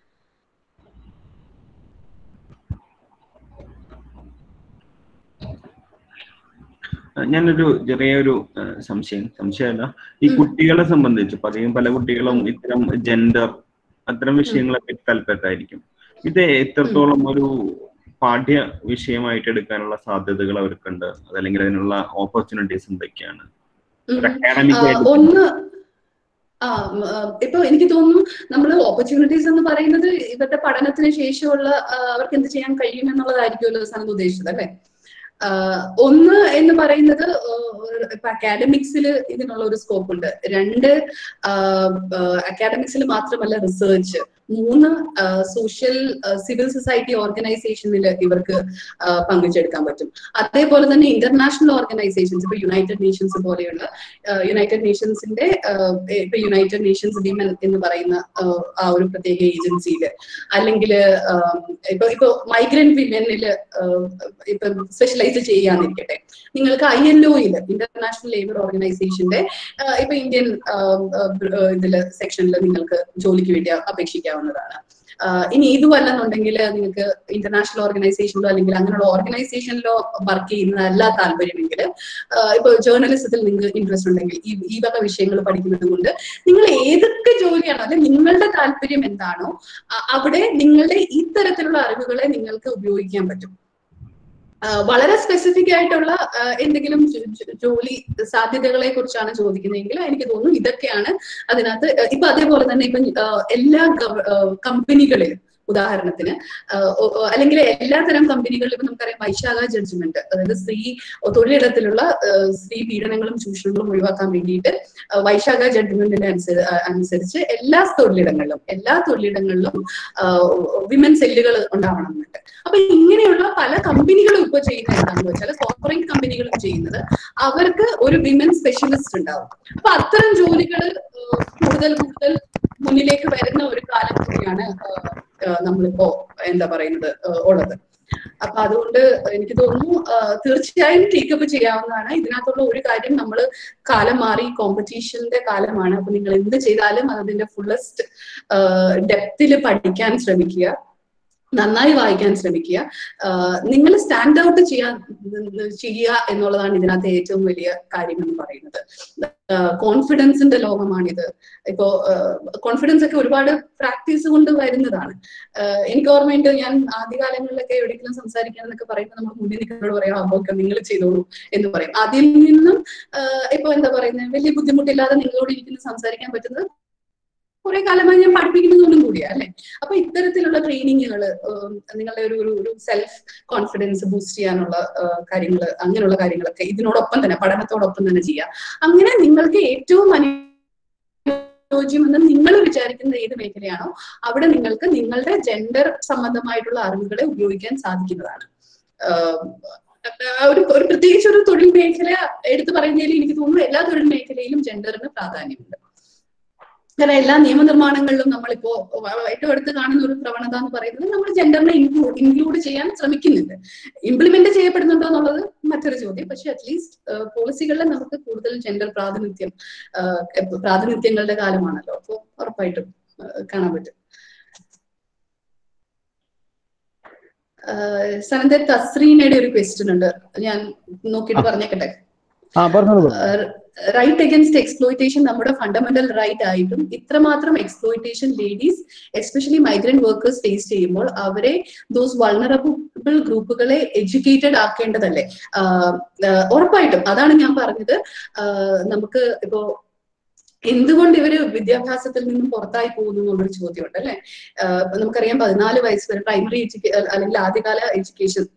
Speaker 3: ഞാനൊരു ചെറിയൊരു സംശയം സംശയമല്ല ഈ കുട്ടികളെ സംബന്ധിച്ച് പറയും, പല കുട്ടികളും ഇത്തരം ജെൻഡർ അത്തരം വിഷയങ്ങളെ പറ്റി താല്പര്യമായിരിക്കും. ഇത് എത്രത്തോളം ഒരു പാഠ്യ വിഷയമായിട്ട് എടുക്കാനുള്ള സാധ്യതകൾ അവർക്കുണ്ട്, അതല്ലെങ്കിൽ അതിനുള്ള ഓപ്പർച്യൂണിറ്റീസ് എന്തൊക്കെയാണ്?
Speaker 2: ഒന്ന് ആ ഇപ്പൊ എനിക്ക് തോന്നുന്നു നമ്മൾ ഓപ്പർച്യൂണിറ്റീസ് എന്ന് പറയുന്നത് ഇവരുടെ പഠനത്തിന് ശേഷമുള്ള അവർക്ക് എന്ത് ചെയ്യാൻ കഴിയും എന്നുള്ളതായിരിക്കുമല്ലോ സനന്ത് ഉദ്ദേശിച്ചത് അല്ലെ. ഒന്ന് എന്ന് പറയുന്നത് ഇപ്പൊ അക്കാഡമിക്സിൽ ഇതിനുള്ള ഒരു സ്കോപ്പ് ഉണ്ട്. രണ്ട്, അക്കാഡമിക്സിൽ മാത്രമല്ല റിസർച്ച്. മൂന്ന്, സോഷ്യൽ സിവിൽ സൊസൈറ്റി ഓർഗനൈസേഷനിൽ ഇവർക്ക് പങ്കുചേർക്കാൻ പറ്റും. അതേപോലെ തന്നെ ഇന്റർനാഷണൽ ഓർഗനൈസേഷൻസ്, ഇപ്പൊ യുണൈറ്റഡ് നേഷൻസ് പോലെയുള്ള യുണൈറ്റഡ് നേഷൻസിന്റെ ഇപ്പൊ യുണൈറ്റഡ് നേഷൻസ് വിമൻ എന്ന് പറയുന്ന ആ ഒരു പ്രത്യേക ഏജൻസിയില്, അല്ലെങ്കിൽ ഇപ്പൊ ഇപ്പൊ മൈഗ്രന്റ് വിമനില് ഇപ്പൊ സ്പെഷ്യലൈസ് ചെയ്യാന്നിരിക്കട്ടെ, നിങ്ങൾക്ക് ഐ എൽ ഒയില് ഇന്റർനാഷണൽ ലേബർ ഓർഗനൈസേഷന്റെ ഇപ്പൊ ഇന്ത്യൻ ഇതില് സെക്ഷനിൽ നിങ്ങൾക്ക് ജോലിക്ക് വേണ്ടി അപേക്ഷിക്കാം ാണ് ഇനി ഇതുമല്ലെന്നുണ്ടെങ്കിൽ നിങ്ങൾക്ക് ഇന്റർനാഷണൽ ഓർഗനൈസേഷനിലോ അല്ലെങ്കിൽ അങ്ങനെയുള്ള ഓർഗനൈസേഷനിലോ വർക്ക് ചെയ്യുന്നതല്ല താല്പര്യമെങ്കിൽ, ഇപ്പൊ ജേർണലിസത്തിൽ നിങ്ങൾക്ക് ഇൻട്രസ്റ്റ് ഉണ്ടെങ്കിൽ ഈ ഈ വക വിഷയങ്ങൾ പഠിക്കുന്നത് കൊണ്ട് നിങ്ങൾ ഏതൊക്കെ ജോലിയാണോ അല്ലെ നിങ്ങളുടെ താല്പര്യം എന്താണോ അവിടെ നിങ്ങളുടെ ഇത്തരത്തിലുള്ള അറിവുകളെ നിങ്ങൾക്ക് ഉപയോഗിക്കാൻ പറ്റും. വളരെ സ്പെസിഫിക് ആയിട്ടുള്ള എന്തെങ്കിലും ജോലി സാധ്യതകളെ കുറിച്ചാണ് ചോദിക്കുന്നതെങ്കിൽ എനിക്ക് തോന്നുന്നു ഇതൊക്കെയാണ് അതിനകത്ത്. ഇപ്പൊ അതേപോലെ തന്നെ ഇപ്പൊ എല്ലാ കമ്പനികളിലും ഉദാഹരണത്തിന് അല്ലെങ്കിൽ എല്ലാത്തരം കമ്പനികളിലും ഇപ്പൊ നമുക്കറിയാം വൈശാഖ ജഡ്ജ്മെന്റ്, അതായത് സ്ത്രീ തൊഴിലിടത്തിലുള്ള സ്ത്രീ പീഡനങ്ങളും ചൂഷണങ്ങളും ഒഴിവാക്കാൻ വേണ്ടിയിട്ട് വൈശാഖ ജഡ്ജ്മെന്റിന് അനുസരിച്ച് എല്ലാ തൊഴിലിടങ്ങളിലും എല്ലാ തൊഴിലിടങ്ങളിലും വിമൻ സെല്ലുകൾ ഉണ്ടാവണമെന്നുണ്ട്. അപ്പൊ ഇങ്ങനെയുള്ള പല കമ്പനികളും ഇപ്പൊ ചെയ്യുന്നത് എന്താണെന്ന് വെച്ചാൽ കോർപ്പറേറ്റ് കമ്പനികളും ചെയ്യുന്നത് അവർക്ക് ഒരു വിമൻ സ്പെഷ്യലിസ്റ്റ് ഉണ്ടാവും. അപ്പൊ അത്തരം ജോലികൾ കൂടുതൽ കൂടുതൽ മുന്നിലേക്ക് വരുന്ന ഒരു കാലം കൂടിയാണ് നമ്മളിപ്പോ എന്താ പറയുന്നത് ഉള്ളത്. അപ്പൊ അതുകൊണ്ട് എനിക്ക് തോന്നുന്നു തീർച്ചയായും ടേക്കപ്പ് ചെയ്യാവുന്നതാണ്. ഇതിനകത്തുള്ള ഒരു കാര്യം, നമ്മൾ കാലം മാറി, കോമ്പറ്റീഷന്റെ കാലമാണ്. അപ്പൊ നിങ്ങൾ എന്ത് ചെയ്താലും അതിന്റെ ഫുള്ളസ്റ്റ് ഡെപ്തിൽ പഠിക്കാൻ ശ്രമിക്കുക, നന്നായി വായിക്കാൻ ശ്രമിക്കുക, നിങ്ങൾ സ്റ്റാൻഡ് ഔട്ട് ചെയ്യാൻ ചെയ്യുക എന്നുള്ളതാണ് ഇതിനകത്ത് ഏറ്റവും വലിയ കാര്യം എന്ന് പറയുന്നത്. കോൺഫിഡൻസിന്റെ ലോകമാണിത്. ഇപ്പോ കോൺഫിഡൻസ് ഒക്കെ ഒരുപാട് പ്രാക്ടീസ് കൊണ്ട് വരുന്നതാണ്. എനിക്ക് ഓർമ്മയുണ്ട്, ഞാൻ ആദ്യകാലങ്ങളിലൊക്കെ എവിടെയെങ്കിലും സംസാരിക്കണം എന്നൊക്കെ പറയുമ്പോൾ നമ്മൾ മുന്നിൽ നിൽക്കുന്നവരോട് പറയാം അപ്പൊ നിങ്ങൾ ചെയ്തോളൂ എന്ന് പറയും. അതിൽ നിന്നും ഇപ്പൊ എന്താ പറയുന്നത്, വലിയ ബുദ്ധിമുട്ടില്ലാതെ നിങ്ങളോട് ഇരിക്കുന്ന സംസാരിക്കാൻ പറ്റുന്നത് കുറെ കാലമായി ഞാൻ പഠിപ്പിക്കുന്നതുകൊണ്ടും കൂടിയാ അല്ലെ. അപ്പൊ ഇത്തരത്തിലുള്ള ട്രെയിനിങ്ങുകൾ, നിങ്ങളുടെ ഒരു ഒരു സെൽഫ് കോൺഫിഡൻസ് ബൂസ്റ്റ് ചെയ്യാനുള്ള കാര്യങ്ങൾ, അങ്ങനെയുള്ള കാര്യങ്ങളൊക്കെ ഇതിനോടൊപ്പം തന്നെ പഠനത്തോടൊപ്പം തന്നെ ചെയ്യാം. അങ്ങനെ നിങ്ങൾക്ക് ഏറ്റവും അനുയോജ്യമെന്ന് നിങ്ങൾ വിചാരിക്കുന്ന ഏത് മേഖലയാണോ അവിടെ നിങ്ങൾക്ക് നിങ്ങളുടെ ജെൻഡർ സംബന്ധമായിട്ടുള്ള അറിവുകളെ ഉപയോഗിക്കാൻ സാധിക്കുന്നതാണ്. ഒരു ഒരു പ്രത്യേകിച്ച് ഒരു തൊഴിൽ മേഖല എടുത്തു പറയുന്നതിൽ എനിക്ക് തോന്നുന്നു എല്ലാ തൊഴിൽ മേഖലയിലും ജെൻഡറിന് പ്രാധാന്യമുണ്ട്. കാരണം എല്ലാ നിയമനിർമ്മാണങ്ങളിലും നമ്മളിപ്പോ ഏറ്റവും അടുത്ത് കാണുന്ന ഒരു പ്രവണത എന്ന് പറയുന്നത് നമ്മൾ ജെൻഡറിനെ ഇൻക്ലൂഡ് ഇൻക്ലൂഡ് ചെയ്യാൻ ശ്രമിക്കുന്നുണ്ട്. ഇംപ്ലിമെന്റ് ചെയ്യപ്പെടുന്നുണ്ടോ എന്നുള്ളത് മറ്റൊരു ചോദ്യം. പക്ഷെ അറ്റ്ലീസ്റ്റ് പോളിസികളിൽ നമുക്ക് കൂടുതൽ ജെൻഡർ പ്രാതിനിധ്യം പ്രാതിനിധ്യങ്ങളുടെ കാലമാണല്ലോ. അപ്പോൾ ഉറപ്പായിട്ടും കാണാൻ പറ്റും. സനന്ദ തസ്രീനയുടെ ഒരു ക്വസ്റ്റ്യൻ ഉണ്ട്, ഞാൻ നോക്കിയിട്ട് പറഞ്ഞേക്കട്ടെ. റൈറ്റ് അഗൈൻസ്റ്റ് എക്സ്പ്ലോയിറ്റേഷൻ നമ്മുടെ ഫണ്ടമെന്റൽ റൈറ്റ് ആയിട്ടും ഇത്രമാത്രം exploitation ladies especially migrant workers face ചെയ്യുമ്പോൾ അവരെ ദോസ് വൾണറബിൾ ഗ്രൂപ്പുകളെ എഡ്യൂക്കേറ്റഡ് ആക്കേണ്ടതല്ലേ? ഉറപ്പായിട്ടും അതാണ് ഞാൻ പറഞ്ഞത്. നമുക്ക് ഇപ്പോ എന്തുകൊണ്ട് ഇവര് വിദ്യാഭ്യാസത്തിൽ നിന്നും പുറത്തായി പോകുന്നു എന്നുള്ളൊരു ചോദ്യമുണ്ട് അല്ലെ. നമുക്കറിയാം പതിനാല് വയസ്സ് വരെ പ്രൈമറി എഡ്യൂക്കേ അല്ലെങ്കിൽ ആദ്യകാല എഡ്യൂക്കേഷൻ,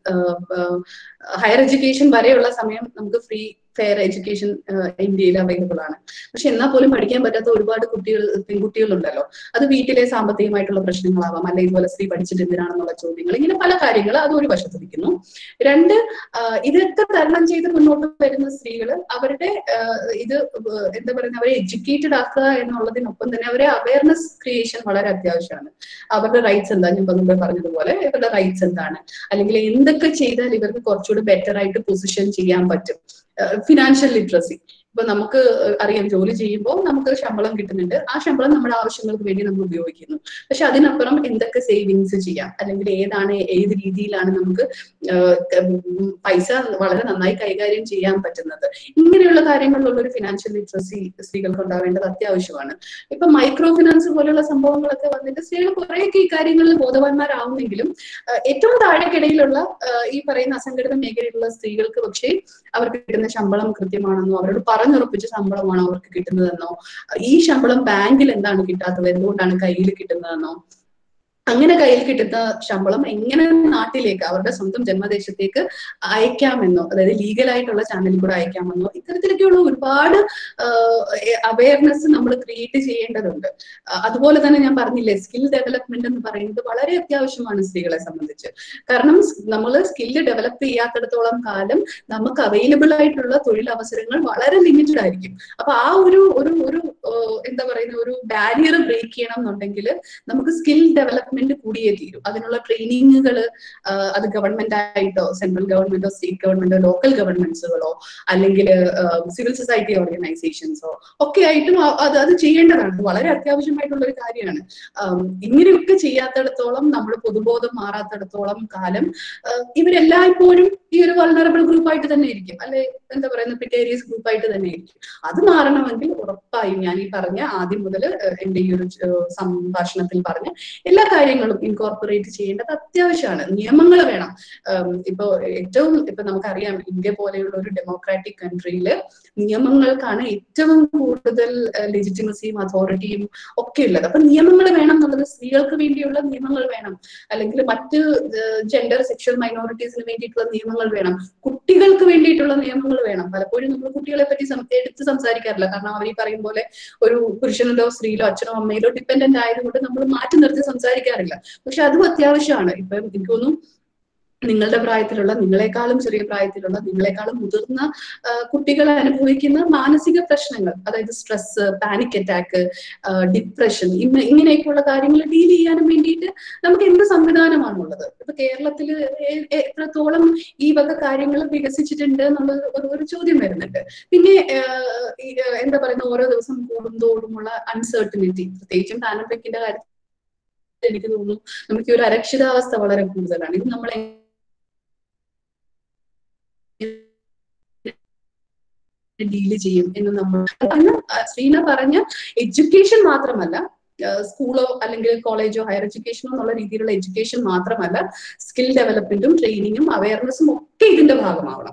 Speaker 2: ഹയർ എഡ്യൂക്കേഷൻ വരെയുള്ള സമയം നമുക്ക് ഫ്രീ ഫെയർ എഡ്യൂക്കേഷൻ ഇന്ത്യയിൽ അവൈലബിൾ ആണ്. പക്ഷെ എന്നാൽ പോലും പഠിക്കാൻ പറ്റാത്ത ഒരുപാട് കുട്ടികൾ പെൺകുട്ടികളുണ്ടല്ലോ. അത് വീട്ടിലെ സാമ്പത്തികമായിട്ടുള്ള പ്രശ്നങ്ങളാവാം, അല്ലെ ഇതുപോലെ സ്ത്രീ പഠിച്ചിട്ട് എന്തിനാണെന്നുള്ള ചോദ്യങ്ങൾ, ഇങ്ങനെ പല കാര്യങ്ങൾ അത് ഒരു വശത്ത് നിൽക്കുന്നു. രണ്ട്, ഇതൊക്കെ തരണം ചെയ്ത് മുന്നോട്ട് വരുന്ന സ്ത്രീകൾ അവരുടെ ഇത് എന്താ പറയുക, അവരെ എഡ്യൂക്കേറ്റഡ് ആക്കുക എന്നുള്ളതിനൊപ്പം തന്നെ അവരെ അവയർനെസ് ക്രിയേഷൻ വളരെ അത്യാവശ്യമാണ്. അവരുടെ റൈറ്റ്സ് എന്താ, ഞാൻ മുമ്പേ പറഞ്ഞതുപോലെ ഇവരുടെ റൈറ്റ്സ് എന്താണ്, അല്ലെങ്കിൽ എന്തൊക്കെ ചെയ്താൽ ഇവർക്ക് കുറച്ചുകൂടി ബെറ്റർ ആയിട്ട് പൊസിഷൻ ചെയ്യാൻ പറ്റും. ഫിനാൻഷ്യൽ ലിറ്ററസി, ഇപ്പൊ നമുക്ക് അറിയാം ജോലി ചെയ്യുമ്പോൾ നമുക്ക് ശമ്പളം കിട്ടുന്നുണ്ട്, ആ ശമ്പളം നമ്മുടെ ആവശ്യങ്ങൾക്ക് വേണ്ടി നമ്മൾ ഉപയോഗിക്കുന്നു. പക്ഷെ അതിനപ്പുറം എന്തൊക്കെ സേവിങ്സ് ചെയ്യാം, അല്ലെങ്കിൽ ഏതാണ് ഏത് രീതിയിലാണ് നമുക്ക് പൈസ വളരെ നന്നായി കൈകാര്യം ചെയ്യാൻ പറ്റുന്നത്, ഇങ്ങനെയുള്ള കാര്യങ്ങളിലുള്ള ഒരു ഫിനാൻഷ്യൽ ലിറ്ററസി സ്ത്രീകൾക്ക് ഉണ്ടാവേണ്ടത് അത്യാവശ്യമാണ്. ഇപ്പൊ മൈക്രോ ഫിനാൻസ് പോലെയുള്ള സംഭവങ്ങളൊക്കെ വന്നിട്ട് സ്ത്രീകൾ കുറേയൊക്കെ ഈ കാര്യങ്ങളിൽ ബോധവാന്മാരാവുമെങ്കിലും ഏറ്റവും താഴേക്കിടയിലുള്ള ഈ പറയുന്ന അസംഘടിത മേഖലയിലുള്ള സ്ത്രീകൾക്ക് പക്ഷേ അവർക്ക് കിട്ടുന്ന ശമ്പളം കൃത്യമാണെന്നോ, അവരോട് പറഞ്ഞുറപ്പിച്ച ശമ്പളമാണോ അവർക്ക് കിട്ടുന്നതെന്നോ, ഈ ശമ്പളം ബാങ്കിൽ എന്താണ് കിട്ടാത്തത്, എന്തുകൊണ്ടാണ് കയ്യിൽ കിട്ടുന്നതെന്നോ, അങ്ങനെ കയ്യിൽ കിട്ടുന്ന ശമ്പളം എങ്ങനെ നാട്ടിലേക്ക് അവരുടെ സ്വന്തം ജന്മദേശത്തേക്ക് അയക്കാമെന്നോ, അതായത് ലീഗലായിട്ടുള്ള ചാനലിൽ കൂടെ അയക്കാമെന്നോ, ഇത്തരത്തിലൊക്കെയുള്ള ഒരുപാട് അവയർനെസ് നമ്മൾ ക്രിയേറ്റ് ചെയ്യേണ്ടതുണ്ട്. അതുപോലെ തന്നെ ഞാൻ പറഞ്ഞില്ലേ, സ്കിൽ ഡെവലപ്മെന്റ് എന്ന് പറയുന്നത് വളരെ അത്യാവശ്യമാണ് സ്ത്രീകളെ സംബന്ധിച്ച്. കാരണം നമ്മൾ സ്കില്ല് ഡെവലപ്പ് ചെയ്യാത്തിടത്തോളം കാലം നമുക്ക് അവൈലബിൾ ആയിട്ടുള്ള തൊഴിലവസരങ്ങൾ വളരെ ലിമിറ്റഡ് ആയിരിക്കും. അപ്പൊ ആ ഒരു ഒരു ഒരു എന്താ പറയുന്ന ഒരു ബാരിയർ ബ്രേക്ക് ചെയ്യണം എന്നുണ്ടെങ്കിൽ നമുക്ക് സ്കിൽ ഡെവലപ്മെന്റ് ഡെവലപ്മെന്റ് കൂടിയേ തീരും. അതിനുള്ള ട്രെയിനിങ്ങുകൾ അത് ഗവൺമെന്റ് ആയിട്ടോ സെൻട്രൽ ഗവൺമെന്റോ സ്റ്റേറ്റ് ഗവൺമെന്റോ ലോക്കൽ ഗവൺമെന്റ്സുകളോ അല്ലെങ്കിൽ സിവിൽ സൊസൈറ്റി ഓർഗനൈസേഷൻസോ ഒക്കെ ആയിട്ടും അത് അത് ചെയ്യേണ്ടതാണ്. വളരെ അത്യാവശ്യമായിട്ടുള്ള ഒരു കാര്യമാണ്. ഇങ്ങനെയൊക്കെ ചെയ്യാത്തിടത്തോളം, നമ്മൾ പൊതുബോധം മാറാത്തിടത്തോളം കാലം ഇവരെല്ലായ്പ്പോഴും ഈ ഒരു വൾണറബിൾ ഗ്രൂപ്പായിട്ട് തന്നെ ഇരിക്കും, അല്ലെ എന്താ പറയുന്ന പ്രിക്കേരിയസ് ഗ്രൂപ്പായിട്ട് തന്നെ ഇരിക്കും. അത് മാറണമെങ്കിൽ ഉറപ്പായും ഞാൻ ഈ പറഞ്ഞ ആദ്യം മുതൽ എന്റെ ഈ ഒരു സംഭാഷണത്തിൽ പറഞ്ഞ എല്ലാ കാര്യങ്ങളും ഇൻകോർപ്പറേറ്റ് ചെയ്യേണ്ടത് അത്യാവശ്യമാണ്. നിയമങ്ങൾ വേണം. ഇപ്പൊ ഏറ്റവും ഇപ്പൊ നമുക്കറിയാം, ഇന്ത്യ പോലെയുള്ള ഒരു ഡെമോക്രാറ്റിക് കൺട്രിയില് നിയമങ്ങൾക്കാണ് ഏറ്റവും കൂടുതൽ ലെജിറ്റിമസിയും അതോറിറ്റിയും ഒക്കെ ഉള്ളത്. അപ്പൊ നിയമങ്ങൾ വേണം എന്നുള്ളത്, സ്ത്രീകൾക്ക് വേണ്ടിയുള്ള നിയമങ്ങൾ വേണം, അല്ലെങ്കിൽ മറ്റ് ജെൻഡർ സെക്ഷൽ മൈനോറിറ്റീസിന് വേണ്ടിയിട്ടുള്ള നിയമങ്ങൾ വേണം, കുട്ടികൾക്ക് വേണ്ടിയിട്ടുള്ള നിയമങ്ങൾ വേണം. പലപ്പോഴും നമ്മൾ കുട്ടികളെ പറ്റി എടുത്ത് സംസാരിക്കാറില്ല. കാരണം അവർ ഈ പറയും പോലെ ഒരു പുരുഷനിലോ സ്ത്രീയിലോ അച്ഛനോ അമ്മയിലോ ഡിപ്പെൻഡന്റ് ആയതുകൊണ്ട് നമ്മൾ മാറ്റി നിർത്തി സംസാരിക്കാറില്ല. പക്ഷെ അതും അത്യാവശ്യമാണ്. ഇപ്പൊ എനിക്ക് തോന്നുന്നു നിങ്ങളുടെ പ്രായത്തിലുള്ള, നിങ്ങളെക്കാളും ചെറിയ പ്രായത്തിലുള്ള, നിങ്ങളെക്കാളും മുതിർന്ന കുട്ടികൾ അനുഭവിക്കുന്ന മാനസിക പ്രശ്നങ്ങൾ, അതായത് സ്ട്രെസ്, പാനിക് അറ്റാക്ക്, ഡിപ്രഷൻ, ഇന്ന് ഇങ്ങനെയൊക്കെയുള്ള കാര്യങ്ങൾ ഡീൽ ചെയ്യാനും വേണ്ടിയിട്ട് നമുക്ക് എന്ത് സംവിധാനമാണുള്ളത്? ഇപ്പൊ കേരളത്തിൽ എത്രത്തോളം ഈ വക കാര്യങ്ങൾ വികസിച്ചിട്ടുണ്ട് എന്നുള്ളത് ഒരു ചോദ്യം വരുന്നുണ്ട്. പിന്നെ എന്താ പറയുന്ന, ഓരോ ദിവസം കൂടുന്തോറുമുള്ള അൺസർട്ടനിറ്റി, പ്രത്യേകിച്ചും പാനഡമിക്കിന്റെ കാര്യത്തിൽ എനിക്ക് തോന്നുന്നു നമുക്ക് ഒരു അരക്ഷിതാവസ്ഥ വളരെ കൂടുതലാണ്. ഇത് നമ്മളെ ഡീല് ചെയ്യും എന്ന് നമ്മൾ ശ്രീന പറഞ്ഞ എഡ്യൂക്കേഷൻ മാത്രമല്ല, സ്കൂളോ അല്ലെങ്കിൽ കോളേജോ ഹയർ എഡ്യൂക്കേഷനോ എന്നുള്ള രീതിയിലുള്ള എഡ്യൂക്കേഷൻ മാത്രമല്ല, സ്കിൽ ഡെവലപ്മെന്റും ട്രെയിനിങ്ങും അവയർനെസ്സും ഒക്കെ ഇതിന്റെ ഭാഗമാവണം.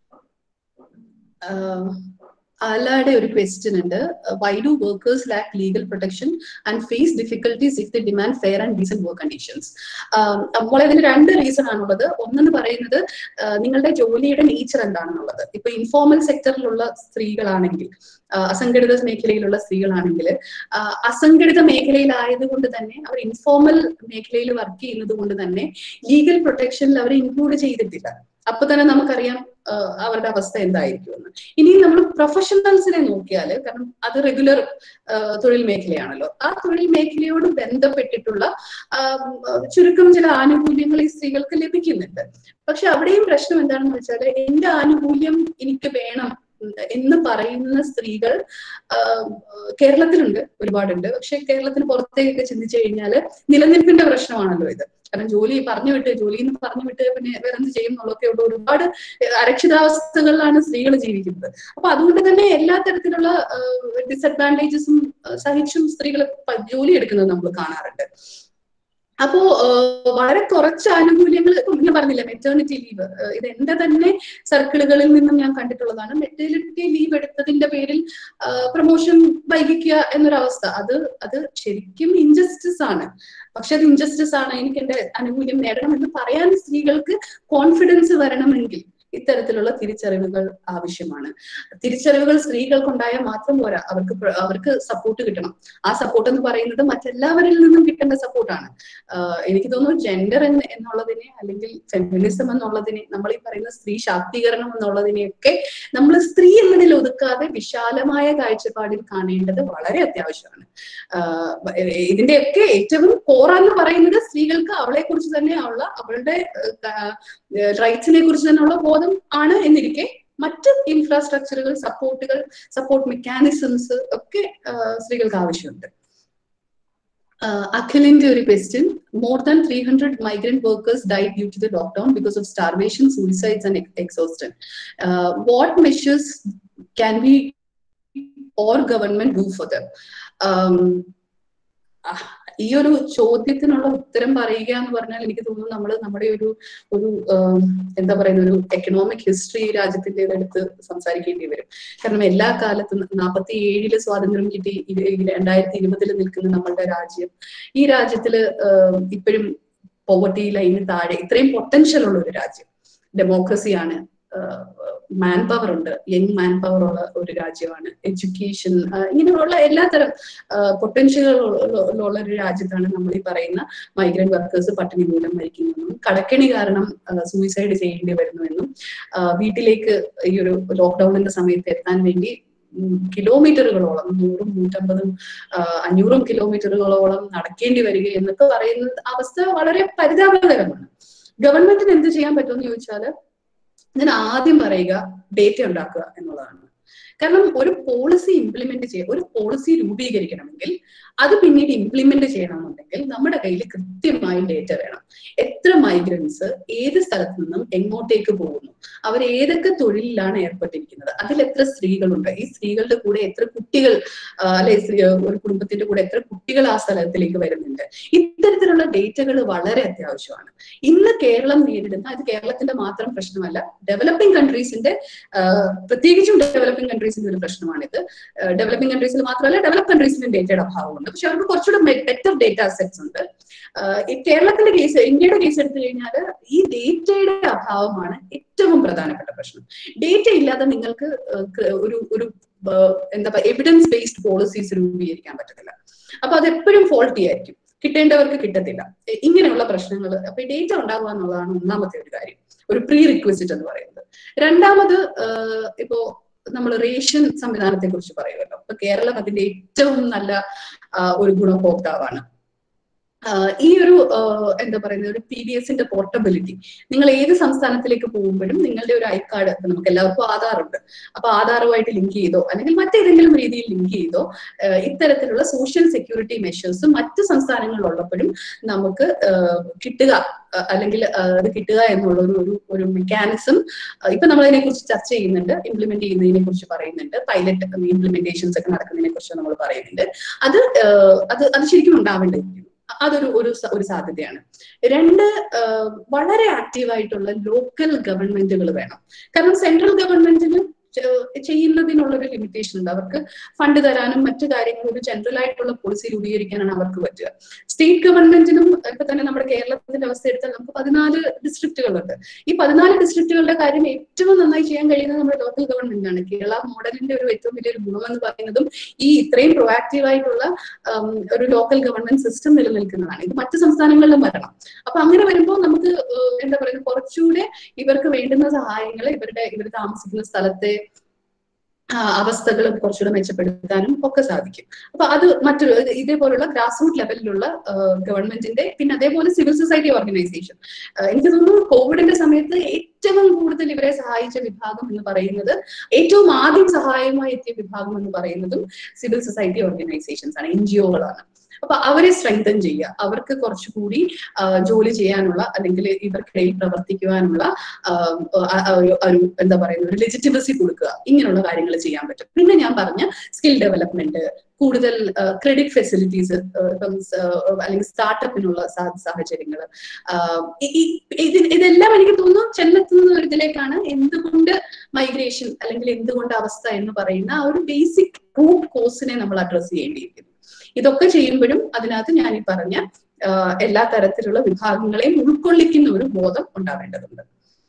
Speaker 2: ആലയുടെ ഒരു ക്വസ്റ്റ്യൻ ഉണ്ട്, why do workers lack legal protection and face difficulties if they demand fair and decent work conditions? അപ്പോൾ ഇതിന് രണ്ട് റീസൺ ആണുള്ളത്. ഒന്നെന്ന് പറയുന്നത് നിങ്ങളുടെ ജോലിയുടെ നേച്ചർ എന്താണെന്നുള്ളത്. ഇപ്പൊ ഇൻഫോർമൽ സെക്ടറിലുള്ള സ്ത്രീകളാണെങ്കിൽ, അസംഘടിത മേഖലയിലുള്ള സ്ത്രീകളാണെങ്കിൽ, അസംഘടിത മേഖലയിലായതുകൊണ്ട് തന്നെ അവർ ഇൻഫോർമൽ മേഖലയിൽ വർക്ക് ചെയ്യുന്നത് കൊണ്ട് തന്നെ ലീഗൽ പ്രൊട്ടക്ഷനിൽ അവരെ ഇൻക്ലൂഡ് ചെയ്തിട്ടില്ല. അപ്പൊ തന്നെ നമുക്കറിയാം അവരുടെ അവസ്ഥ എന്തായിരിക്കുമെന്ന്. ഇനി നമ്മൾ പ്രൊഫഷണൽസിനെ നോക്കിയാൽ, കാരണം അത് റെഗുലർ തൊഴിൽ മേഖലയാണല്ലോ, ആ തൊഴിൽ മേഖലയോട് ബന്ധപ്പെട്ടിട്ടുള്ള ചുരുക്കം ചില ആനുകൂല്യങ്ങൾ ഈ സ്ത്രീകൾക്ക് ലഭിക്കുന്നുണ്ട്. പക്ഷെ അവിടെയും പ്രശ്നം എന്താണെന്ന് വെച്ചാൽ, എന്റെ ആനുകൂല്യം എനിക്ക് വേണം എന്ന് പറയുന്ന സ്ത്രീകൾ കേരളത്തിലുണ്ട്, ഒരുപാടുണ്ട്. പക്ഷെ കേരളത്തിന് പുറത്തേക്കൊക്കെ ചിന്തിച്ചു കഴിഞ്ഞാൽ നിലനിൽപ്പിന്റെ പ്രശ്നമാണല്ലോ ഇത്. കാരണം ജോലി പറഞ്ഞു വിട്ട്, ജോലിയിൽ നിന്ന് പറഞ്ഞു വിട്ട് പിന്നെ വേറെ എന്ത് ചെയ്യും എന്നുള്ളതൊക്കെ ഉള്ള ഒരുപാട് അരക്ഷിതാവസ്ഥകളിലാണ് സ്ത്രീകൾ ജീവിക്കുന്നത്. അപ്പൊ അതുകൊണ്ട് തന്നെ എല്ലാ തരത്തിലുള്ള ഡിസഡ്വാൻറ്റേജസും സഹിച്ചും സ്ത്രീകൾ ജോലി എടുക്കുന്നത് നമ്മൾ കാണാറുണ്ട്. അപ്പോ വളരെ കുറച്ച് ആനുകൂല്യങ്ങൾ, ഞാൻ പറഞ്ഞില്ല മെറ്റേണിറ്റി ലീവ്, ഇത് എന്റെ തന്നെ സർക്കിളുകളിൽ നിന്നും ഞാൻ കണ്ടിട്ടുള്ളതാണ്. മെറ്റേണിറ്റി ലീവ് എടുത്തതിന്റെ പേരിൽ പ്രൊമോഷൻ വൈകിക്കുക എന്നൊരവസ്ഥ, അത് അത് ശരിക്കും ഇൻജസ്റ്റിസ് ആണ്. പക്ഷെ അത് ഇൻജസ്റ്റിസ് ആണ്, എനിക്ക് എന്റെ ആനുകൂല്യം നേടണം എന്ന് പറയാൻ സ്ത്രീകൾക്ക് കോൺഫിഡൻസ് വരണമെങ്കിൽ ഇത്തരത്തിലുള്ള തിരിച്ചറിവുകൾ ആവശ്യമാണ്. തിരിച്ചറിവുകൾ സ്ത്രീകൾക്കുണ്ടായാൽ മാത്രം പോരാ, അവർക്ക് അവർക്ക് സപ്പോർട്ട് കിട്ടണം. ആ സപ്പോർട്ട് എന്ന് പറയുന്നത് മറ്റെല്ലാവരിൽ നിന്നും കിട്ടേണ്ട സപ്പോർട്ടാണ്. എനിക്ക് തോന്നുന്നു ജെൻഡർ എന്ന് എന്നുള്ളതിനെ, അല്ലെങ്കിൽ ഫെമിനിസം എന്നുള്ളതിനെ, നമ്മൾ ഈ പറയുന്ന സ്ത്രീ ശാക്തീകരണം എന്നുള്ളതിനെയൊക്കെ നമ്മൾ സ്ത്രീ എന്നതിൽ ഒതുക്കാതെ വിശാലമായ കാഴ്ചപ്പാടിൽ കാണേണ്ടത് വളരെ അത്യാവശ്യമാണ്. ഇതിന്റെയൊക്കെ ഏറ്റവും കോറെന്ന് പറയുന്നത് സ്ത്രീകൾക്ക് അവളെ കുറിച്ച് തന്നെ ഉള്ള, അവളുടെ റൈറ്റ്സിനെ കുറിച്ച് തന്നെയുള്ള ബോധം ആണ് എന്നിരിക്കെ, മറ്റ് ഇൻഫ്രാസ്ട്രക്ചറുകൾ, സപ്പോർട്ടുകൾ, സപ്പോർട്ട് മെക്കാനിസംസ് ഒക്കെ സ്ത്രീകൾക്ക് ആവശ്യമുണ്ട്. അഖിലിന്റെ ഒരു question, more than three hundred migrant workers died due to the lockdown because of starvation, suicides and exhaustion. What measures can be or government do for them? ഈ ഒരു ചോദ്യത്തിനുള്ള ഉത്തരം പറയുക എന്ന് പറഞ്ഞാൽ എനിക്ക് തോന്നുന്നു നമ്മൾ നമ്മുടെ ഒരു ഒരു എന്താ പറയുന്ന ഒരു എക്കണോമിക് ഹിസ്റ്ററി രാജ്യത്തിന്റെ അടുത്ത് സംസാരിക്കേണ്ടി വരും. കാരണം എല്ലാ കാലത്തും നാൽപ്പത്തി ഏഴില് സ്വാതന്ത്ര്യം കിട്ടി, രണ്ടായിരത്തി ഇരുപതിൽ നിൽക്കുന്ന നമ്മളുടെ രാജ്യം, ഈ രാജ്യത്തില് ഇപ്പോഴും പോവർട്ടി ലൈനിന് താഴെ ഇത്രയും പൊട്ടൻഷ്യൽ ഉള്ള ഒരു രാജ്യം, ഡെമോക്രസിയാണ്, മാൻ പവർ ഉണ്ട്, യങ് മാൻ പവർ ഉള്ള ഒരു രാജ്യമാണ്, എഡ്യൂക്കേഷൻ, ഇങ്ങനെയുള്ള എല്ലാത്തരം പൊട്ടൻഷ്യലുകളുള്ള ഒരു രാജ്യത്താണ് നമ്മൾ ഈ പറയുന്ന മൈഗ്രന്റ് വർക്കേഴ്സ് പട്ടിണി മൂലം മരിക്കുന്നതെന്നും കടക്കെണി കാരണം സൂയിസൈഡ് ചെയ്യേണ്ടി വരുന്നുവെന്നും വീട്ടിലേക്ക് ഈ ഒരു ലോക്ക്ഡൌണിന്റെ സമയത്ത് എത്താൻ വേണ്ടി കിലോമീറ്ററുകളോളം നൂറും നൂറ്റമ്പതും അഞ്ഞൂറും കിലോമീറ്ററുകളോളം നടക്കേണ്ടി വരിക എന്നൊക്കെ പറയുന്ന അവസ്ഥ വളരെ പരിതാപകരമാണ്. ഗവൺമെന്റിന് എന്ത് ചെയ്യാൻ പറ്റുമെന്ന് ചോദിച്ചാൽ ഞാൻ ആദ്യം പറയുക ഡേറ്റ ഉണ്ടാക്കുക എന്നുള്ളതാണ്. കാരണം ഒരു പോളിസി ഇംപ്ലിമെന്റ് ചെയ്യുക, ഒരു പോളിസി രൂപീകരിക്കണമെങ്കിൽ അത് പിന്നീട് ഇംപ്ലിമെന്റ് ചെയ്യണമെന്നുണ്ടെങ്കിൽ നമ്മുടെ കയ്യിൽ കൃത്യമായി ഡേറ്റ വേണം. എത്ര മൈഗ്രൻസ് ഏത് സ്ഥലത്ത് നിന്നും എങ്ങോട്ടേക്ക് പോകുന്നു, അവർ ഏതൊക്കെ തൊഴിലിലാണ് ഏർപ്പെട്ടിരിക്കുന്നത്, അതിൽ എത്ര സ്ത്രീകളുണ്ട്, ഈ സ്ത്രീകളുടെ കൂടെ എത്ര കുട്ടികൾ അല്ലെ, ഒരു കുടുംബത്തിന്റെ കൂടെ എത്ര കുട്ടികൾ ആ സ്ഥലത്തിലേക്ക് വരുന്നുണ്ട്. ഇത്തരത്തിലുള്ള ഡേറ്റകൾ വളരെ അത്യാവശ്യമാണ്. ഇന്ന് കേരളം നേരിടുന്ന, അത് കേരളത്തിന്റെ മാത്രം പ്രശ്നമല്ല, ഡെവലപ്പിംഗ് കൺട്രീസിന്റെ പ്രത്യേകിച്ചും ഡെവലപ്പിംഗ് കൺട്രീസിന്റെ ഒരു പ്രശ്നമാണിത്. ഡെവലപ്പിംഗ് കൺട്രീസിൽ മാത്രമല്ല ഡെവലപ്പ് കൺട്രീസിലും ഡേറ്റയുടെ അഭാവമുണ്ട്. പക്ഷെ അവർക്ക് കുറച്ചുകൂടെ ബെറ്റർ ഡേറ്റ സെറ്റ്സ് ഉണ്ട്. ഈ കേരളത്തിന്റെ കേസ്, ഇന്ത്യയുടെ കേസ് എടുത്തു കഴിഞ്ഞാൽ ഈ ഡേറ്റയുടെ അഭാവമാണ് ഏറ്റവും പ്രധാനപ്പെട്ട പ്രശ്നം. ഡേറ്റ ഇല്ലാതെ നിങ്ങൾക്ക് ഒരു ഒരു എന്താ പറയുക എവിഡൻസ് ബേസ്ഡ് പോളിസീസ് രൂപീകരിക്കാൻ പറ്റത്തില്ല. അപ്പൊ അത് എപ്പോഴും ഫോൾട്ടി ആയിരിക്കും, കിട്ടേണ്ടവർക്ക് കിട്ടത്തില്ല. ഇങ്ങനെയുള്ള പ്രശ്നങ്ങൾ, അപ്പൊ ഈ ഡേറ്റ ഉണ്ടാവുക എന്നുള്ളതാണ് ഒന്നാമത്തെ ഒരു കാര്യം, ഒരു പ്രീ റിക്വസിറ്റ് എന്ന് പറയുന്നത്. രണ്ടാമത് ഇപ്പോ നമ്മൾ റേഷൻ സംവിധാനത്തെ കുറിച്ച് പറയുമല്ലോ. അപ്പൊ കേരളം അതിന്റെ ഏറ്റവും നല്ല ഒരു ഗുണഭോക്താവാണ്. ഈ ഒരു എന്താ പറയുന്നത് ഒരു പി ഡി എസിന്റെ പോർട്ടബിലിറ്റി, നിങ്ങൾ ഏത് സംസ്ഥാനത്തിലേക്ക് പോകുമ്പോഴും നിങ്ങളുടെ ഒരു ഐ കാർഡ്, നമുക്ക് എല്ലാവർക്കും ആധാർ ഉണ്ട്, അപ്പൊ ആധാറുമായിട്ട് ലിങ്ക് ചെയ്തോ അല്ലെങ്കിൽ മറ്റേതെങ്കിലും രീതിയിൽ ലിങ്ക് ചെയ്തോ ഇത്തരത്തിലുള്ള സോഷ്യൽ സെക്യൂരിറ്റി മെഷേഴ്സും മറ്റ് സംസ്ഥാനങ്ങളിലുള്ളപ്പോഴും നമുക്ക് കിട്ടുക, അല്ലെങ്കിൽ അത് കിട്ടുക എന്നുള്ള ഒരു ഒരു മെക്കാനിസം ഇപ്പൊ നമ്മൾ അതിനെ കുറിച്ച് ചർച്ച ചെയ്യുന്നുണ്ട്, ഇംപ്ലിമെന്റ് ചെയ്യുന്നതിനെ കുറിച്ച് പറയുന്നുണ്ട്, പൈലറ്റ് ഇംപ്ലിമെന്റേഷൻസ് ഒക്കെ നടക്കുന്നതിനെ കുറിച്ച് നമ്മൾ പറയുന്നുണ്ട്. അത് അത് അത് ശരിക്കും ഉണ്ടാവേണ്ടിയിരിക്കുന്നു. അതൊരു ഒരു ഒരു സാധ്യതയാണ്. രണ്ട്, വളരെ ആക്റ്റീവായിട്ടുള്ള ലോക്കൽ ഗവൺമെന്റുകൾ വേണം. കാരണം സെൻട്രൽ ഗവൺമെന്റിന് ചെയ്യുന്നതിനുള്ളൊരു ലിമിറ്റേഷൻ ഉണ്ട്. അവർക്ക് ഫണ്ട് തരാനും മറ്റു കാര്യങ്ങളും ഒരു ജനറൽ ആയിട്ടുള്ള പോളിസി രൂപീകരിക്കാനാണ് അവർക്ക് പറ്റുക. സ്റ്റേറ്റ് ഗവൺമെന്റിനും ഇപ്പൊ തന്നെ നമ്മുടെ കേരളത്തിന്റെ അവസ്ഥ എടുത്താൽ നമുക്ക് പതിനാല് ഡിസ്ട്രിക്റ്റുകളുണ്ട്. ഈ പതിനാല് ഡിസ്ട്രിക്റ്റുകളുടെ കാര്യം ഏറ്റവും നന്നായി ചെയ്യാൻ കഴിയുന്നത് നമ്മുടെ ലോക്കൽ ഗവൺമെന്റാണ്. കേരള മോഡലിന്റെ ഒരു ഏറ്റവും വലിയൊരു ഗുണം എന്ന് പറയുന്നതും ഈ ഇത്രയും പ്രൊആക്റ്റീവ് ആയിട്ടുള്ള ഒരു ലോക്കൽ ഗവൺമെന്റ് സിസ്റ്റം നിലനിൽക്കുന്നതാണ്. ഇത് മറ്റു സംസ്ഥാനങ്ങളിലും വരണം. അപ്പൊ അങ്ങനെ വരുമ്പോൾ നമുക്ക് എന്താ പറയുക കുറച്ചുകൂടെ ഇവർക്ക് വേണ്ടുന്ന സഹായങ്ങൾ ഇവരുടെ ഇവർ താമസിക്കുന്ന സ്ഥലത്തെ അവസ്ഥകളും കുറച്ചുകൂടെ മെച്ചപ്പെടുത്താനും ഒക്കെ സാധിക്കും. അപ്പൊ അത് മറ്റൊരു ഇതേപോലുള്ള ഗ്രാസ് റൂട്ട് ലെവലിലുള്ള ഗവൺമെന്റിന്റെ, പിന്നെ അതേപോലെ സിവിൽ സൊസൈറ്റി ഓർഗനൈസേഷൻ. എനിക്ക് തോന്നുന്നു കോവിഡിന്റെ സമയത്ത് ഏറ്റവും കൂടുതൽ ഇവരെ സഹായിച്ച വിഭാഗം എന്ന് പറയുന്നത്, ഏറ്റവും ആദ്യം സഹായമായി എത്തിയ വിഭാഗം എന്ന് പറയുന്നതും സിവിൽ സൊസൈറ്റി ഓർഗനൈസേഷൻസ് ആണ്, എൻ ജി ഒകളാണ്. അപ്പൊ അവരെ സ്ട്രെങ്തൻ ചെയ്യുക, അവർക്ക് കുറച്ചുകൂടി ജോലി ചെയ്യാനുള്ള അല്ലെങ്കിൽ ഇവർക്കിടയിൽ പ്രവർത്തിക്കുവാനുള്ള ഒരു എന്താ പറയുന്ന ഒരു ലെജിറ്റിമസി കൊടുക്കുക, ഇങ്ങനെയുള്ള കാര്യങ്ങൾ ചെയ്യാൻ പറ്റും. പിന്നെ ഞാൻ പറഞ്ഞ സ്കിൽ ഡെവലപ്മെന്റ്, കൂടുതൽ ക്രെഡിറ്റ് ഫെസിലിറ്റീസ്, ഇപ്പം അല്ലെങ്കിൽ സ്റ്റാർട്ടപ്പിനുള്ള സാഹചര്യങ്ങൾ, ഇതെല്ലാം എനിക്ക് തോന്നുന്നു ചെന്നെത്തുന്ന ഒരു ഇതിലേക്കാണ് എന്തുകൊണ്ട് മൈഗ്രേഷൻ അല്ലെങ്കിൽ എന്തുകൊണ്ട് അവസ്ഥ എന്ന് പറയുന്ന ആ ഒരു ബേസിക് റൂട്ട് കോസിനെ നമ്മൾ അഡ്രസ് ചെയ്യേണ്ടിയിരിക്കുന്നു. ഇതൊക്കെ ചെയ്യുമ്പോഴും അതിനകത്ത് ഞാൻ ഈ പറഞ്ഞ എല്ലാ തരത്തിലുള്ള വിഭാഗങ്ങളെയും ഉൾക്കൊള്ളിക്കുന്ന ഒരു ബോധം ഉണ്ടാവേണ്ടതുണ്ട്.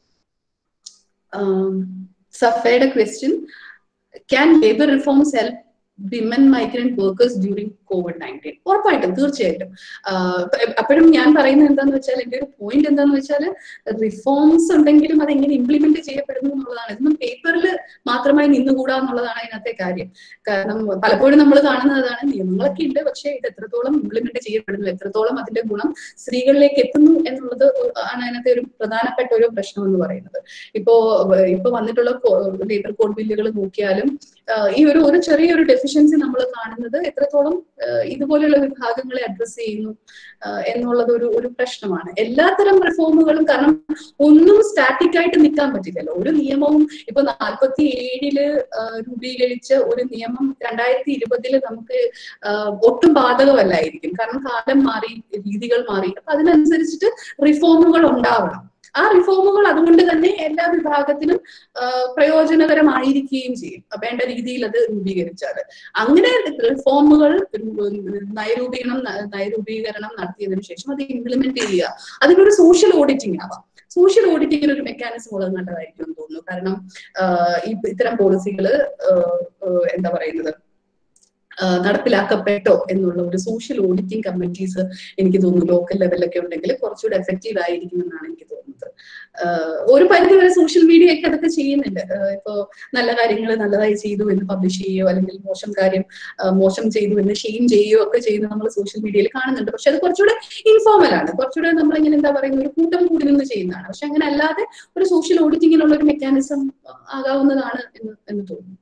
Speaker 2: സഫയുടെ question, can labour reforms help women migrant workers during covid nineteen? ഉറപ്പായിട്ടും, തീർച്ചയായിട്ടും. അപ്പോഴും ഞാൻ പറയുന്നത് എന്താന്ന് വെച്ചാൽ, എന്റെ ഒരു പോയിന്റ് എന്താന്ന് വെച്ചാൽ, റിഫോംസ് ഉണ്ടെങ്കിലും അത് എങ്ങനെ ഇംപ്ലിമെന്റ് ചെയ്യപ്പെടുന്നു എന്നുള്ളതാണ്. ഇതൊന്നും പേപ്പറിൽ മാത്രമായി നിന്നുകൂടാ എന്നുള്ളതാണ് അതിനകത്തെ കാര്യം. കാരണം പലപ്പോഴും നമ്മൾ കാണുന്നതാണ്, നിയമങ്ങളൊക്കെ ഉണ്ട്, പക്ഷെ ഇത് എത്രത്തോളം ഇംപ്ലിമെന്റ് ചെയ്യപ്പെടുന്നു, എത്രത്തോളം അതിന്റെ ഗുണം സ്ത്രീകളിലേക്ക് എത്തുന്നു എന്നുള്ളത് ആണ് അതിനകത്തെ ഒരു പ്രധാനപ്പെട്ട ഒരു പ്രശ്നം എന്ന് പറയുന്നത്. ഇപ്പോ ഇപ്പൊ വന്നിട്ടുള്ള ലേബർ കോഡ് ബില്ലുകൾ നോക്കിയാലും ഈ ഒരു ഒരു ചെറിയൊരു ഡെഫിഷ്യൻസി നമ്മൾ കാണുന്നത് എത്രത്തോളം ഇതുപോലെയുള്ള വിഭാഗങ്ങളെ അഡ്രസ് ചെയ്യുന്നു എന്നുള്ളത് ഒരു ഒരു പ്രശ്നമാണ്. എല്ലാത്തരം റിഫോമുകളും, കാരണം ഒന്നും സ്റ്റാറ്റിക് ആയിട്ട് നിൽക്കാൻ പറ്റില്ലല്ലോ. ഒരു നിയമവും ഇപ്പൊ നാൽപ്പത്തി ഏഴില് രൂപീകരിച്ച ഒരു നിയമം രണ്ടായിരത്തി ഇരുപതില് നമുക്ക് ഒട്ടും ബാധകമല്ലായിരിക്കും. കാരണം കാലം മാറി, രീതികൾ മാറി. അപ്പൊ അതിനനുസരിച്ചിട്ട് റിഫോമുകൾ ഉണ്ടാവണം. ആ റിഫോമുകൾ അതുകൊണ്ട് തന്നെ എല്ലാ വിഭാഗത്തിനും പ്രയോജനകരമായിരിക്കുകയും ചെയ്യും, വേണ്ട രീതിയിൽ അത് രൂപീകരിച്ചാൽ. അങ്ങനെ റിഫോമുകൾ നയരൂപീകരണം നയരൂപീകരണം നടത്തിയതിനു ശേഷം അത് ഇംപ്ലിമെന്റ് ചെയ്യുക. അതിനൊരു സോഷ്യൽ ഓഡിറ്റിംഗ് ആവാം. സോഷ്യൽ ഓഡിറ്റിങ്ങിന് ഒരു മെക്കാനിസം ഉള്ളത് നല്ലതായിരിക്കും എന്ന് തോന്നുന്നു. കാരണം ഇത്തരം പോളിസികൾ എന്താ പറയുന്നത് നടപ്പിലാക്കപ്പെട്ടോ എന്നുള്ള ഒരു സോഷ്യൽ ഓഡിറ്റിംഗ് കമ്മിറ്റീസ് എനിക്ക് തോന്നുന്നു ലോക്കൽ ലെവലിലൊക്കെ ഉണ്ടെങ്കിൽ കുറച്ചുകൂടെ എഫക്റ്റീവ് ആയിരിക്കും എന്നാണ് എനിക്ക് തോന്നുന്നത്. തോന്നുന്നത്. ഒരു പരിധി വരെ സോഷ്യൽ മീഡിയ ഒക്കെ അതൊക്കെ ചെയ്യുന്നുണ്ട്. ഇപ്പോ നല്ല കാര്യങ്ങൾ നല്ലതായി ചെയ്തു എന്ന് പബ്ലിഷ് ചെയ്യുകയോ അല്ലെങ്കിൽ മോശം കാര്യം മോശം ചെയ്തു എന്ന് ഷെയിം ചെയ്യുകയോ ഒക്കെ ചെയ്യുന്നത് നമ്മൾ സോഷ്യൽ മീഡിയയിൽ കാണുന്നുണ്ട്. പക്ഷെ അത് കുറച്ചുകൂടെ ഇൻഫോർമൽ ആണ്, കുറച്ചുകൂടെ നമ്മളിങ്ങനെ എന്താ പറയുന്ന ഒരു കൂട്ടം കൂടി നിന്ന് ചെയ്യുന്നതാണ്. പക്ഷെ അങ്ങനെ അല്ലാതെ ഒരു സോഷ്യൽ ഓഡിറ്റിങ്ങിനുള്ള ഒരു മെക്കാനിസം ആകാവുന്നതാണ് എന്ന് എന്ന് തോന്നുന്നു.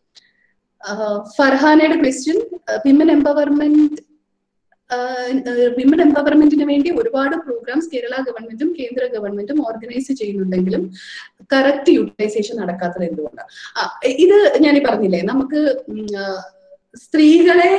Speaker 2: ഫർഹാനയുടെ ക്വസ്റ്റ്യൻ, വിമൻ എംപവർമെന്റ് വിമൻ എംപവർമെന്റിന് വേണ്ടി ഒരുപാട് പ്രോഗ്രാംസ് കേരള ഗവൺമെന്റും കേന്ദ്ര ഗവൺമെന്റും ഓർഗനൈസ് ചെയ്യുന്നുണ്ടെങ്കിലും കറക്റ്റ് യൂട്ടിലൈസേഷൻ നടക്കാത്തത് എന്തുകൊണ്ടാണ്? ഇത് ഞാൻ പറഞ്ഞില്ലേ, നമുക്ക് സ്ത്രീകളെ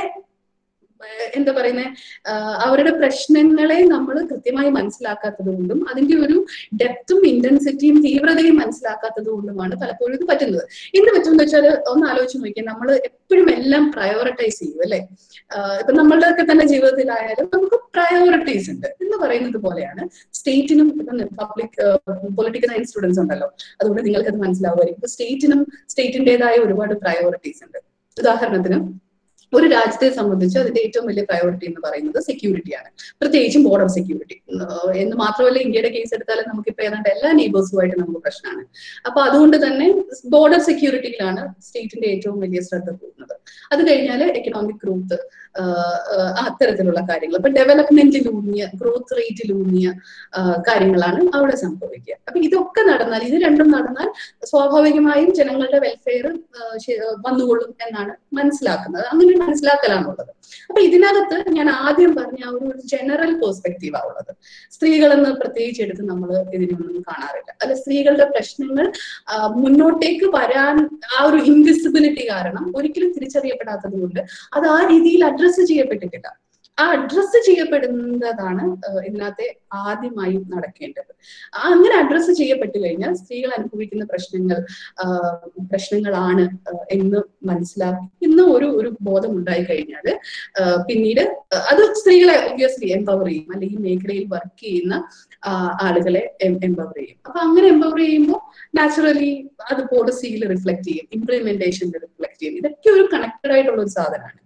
Speaker 2: എന്താ പറയുന്നത്, അവരുടെ പ്രശ്നങ്ങളെ നമ്മൾ കൃത്യമായി മനസ്സിലാക്കാത്തത് കൊണ്ടും അതിന്റെ ഒരു ഡെപ്തും ഇന്റൻസിറ്റിയും തീവ്രതയും മനസ്സിലാക്കാത്തത് കൊണ്ടുമാണ് പലപ്പോഴും ഇത് പറ്റുന്നത്. എന്ത് പറ്റുമെന്ന് വെച്ചാൽ ഒന്ന് ആലോചിച്ച് നോക്കിയാൽ, നമ്മൾ എപ്പോഴും എല്ലാം പ്രയോറിറ്റൈസ് ചെയ്യും അല്ലെ. ഇപ്പൊ നമ്മളുടെ ഒക്കെ തന്നെ ജീവിതത്തിലായാലും നമുക്ക് പ്രയോറിറ്റീസ് ഉണ്ട് എന്ന് പറയുന്നത് പോലെയാണ് സ്റ്റേറ്റിനും. പബ്ലിക് പൊളിറ്റിക്കൽ സയൻസ് സ്റ്റുഡൻസ് ഉണ്ടല്ലോ, അതുകൊണ്ട് നിങ്ങൾക്ക് അത് മനസ്സിലാവുമായിരിക്കും. ഇപ്പൊ സ്റ്റേറ്റിനും സ്റ്റേറ്റിൻ്റെതായ ഒരുപാട് പ്രയോറിറ്റീസ് ഉണ്ട്. ഉദാഹരണത്തിന് ഒരു രാജ്യത്തെ സംബന്ധിച്ച് അതിന്റെ ഏറ്റവും വലിയ പ്രയോറിറ്റി എന്ന് പറയുന്നത് സെക്യൂരിറ്റിയാണ്, പ്രത്യേകിച്ചും ബോർഡർ സെക്യൂരിറ്റി എന്ന് മാത്രമല്ല. ഇന്ത്യയുടെ കേസ് എടുത്താലും നമുക്കിപ്പോൾ ഏതാണ്ട് എല്ലാ നെയ്ബേഴ്സുമായിട്ട് നമുക്ക് പ്രശ്നമാണ്. അപ്പൊ അതുകൊണ്ട് തന്നെ ബോർഡർ സെക്യൂരിറ്റിയിലാണ് സ്റ്റേറ്റിന്റെ ഏറ്റവും വലിയ ശ്രദ്ധ പോകുന്നത്. അത് കഴിഞ്ഞാൽ എക്കണോമിക് ഗ്രോത്ത്, അത്തരത്തിലുള്ള കാര്യങ്ങൾ, ഇപ്പൊ ഡെവലപ്മെന്റിലൂന്നിയ ഗ്രോത്ത് റേറ്റിലൂന്നിയ കാര്യങ്ങളാണ് അവിടെ സംഭവിക്കുക. അപ്പൊ ഇതൊക്കെ നടന്നാൽ, ഇത് രണ്ടും നടന്നാൽ സ്വാഭാവികമായും ജനങ്ങളുടെ വെൽഫെയർ വന്നുകൊള്ളും എന്നാണ് മനസ്സിലാക്കുന്നത്. അങ്ങനെ മനസ്സിലാക്കലാണുള്ളത്. അപ്പൊ ഇതിനകത്ത് ഞാൻ ആദ്യം പറഞ്ഞ ആ ഒരു ജനറൽ പെർസ്പെക്റ്റീവാ ഉള്ളത്. സ്ത്രീകളെന്ന് പ്രത്യേകിച്ച് എടുത്ത് നമ്മൾ ഇതിനൊന്നും കാണാറില്ല. അല്ല, സ്ത്രീകളുടെ പ്രശ്നങ്ങൾ മുന്നോട്ടേക്ക് വരാൻ ആ ഒരു ഇൻവിസിബിലിറ്റി കാരണം ഒരിക്കലും തിരിച്ചറിയപ്പെടാത്തത് കൊണ്ട് അത് ആ രീതിയിൽ അഡ്രസ്സ് ചെയ്യപ്പെട്ടിട്ടില്ല. ആ അഡ്രസ്സ് ചെയ്യപ്പെടുന്നതാണ് ഇതിനകത്തെ ആദ്യമായും നടക്കേണ്ടത്. അങ്ങനെ അഡ്രസ്സ് ചെയ്യപ്പെട്ടു കഴിഞ്ഞാൽ സ്ത്രീകൾ അനുഭവിക്കുന്ന പ്രശ്നങ്ങൾ പ്രശ്നങ്ങളാണ് എന്ന് മനസ്സിലാക്കുന്ന ഒരു ഒരു ബോധം ഉണ്ടായി കഴിഞ്ഞാൽ പിന്നീട് അത് സ്ത്രീകളെ ഒബ്വിയസ്ലി എംപവർ ചെയ്യും, അല്ലെങ്കിൽ മേഖലയിൽ വർക്ക് ചെയ്യുന്ന ആളുകളെ എംപവർ ചെയ്യും. അപ്പൊ അങ്ങനെ എംപവർ ചെയ്യുമ്പോൾ നാച്ചുറലി അത് പോളിസിയിൽ റിഫ്ലക്ട് ചെയ്യും, ഇംപ്ലിമെന്റേഷനിൽ റിഫ്ലക്ട് ചെയ്യും. ഇതൊക്കെ ഒരു കണക്റ്റഡ് ആയിട്ടുള്ള ഒരു സാധനമാണ്.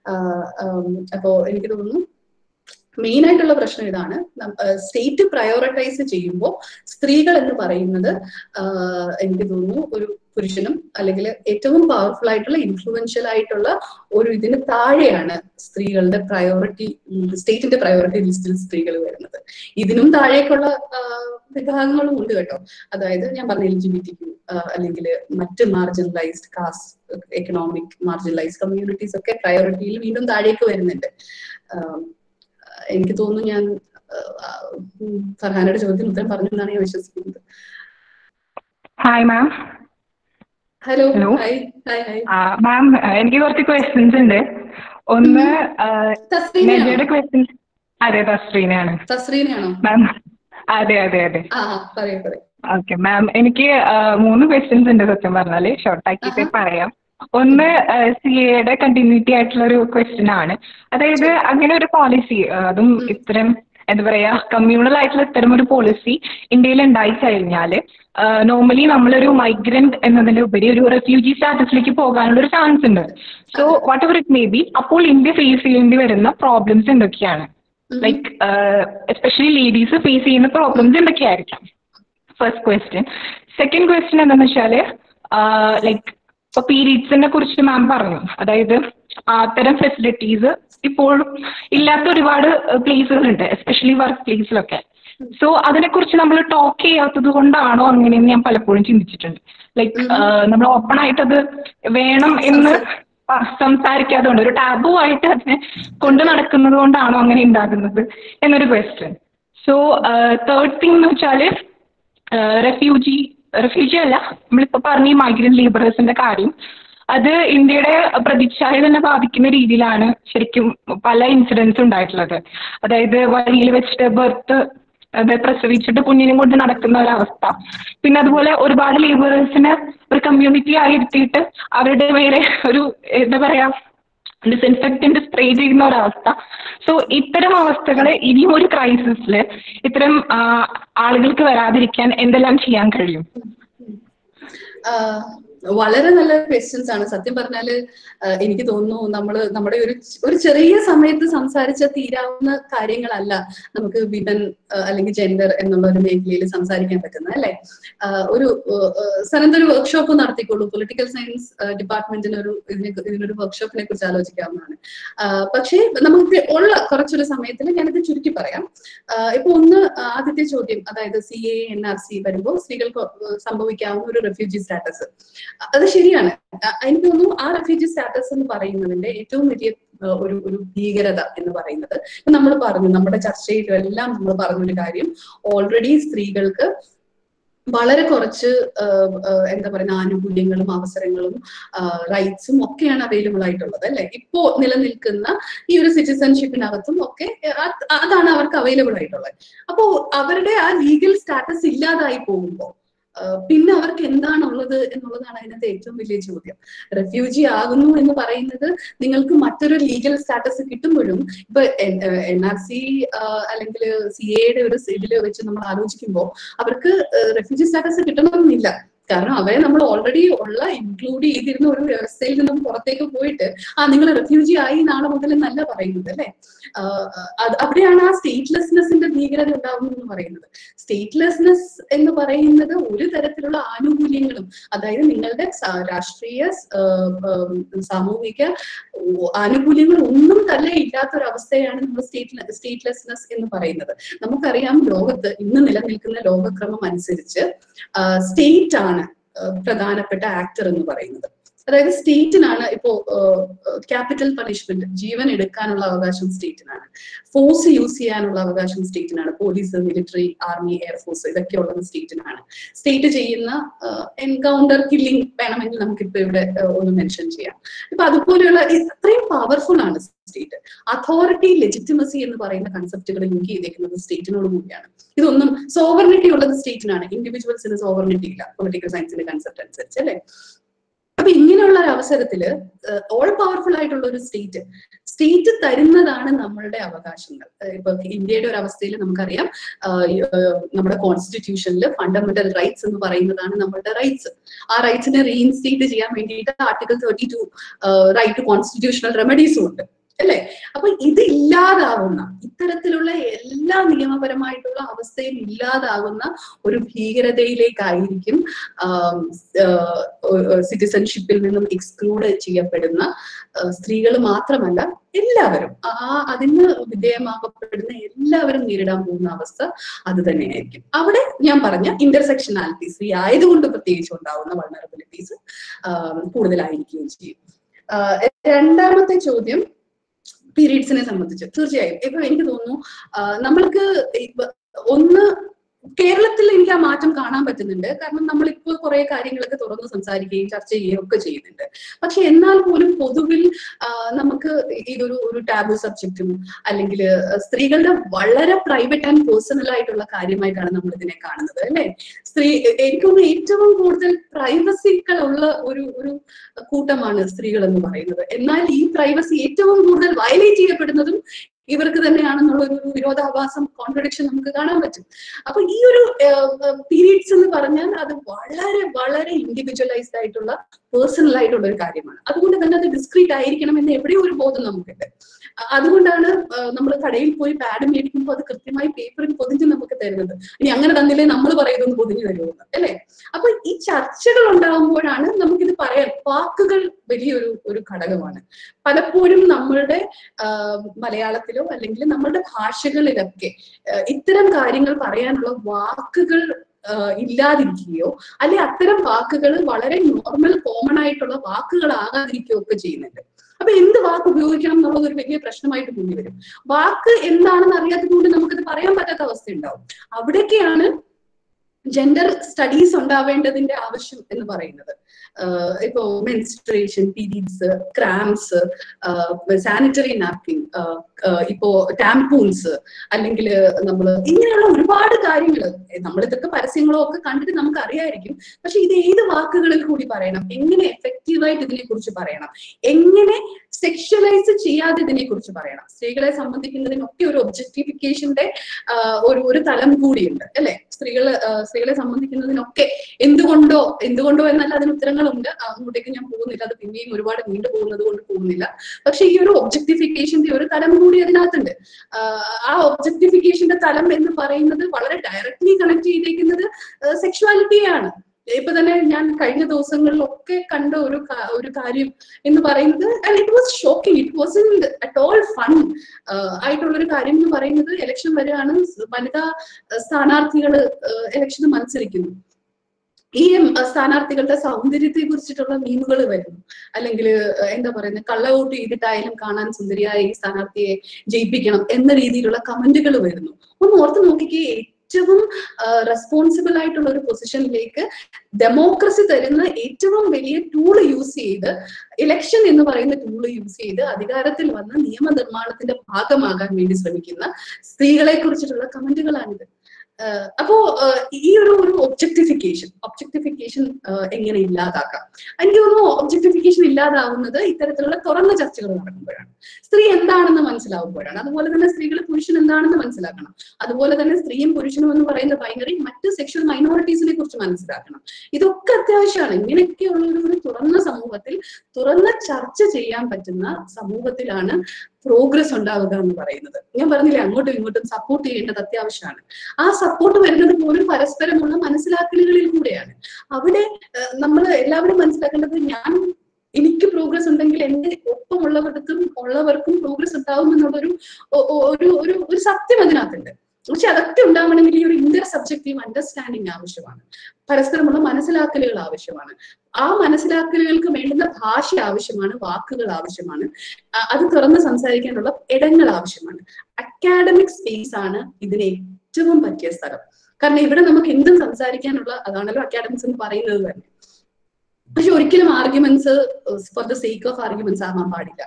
Speaker 2: അപ്പോ എനിക്ക് തോന്നുന്നു മെയിൻ ആയിട്ടുള്ള പ്രശ്നം ഇതാണ്. സ്റ്റേറ്റ് പ്രയോറിറ്റൈസ് ചെയ്യുമ്പോൾ സ്ത്രീകൾ എന്ന് പറയുന്നത് എനിക്ക് തോന്നുന്നു ഒരു പുരുഷനും അല്ലെങ്കിൽ ഏറ്റവും പവർഫുൾ ആയിട്ടുള്ള ഇൻഫ്ലുവൻഷ്യൽ ആയിട്ടുള്ള ഒരു ഇതിന് താഴെയാണ് സ്ത്രീകളുടെ പ്രയോറിറ്റി, സ്റ്റേറ്റിന്റെ പ്രയോറിറ്റി ലിസ്റ്റിൽ സ്ത്രീകൾ വരുന്നത്. ഇതിനും താഴേക്കുള്ള വിഭാഗങ്ങളും ഉണ്ട് കേട്ടോ. അതായത് ഞാൻ പറഞ്ഞ L G B T Q അല്ലെങ്കിൽ മറ്റ് marginalised caste, economic marginalised communities ഒക്കെ പ്രയോറിറ്റിയിൽ വീണ്ടും താഴേക്ക് വരുന്നുണ്ട്. എനിക്ക് തോന്നുന്നു ഞാൻ ഫർഹാനയുടെ ചോദ്യത്തിന് ഉത്തരം പറഞ്ഞു എന്നാണ് ഞാൻ വിശ്വസിക്കുന്നത്.
Speaker 5: Hi ma'am.
Speaker 2: ഹലോ.
Speaker 5: മാം, എനിക്ക് കുറച്ച് ക്വസ്റ്റ്യൻസ് ഉണ്ട്. ഒന്ന് നജയുടെ ക്വസ്റ്റ്യൻ. അതെ, തസ്രീനയാണ്.
Speaker 2: തസ്രീനയാണോ
Speaker 5: മാം? അതെ അതെ അതെ ഓക്കെ മാം, എനിക്ക് മൂന്ന് ക്വസ്റ്റ്യൻസ് ഉണ്ട്. സത്യം പറഞ്ഞാല് ഷോർട്ടാക്കിയിട്ട് പറയാം. ഒന്ന് സി എയുടെ കണ്ടിന്യൂറ്റി ആയിട്ടുള്ള ഒരു ക്വസ്റ്റ്യൻ ആണ്. അതായത് അങ്ങനെ ഒരു പോളിസി, അതും ഇത്തരം എന്താ പറയാ കമ്മ്യൂണൽ ആയിട്ടുള്ള ഇത്തരം ഒരു പോളിസി ഇന്ത്യയിൽ ഉണ്ടായി കഴിഞ്ഞാൽ നോർമലി നമ്മളൊരു മൈഗ്രന്റ് എന്നതിന്റെ ഉപരി ഒരു റെഫ്യൂജി സ്റ്റാറ്റസിലേക്ക് പോകാനുള്ള ഒരു ചാൻസ് ഉണ്ട്. So whatever it may be, അപ്പോൾ ഇന്ത്യ ഫേസ് ചെയ്യേണ്ടി വരുന്ന പ്രോബ്ലംസ് എന്തൊക്കെയാണ്? ലൈക്ക് എസ്പെഷ്യലി ലേഡീസ് ഫേസ് ചെയ്യുന്ന പ്രോബ്ലംസ് എന്തൊക്കെയായിരിക്കാം? First question. സെക്കൻഡ് ക്വസ്റ്റ്യൻ എന്താണെന്ന് വെച്ചാൽ ലൈക്ക് ഇപ്പൊ പീരീഡ്സിനെ കുറിച്ച് മാം പറഞ്ഞു. അതായത് അത്തരം ഫെസിലിറ്റീസ് ഇപ്പോഴും ഇല്ലാത്ത ഒരുപാട് പ്ലേസുകൾ ഉണ്ട്, എസ്പെഷ്യലി വർക്ക് പ്ലേസിലൊക്കെ. സോ അതിനെക്കുറിച്ച് നമ്മൾ ടോക്ക് ചെയ്യാത്തത് കൊണ്ടാണോ അങ്ങനെയെന്ന് ഞാൻ പലപ്പോഴും ചിന്തിച്ചിട്ടുണ്ട്. ലൈക്ക് നമ്മൾ ഓപ്പൺ ആയിട്ടത് വേണം എന്ന് സംസാരിക്കാത്തതുകൊണ്ട്, ഒരു ടാബു ആയിട്ട് അതിനെ കൊണ്ട് നടക്കുന്നത് കൊണ്ടാണോ അങ്ങനെ ഉണ്ടാകുന്നത് എന്നൊരു ക്വസ്റ്റ്യൻ. സോ തേർഡ് തിങ് എന്ന് വെച്ചാൽ റെഫ്യൂജി റെഫ്യൂജി അല്ല നമ്മളിപ്പോൾ പറഞ്ഞ ഈ മൈഗ്രന്റ് ലേബറേഴ്സിന്റെ കാര്യം, അത് ഇന്ത്യയുടെ പ്രതിച്ഛായ തന്നെ ബാധിക്കുന്ന രീതിയിലാണ് ശരിക്കും പല ഇൻസിഡൻസ് ഉണ്ടായിട്ടുള്ളത്. അതായത് വഴിയിൽ വെച്ചിട്ട് ബർത്ത് അത് പ്രസവിച്ചിട്ട് കുഞ്ഞിനും കൊണ്ട് നടക്കുന്ന ഒരവസ്ഥ, പിന്നെ അതുപോലെ ഒരുപാട് ലേബറേഴ്സിനെ ഒരു കമ്മ്യൂണിറ്റി ആയി ഇരുത്തിയിട്ട് അവരുടെ മേലെ ഒരു എന്താ പറയാ ഡിസ്ഇൻഫെക്റ്റന്റ് സ്പ്രേ ചെയ്യുന്ന ഒരവസ്ഥ. സോ ഇത്തരം അവസ്ഥകൾ ഇനിയും ഒരു ക്രൈസിസിൽ ഇത്തരം ആളുകൾക്ക് വരാതിരിക്കാൻ എന്തെല്ലാം ചെയ്യാൻ കഴിയും?
Speaker 2: വളരെ നല്ല ക്വസ്റ്റ്യൻസ് ആണ്. സത്യം പറഞ്ഞാല് എനിക്ക് തോന്നുന്നു നമ്മള് നമ്മുടെ ഒരു ഒരു ചെറിയ സമയത്ത് സംസാരിച്ച തീരാവുന്ന കാര്യങ്ങളല്ല നമുക്ക് വിമൻ അല്ലെങ്കിൽ ജെൻഡർ എന്നുള്ള ഒരു മേഖലയിൽ സംസാരിക്കാൻ പറ്റുന്നത് അല്ലെ. ഒരു സനന്ദ ഒരു വർക്ക്ഷോപ്പ് നടത്തിക്കോളൂ, പൊളിറ്റിക്കൽ സയൻസ് ഡിപ്പാർട്ട്മെന്റിന് ഒരു ഇതിനെ ഇതിനൊരു വർക്ക്ഷോപ്പിനെ കുറിച്ച് ആലോചിക്കാവുന്നതാണ്. പക്ഷേ നമുക്ക് ഉള്ള കുറച്ചൊരു സമയത്തിൽ ഞാനിത് ചുരുക്കി പറയാം. ഇപ്പൊ ഒന്ന് ആദ്യത്തെ ചോദ്യം, അതായത് C A N R C വരുമ്പോൾ സ്ത്രീകൾക്ക് സംഭവിക്കാവുന്ന ഒരു റെഫ്യൂജി സ്റ്റാറ്റസ്, അത് ശരിയാണ്. എനിക്ക് തോന്നുന്നു ആ റെഫ്യൂജി സ്റ്റാറ്റസ് എന്ന് പറയുന്നതിന്റെ ഏറ്റവും വലിയ ഒരു ഒരു ഭീകരത എന്ന് പറയുന്നത്, നമ്മൾ പറഞ്ഞു നമ്മുടെ ചർച്ചയിലും എല്ലാം നമ്മൾ പറഞ്ഞൊരു കാര്യം, ഓൾറെഡി സ്ത്രീകൾക്ക് വളരെ കുറച്ച് എന്താ പറയുന്ന ആനുകൂല്യങ്ങളും അവസരങ്ങളും റൈറ്റ്സും ഒക്കെയാണ് അവൈലബിൾ ആയിട്ടുള്ളത് അല്ലെ. ഇപ്പോ നിലനിൽക്കുന്ന ഈ ഒരു സിറ്റിസൺഷിപ്പിനകത്തും ഒക്കെ അതാണ് അവർക്ക് അവൈലബിൾ ആയിട്ടുള്ളത്. അപ്പോ അവരുടെ ആ ലീഗൽ സ്റ്റാറ്റസ് ഇല്ലാതായി പോകുമ്പോൾ പിന്നെ അവർക്ക് എന്താണുള്ളത് എന്നുള്ളതാണ് അതിനകത്ത് ഏറ്റവും വലിയ ചോദ്യം. റെഫ്യൂജി ആകുന്നു എന്ന് പറയുന്നത് നിങ്ങൾക്ക് മറ്റൊരു ലീഗൽ സ്റ്റാറ്റസ് കിട്ടുമ്പോഴും, ഇപ്പൊ എൻ ആർ സി അല്ലെങ്കിൽ സി എയുടെ ഒരു ഇതിൽ വെച്ച് നമ്മൾ ആലോചിക്കുമ്പോൾ അവർക്ക് റെഫ്യൂജി സ്റ്റാറ്റസ് കിട്ടണമെന്നില്ല. കാരണം അവരെ നമ്മൾ ഓൾറെഡി ഉള്ള ഇൻക്ലൂഡ് ചെയ്തിരുന്ന ഒരു വ്യവസ്ഥയിൽ നിന്നും പുറത്തേക്ക് പോയിട്ട് ആ നിങ്ങൾ റെഫ്യൂജി ആയി നാളെ മുതൽ എന്നല്ല പറയുന്നത് അല്ലെ. അവിടെയാണ് ആ സ്റ്റേറ്റ്ലെസ്നെസിന്റെ ഭീകരത ഉണ്ടാവുന്നത് എന്ന് പറയുന്നത്. സ്റ്റേറ്റ്ലെസ്നെസ് എന്ന് പറയുന്നത് ഒരു തരത്തിലുള്ള ആനുകൂല്യങ്ങളും, അതായത് നിങ്ങളുടെ രാഷ്ട്രീയ സാമൂഹിക ആനുകൂല്യങ്ങൾ ഒന്നും തന്നെ ഇല്ലാത്തൊരവസ്ഥയാണ് നമ്മൾ സ്റ്റേറ്റ് സ്റ്റേറ്റ്ലെസ്നെസ് എന്ന് പറയുന്നത്. നമുക്കറിയാം ലോകത്ത് ഇന്ന് നിലനിൽക്കുന്ന ലോകക്രമം അനുസരിച്ച് സ്റ്റേറ്റ് ആണ് പ്രധാനപ്പെട്ട ആക്ടർ എന്ന് പറയുന്നത്. അതായത് സ്റ്റേറ്റിനാണ് ഇപ്പോ ക്യാപിറ്റൽ പണിഷ്മെന്റ്, ജീവൻ എടുക്കാനുള്ള അവകാശം സ്റ്റേറ്റിനാണ്, ഫോഴ്സ് യൂസ് ചെയ്യാനുള്ള അവകാശം സ്റ്റേറ്റിനാണ്, പോലീസ്, മിലിറ്ററി, ആർമി, എയർഫോഴ്സ് ഇതൊക്കെ ഉള്ളത് സ്റ്റേറ്റിനാണ്. സ്റ്റേറ്റ് ചെയ്യുന്ന എൻകൗണ്ടർ കില്ലിംഗ് വേണമെങ്കിൽ നമുക്കിപ്പോ ഇവിടെ ഒന്ന് മെൻഷൻ ചെയ്യാം. ഇപ്പൊ അതുപോലെയുള്ള അത്രയും പവർഫുൾ ആണ് സ്റ്റേറ്റ്. അതോറിറ്റി, ലെജിറ്റിമസി എന്ന് പറയുന്ന കൺസെപ്റ്റുകൾ ലിങ്ക് ചെയ്തേക്കുന്നത് സ്റ്റേറ്റിനോട് കൂടിയാണ്. ഇതൊന്നും സോവർണിറ്റി ഉള്ളത് സ്റ്റേറ്റിനാണ്, ഇൻഡിവിജ്വൽസിന് സോവർണിറ്റി ഇല്ല പൊളിറ്റിക്കൽ സയൻസിന്റെ കൺസെപ്റ്റ് അനുസരിച്ച് അല്ലെ. അപ്പൊ ഇങ്ങനെയുള്ള ഒരു അവസരത്തില് ഓൾ പവർഫുൾ ആയിട്ടുള്ള ഒരു സ്റ്റേറ്റ് സ്റ്റേറ്റ് തരുന്നതാണ് നമ്മളുടെ അവകാശങ്ങൾ. ഇപ്പൊ ഇന്ത്യയുടെ ഒരു അവസ്ഥയിൽ നമുക്കറിയാം നമ്മുടെ കോൺസ്റ്റിറ്റ്യൂഷനിൽ ഫണ്ടമെന്റൽ റൈറ്റ്സ് എന്ന് പറയുന്നതാണ് നമ്മളുടെ റൈറ്റ്സ്. ആ റൈറ്റ്സിനെ റീഇൻസ്റ്റേറ്റ് ചെയ്യാൻ വേണ്ടിയിട്ട് article thirty two right to constitutional റെമഡീസും ഉണ്ട് അല്ലെ. അപ്പൊ ഇത് ഇല്ലാതാവുന്ന, ഇത്തരത്തിലുള്ള എല്ലാ നിയമപരമായിട്ടുള്ള അവസ്ഥയും ഇല്ലാതാകുന്ന ഒരു ഭീകരതയിലേക്കായിരിക്കും സിറ്റിസൺഷിപ്പിൽ നിന്നും എക്സ്ക്ലൂഡ് ചെയ്യപ്പെടുന്ന സ്ത്രീകൾ മാത്രമല്ല എല്ലാവരും, ആ അതിന് വിധേയമാക്കപ്പെടുന്ന എല്ലാവരും നേരിടാൻ പോകുന്ന അവസ്ഥ അത് തന്നെയായിരിക്കും. അവിടെ ഞാൻ പറഞ്ഞ ഇന്റർസെക്ഷനാലിറ്റി, സ്ത്രീ ആയതുകൊണ്ട് പ്രത്യേകിച്ച് ഉണ്ടാവുന്ന വൾനറബിലിറ്റീസ് കൂടുതലായിരിക്കുകയും ചെയ്യും. രണ്ടാമത്തെ ചോദ്യം പീരീഡ്സിനെ സംബന്ധിച്ച് തീർച്ചയായും ഇപ്പൊ എനിക്ക് തോന്നുന്നു നമ്മൾക്ക് ഒന്ന് കേരളത്തിൽ എനിക്ക് ആ മാറ്റം കാണാൻ പറ്റുന്നുണ്ട്. കാരണം നമ്മളിപ്പോൾ കുറെ കാര്യങ്ങളൊക്കെ തുറന്ന് സംസാരിക്കുകയും ചർച്ച ചെയ്യുകയും ഒക്കെ ചെയ്യുന്നുണ്ട്. പക്ഷെ എന്നാൽ പോലും പൊതുവിൽ നമുക്ക് ഇതൊരു ഒരു ടാബു സബ്ജക്റ്റും അല്ലെങ്കിൽ സ്ത്രീകളുടെ വളരെ പ്രൈവറ്റ് ആൻഡ് പേഴ്സണൽ ആയിട്ടുള്ള കാര്യമായിട്ടാണ് നമ്മൾ ഇതിനെ കാണുന്നത് അല്ലെ. സ്ത്രീ എനിക്കൊന്ന് ഏറ്റവും കൂടുതൽ പ്രൈവസികളുള്ള ഒരു ഒരു കൂട്ടമാണ് സ്ത്രീകൾ എന്ന് പറയുന്നത്. എന്നാൽ ഈ പ്രൈവസി ഏറ്റവും കൂടുതൽ വയലേറ്റ് ചെയ്യപ്പെടുന്നതും ഇവർക്ക് തന്നെയാണെന്നുള്ള ഒരു വിരോധാഭാസം, കോൺട്രഡിക്ഷൻ നമുക്ക് കാണാൻ പറ്റും. അപ്പൊ ഈ ഒരു പീരീഡ്സ് എന്ന് പറഞ്ഞാൽ അത് വളരെ വളരെ ഇൻഡിവിജ്വലൈസ്ഡ് ആയിട്ടുള്ള പേഴ്സണൽ ആയിട്ടുള്ള ഒരു കാര്യമാണ്. അതുകൊണ്ട് തന്നെ അത് ഡിസ്ക്രീറ്റ് ആയിരിക്കണം എന്ന് എവിടെയോ ഒരു ബോധം നമുക്കുണ്ട്. അതുകൊണ്ടാണ് നമ്മൾ കടയിൽ പോയി പാഡ് മേടിക്കുമ്പോൾ അത് കൃത്യമായി പേപ്പറിൽ പൊതിഞ്ഞ് നമുക്ക് തരുന്നത്. ഇനി അങ്ങനെ തന്നില്ലേ നമ്മൾ പറയുന്നത് പൊതിഞ്ഞു തരുമെന്ന് അല്ലെ. അപ്പൊ ഈ ചർച്ചകൾ ഉണ്ടാകുമ്പോഴാണ് നമുക്കിത് പറയാൻ, വാക്കുകൾ വലിയൊരു ഒരു ഘടകമാണ്. പലപ്പോഴും നമ്മളുടെ മലയാളത്തിലോ അല്ലെങ്കിൽ നമ്മളുടെ ഭാഷകളിലൊക്കെ ഇത്തരം കാര്യങ്ങൾ പറയാനുള്ള വാക്കുകൾ ഇല്ലാതിരിക്കുകയോ അല്ലെ അത്തരം വാക്കുകൾ വളരെ നോർമൽ കോമൺ ആയിട്ടുള്ള വാക്കുകളാകാതിരിക്കുകയോ ഒക്കെ ചെയ്യുന്നുണ്ട്. അപ്പൊ എന്ത് വാക്ക് ഉപയോഗിക്കണം എന്നുള്ളത് ഒരു വലിയ പ്രശ്നമായിട്ട് മുന്നിൽ വരും. വാക്ക് എന്താണെന്ന് അറിയാത്തതുകൊണ്ട് നമുക്കത് പറയാൻ പറ്റാത്ത അവസ്ഥ ഉണ്ടാവും. അവിടേക്കാണ് ജെൻഡർ സ്റ്റഡീസ് ഉണ്ടാവേണ്ടതിന്റെ ആവശ്യം എന്ന് പറയുന്നത്. ഇപ്പോ menstruation, periods, cramps, sanitary napkin, ഇപ്പോ ടാംപൂൺസ്, അല്ലെങ്കിൽ നമ്മൾ ഇങ്ങനെയുള്ള ഒരുപാട് കാര്യങ്ങൾ നമ്മളിതൊക്കെ പരസ്യങ്ങളോ ഒക്കെ കണ്ടിട്ട് നമുക്ക് അറിയായിരിക്കും. പക്ഷെ ഇത് ഏത് വാക്കുകളിൽ കൂടി പറയണം, എങ്ങനെ എഫക്റ്റീവായിട്ട് ഇതിനെ കുറിച്ച് പറയണം, എങ്ങനെ സെക്ഷലൈസ് ചെയ്യാതെ ഇതിനെ കുറിച്ച് പറയണം. സ്ത്രീകളെ സംബന്ധിക്കുന്നതിനൊക്കെ ഒരു ഒബ്ജക്ടിഫിക്കേഷന്റെ ഒരു ഒരു തലം കൂടിയുണ്ട് അല്ലെ. സ്ത്രീകള് സ്ത്രീകളെ സംബന്ധിക്കുന്നതിനൊക്കെ എന്തുകൊണ്ടോ എന്തുകൊണ്ടോ എന്നല്ല അതിന് ഉത്തരങ്ങളുണ്ട്, അങ്ങോട്ടേക്ക് ഞാൻ പോകുന്നില്ല, അത് പിന്നെയും ഒരുപാട് നീണ്ടു പോകുന്നത് കൊണ്ട് പോകുന്നില്ല. പക്ഷെ ഈ ഒരു ഒബ്ജക്ടിഫിക്കേഷന്റെ ഒരു തലം കൂടി അതിനകത്തുണ്ട്. ആ ഒബ്ജക്ടിഫിക്കേഷന്റെ തലം എന്ന് പറയുന്നത് വളരെ ഡയറക്ട്ലി കണക്ട് ചെയ്തേക്കുന്നത് സെക്ഷുവാലിറ്റിയാണ്. ഇപ്പൊ തന്നെ ഞാൻ കഴിഞ്ഞ ദിവസങ്ങളിലൊക്കെ കണ്ട ഒരു ഒരു കാര്യം എന്ന് പറയുന്നത്, and it was shocking, it wasn't at all fun ആയിട്ടുള്ളൊരു കാര്യം എന്ന് പറയുന്നത്, ഇലക്ഷൻ വരെയാണ്, വനിതാ സ്ഥാനാർത്ഥികൾ ഇലക്ഷന് മത്സരിക്കുന്നു. ഈ സ്ഥാനാർത്ഥികളുടെ സൗന്ദര്യത്തെ കുറിച്ചിട്ടുള്ള മീമുകൾ വരുന്നു, അല്ലെങ്കിൽ എന്താ പറയുന്നത്, കള്ള വോട്ട് ചെയ്തിട്ടായാലും കാണാൻ സുന്ദരിയായ ഈ സ്ഥാനാർത്ഥിയെ ജയിപ്പിക്കണം എന്ന രീതിയിലുള്ള കമന്റുകൾ വരുന്നു. ഒന്ന് ഓർത്ത് നോക്കിക്കേ, ഏറ്റവും റെസ്പോൺസിബിൾ ആയിട്ടുള്ള ഒരു പൊസിഷനിലേക്ക് ഡെമോക്രസി തരുന്ന ഏറ്റവും വലിയ ടൂള് യൂസ് ചെയ്ത്, ഇലക്ഷൻ എന്ന് പറയുന്ന ടൂള് യൂസ് ചെയ്ത് അധികാരത്തിൽ വന്ന് നിയമനിർമ്മാണത്തിന്റെ ഭാഗമാകാൻ വേണ്ടി ശ്രമിക്കുന്ന സ്ത്രീകളെ കുറിച്ചിട്ടുള്ള കമന്റുകളാണിത്. അപ്പോ ഈ ഒരു ഒരു ഒബ്ജക്ടിഫിക്കേഷൻ ഒബ്ജക്ടിഫിക്കേഷൻ എങ്ങനെ ഇല്ലാതാക്കാം? എനിക്ക് തോന്നുന്നു ഒബ്ജക്ടിഫിക്കേഷൻ ഇല്ലാതാവുന്നത് ഇത്തരത്തിലുള്ള തുറന്ന ചർച്ചകൾ നടക്കുമ്പോഴാണ്, സ്ത്രീ എന്താണെന്ന് മനസ്സിലാവുമ്പോഴാണ്. അതുപോലെ തന്നെ സ്ത്രീകൾ പുരുഷൻ എന്താണെന്ന് മനസ്സിലാക്കണം. അതുപോലെ തന്നെ സ്ത്രീയും പുരുഷനും എന്ന് പറയുന്ന ബൈനറി മറ്റ് സെക്ഷൽ മൈനോറിറ്റീസിനെ കുറിച്ച് മനസ്സിലാക്കണം. ഇതൊക്കെ അത്യാവശ്യമാണ്. ഇങ്ങനെയൊക്കെയുള്ള ഒരു തുറന്ന സമൂഹത്തിൽ തുറന്ന ചർച്ച ചെയ്യാൻ പറ്റുന്ന സമൂഹത്തിലാണ് പ്രോഗ്രസ് ഉണ്ടാവുക എന്ന് പറയുന്നത്. ഞാൻ പറഞ്ഞില്ലേ, അങ്ങോട്ടും ഇങ്ങോട്ടും സപ്പോർട്ട് ചെയ്യേണ്ടത് അത്യാവശ്യമാണ്. ആ സപ്പോർട്ട് വരുന്നത് പോലും പരസ്പരമുള്ള മനസ്സിലാക്കലുകളിൽ കൂടെയാണ്. അവിടെ നമ്മൾ എല്ലാവരും മനസ്സിലാക്കേണ്ടത്, ഞാൻ എനിക്ക് പ്രോഗ്രസ് ഉണ്ടെങ്കിൽ എന്റെ ഒപ്പമുള്ളവർക്കും ഉള്ളവർക്കും പ്രോഗ്രസ് ഉണ്ടാവും എന്നുള്ളൊരു ഒരു ഒരു ഒരു സത്യം അതിനകത്തുണ്ട്. പക്ഷെ അതൊക്കെ ഉണ്ടാവണമെങ്കിൽ ഈ ഒരു ഇന്റർ സബ്ജക്റ്റീവ് അണ്ടർസ്റ്റാൻഡിങ് ആവശ്യമാണ്, പരസ്പരമുള്ള മനസ്സിലാക്കലുകൾ ആവശ്യമാണ്. ആ മനസ്സിലാക്കലുകൾക്ക് വേണ്ടുന്ന ഭാഷ ആവശ്യമാണ്, വാക്കുകൾ ആവശ്യമാണ്, അത് തുറന്ന് സംസാരിക്കാനുള്ള ഇടങ്ങൾ ആവശ്യമാണ്. അക്കാഡമിക് സ്പേസ് ആണ് ഇതിന് ഏറ്റവും പറ്റിയ സ്ഥലം. കാരണം ഇവിടെ നമുക്ക് എന്തും സംസാരിക്കാനുള്ള, അതാണല്ലോ അക്കാഡമിക്സ് എന്ന് പറയുന്നത് തന്നെ. പക്ഷെ ഒരിക്കലും arguments for the sake of arguments ആവാൻ പാടില്ല.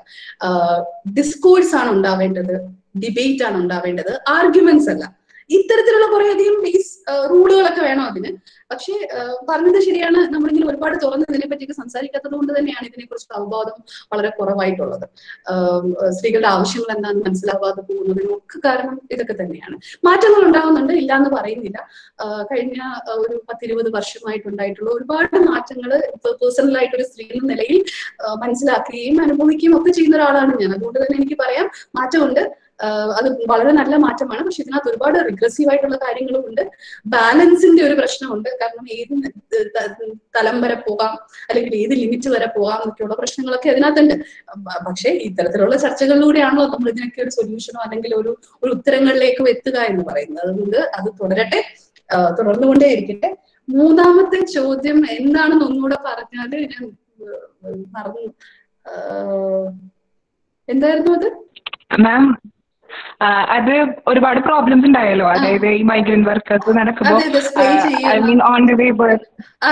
Speaker 2: ഡിസ്കോഴ്സ് ആണ് ഉണ്ടാവേണ്ടത്, ഡിബേറ്റ് ആണ് ഉണ്ടാവേണ്ടത്, ആർഗ്യുമെന്റ്സ് അല്ല. ഇത്തരത്തിലുള്ള കുറെ അധികം ബേസ് റൂളുകളൊക്കെ വേണം അതിന്. പക്ഷെ പറഞ്ഞത് ശരിയാണ്, നമ്മളിങ്ങനെ ഒരുപാട് തുറന്ന് ഇതിനെ പറ്റിയൊക്കെ സംസാരിക്കാത്തത് കൊണ്ട് തന്നെയാണ് ഇതിനെക്കുറിച്ച് അവബോധം വളരെ കുറവായിട്ടുള്ളത്. സ്ത്രീകളുടെ ആവശ്യങ്ങൾ എന്താണെന്ന് മനസ്സിലാവാതെ പോകുന്നതിനൊക്കെ കാരണം ഇതൊക്കെ തന്നെയാണ്. മാറ്റങ്ങൾ ഉണ്ടാവുന്നുണ്ട്, ഇല്ലാന്ന് പറയുന്നില്ല. കഴിഞ്ഞ ഒരു പത്തിരുപത് വർഷമായിട്ടുണ്ടായിട്ടുള്ള ഒരുപാട് മാറ്റങ്ങൾ ഇപ്പൊ പേഴ്സണലായിട്ട് ഒരു സ്ത്രീ എന്ന നിലയിൽ മനസ്സിലാക്കുകയും അനുഭവിക്കുകയും ഒക്കെ ചെയ്യുന്ന ഒരാളാണ് ഞാൻ. അതുകൊണ്ട് തന്നെ എനിക്ക് പറയാം, മാറ്റമുണ്ട്. അത് വളരെ നല്ല മാറ്റമാണ്. പക്ഷെ ഇതിനകത്ത് ഒരുപാട് റിഗ്രസീവ് ആയിട്ടുള്ള കാര്യങ്ങളും ഉണ്ട്. ബാലൻസിന്റെ ഒരു പ്രശ്നമുണ്ട്. കാരണം ഏത് തലം വരെ പോകാം, അല്ലെങ്കിൽ ഏത് ലിമിറ്റ് വരെ പോകാം എന്നൊക്കെയുള്ള പ്രശ്നങ്ങളൊക്കെ അതിനകത്തുണ്ട്. പക്ഷെ ഇത്തരത്തിലുള്ള ചർച്ചകളിലൂടെയാണല്ലോ നമ്മൾ ഇതിനൊക്കെ ഒരു സൊല്യൂഷനോ അല്ലെങ്കിൽ ഒരു ഒരു ഉത്തരങ്ങളിലേക്ക് എത്തുക എന്ന് പറയുന്നത്. അതുകൊണ്ട് അത് തുടരട്ടെ, തുടർന്നുകൊണ്ടേ ഇരിക്കട്ടെ. മൂന്നാമത്തെ ചോദ്യം എന്താണെന്ന് ഒന്നുകൂടെ പറഞ്ഞാല് ഞാൻ പറഞ്ഞു. എന്തായിരുന്നു അത്?
Speaker 5: മാം, അത് ഒരുപാട് പ്രോബ്ലംസ് ഉണ്ടായല്ലോ, അതായത് ഈ മൈഗ്രന്റ് വർക്കേഴ്സ് നടക്കുമ്പോൾ I mean on the way birth,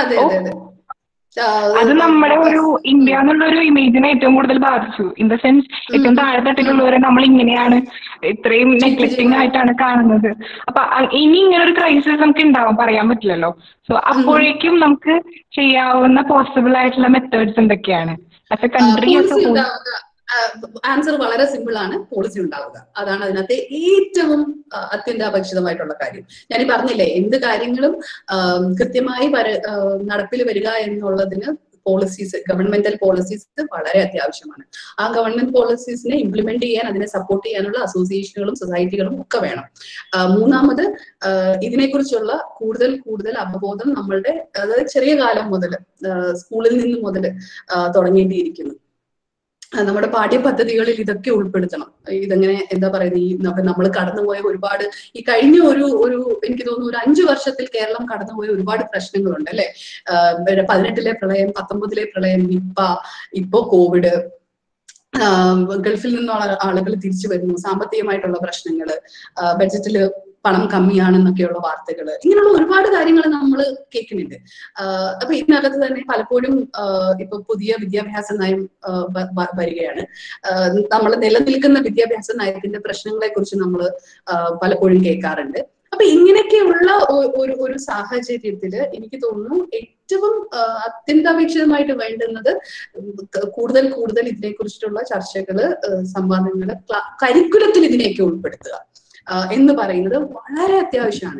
Speaker 5: അത് നമ്മുടെ ഒരു ഇന്ത്യ എന്നുള്ള ഒരു ഇമേജിനെ ഏറ്റവും കൂടുതൽ ബാധിച്ചു. ഇൻ ദ സെൻസ് ഏറ്റവും താഴെത്തട്ടിലുള്ളവരെ നമ്മൾ ഇങ്ങനെയാണ്, ഇത്രയും നെഗ്ലക്റ്റിംഗ് ആയിട്ടാണ് കാണുന്നത്. അപ്പൊ ഇനി ഇങ്ങനെ ഒരു ക്രൈസിസ് നമുക്ക് ഉണ്ടാവാൻ പറയാൻ പറ്റില്ലല്ലോ. സോ അപ്പോഴേക്കും നമുക്ക് ചെയ്യാവുന്ന പോസിബിൾ ആയിട്ടുള്ള മെത്തേഡ്സ് എന്തൊക്കെയാണ് ആസ് എ കൺട്രി?
Speaker 2: ആൻസർ വളരെ സിമ്പിൾ ആണ്, പോളിസി ഉണ്ടാവുക. അതാണ് അതിനകത്തെ ഏറ്റവും അത്യന്താപേക്ഷിതമായിട്ടുള്ള കാര്യം. ഞാൻ ഈ പറഞ്ഞില്ലേ, എന്ത് കാര്യങ്ങളും കൃത്യമായി നടപ്പിൽ വരിക എന്നുള്ളതിന് പോളിസീസ്, ഗവൺമെന്റൽ പോളിസീസ് വളരെ അത്യാവശ്യമാണ്. ആ ഗവൺമെന്റ് പോളിസീസിനെ ഇംപ്ലിമെന്റ് ചെയ്യാൻ, അതിനെ സപ്പോർട്ട് ചെയ്യാനുള്ള അസോസിയേഷനുകളും സൊസൈറ്റികളും ഒക്കെ വേണം. മൂന്നാമത്, ഇതിനെക്കുറിച്ചുള്ള കൂടുതൽ കൂടുതൽ അവബോധം നമ്മളുടെ, അതായത് ചെറിയ കാലം മുതൽ, സ്കൂളിൽ നിന്ന് മുതൽ തുടങ്ങേണ്ടിയിരിക്കുന്നു. നമ്മുടെ പാഠ്യപദ്ധതികളിൽ ഇതൊക്കെ ഉൾപ്പെടുത്തണം. ഇതെങ്ങനെ എന്താ പറയുന്നത്, ഈ നമ്മൾ കടന്നുപോയ ഒരുപാട്, ഈ കഴിഞ്ഞ ഒരു ഒരു എനിക്ക് തോന്നുന്നു ഒരു അഞ്ചു വർഷത്തിൽ കേരളം കടന്നുപോയ ഒരുപാട് പ്രശ്നങ്ങളുണ്ട് അല്ലെ. പതിനെട്ടിലെ പ്രളയം, പത്തൊമ്പതിലെ പ്രളയം, നിപ്പ, ഇപ്പോ കോവിഡ്, ഗൾഫിൽ നിന്നുള്ള ആളുകൾ തിരിച്ചു വരുന്നു, സാമ്പത്തികമായിട്ടുള്ള പ്രശ്നങ്ങള്, ബഡ്ജറ്റില് പണം കമ്മിയാണെന്നൊക്കെയുള്ള വാർത്തകൾ, ഇങ്ങനെയുള്ള ഒരുപാട് കാര്യങ്ങൾ നമ്മൾ കേൾക്കുന്നുണ്ട്. അപ്പൊ ഇതിനകത്ത് തന്നെ പലപ്പോഴും ഇപ്പൊ പുതിയ വിദ്യാഭ്യാസ നയം വരികയാണ്. നമ്മൾ നിലനിൽക്കുന്ന വിദ്യാഭ്യാസ നയത്തിന്റെ പ്രശ്നങ്ങളെ കുറിച്ച് നമ്മൾ പലപ്പോഴും കേൾക്കാറുണ്ട്. അപ്പൊ ഇങ്ങനെയൊക്കെയുള്ള ഒരു ഒരു സാഹചര്യത്തില് എനിക്ക് തോന്നുന്നു ഏറ്റവും അത്യന്താപേക്ഷിതമായിട്ട് വേണ്ടുന്നത് കൂടുതൽ കൂടുതൽ ഇതിനെക്കുറിച്ചിട്ടുള്ള ചർച്ചകള്, സംവാദങ്ങള്, കരിക്കുലത്തിൽ ഇതിനെയൊക്കെ ഉൾപ്പെടുത്തുക എന്ന് പറയുന്നത് വളരെ അത്യാവശ്യമാണ്.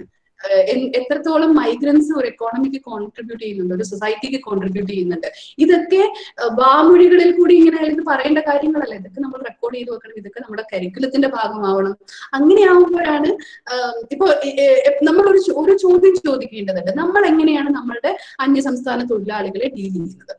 Speaker 2: എത്രത്തോളം മൈഗ്രൻസ് ഒരു എക്കോണമിക്ക് കോൺട്രിബ്യൂട്ട് ചെയ്യുന്നുണ്ട്, ഒരു സൊസൈറ്റിക്ക് കോൺട്രിബ്യൂട്ട് ചെയ്യുന്നുണ്ട്. ഇതൊക്കെ വാമൊഴികളിൽ കൂടി ഇങ്ങനെ ഇത് പറയേണ്ട കാര്യങ്ങളല്ല, ഇതൊക്കെ നമ്മൾ റെക്കോർഡ് ചെയ്ത് വെക്കണം, ഇതൊക്കെ നമ്മുടെ കരിക്കുലത്തിന്റെ ഭാഗമാവണം. അങ്ങനെയാവുമ്പോഴാണ് ഇപ്പൊ നമ്മളൊരു ഒരു ചോദ്യം ചോദിക്കേണ്ടതുണ്ട്, നമ്മൾ എങ്ങനെയാണ് നമ്മളുടെ അന്യസംസ്ഥാന തൊഴിലാളികളെ ഡീൽ ചെയ്യുന്നത്?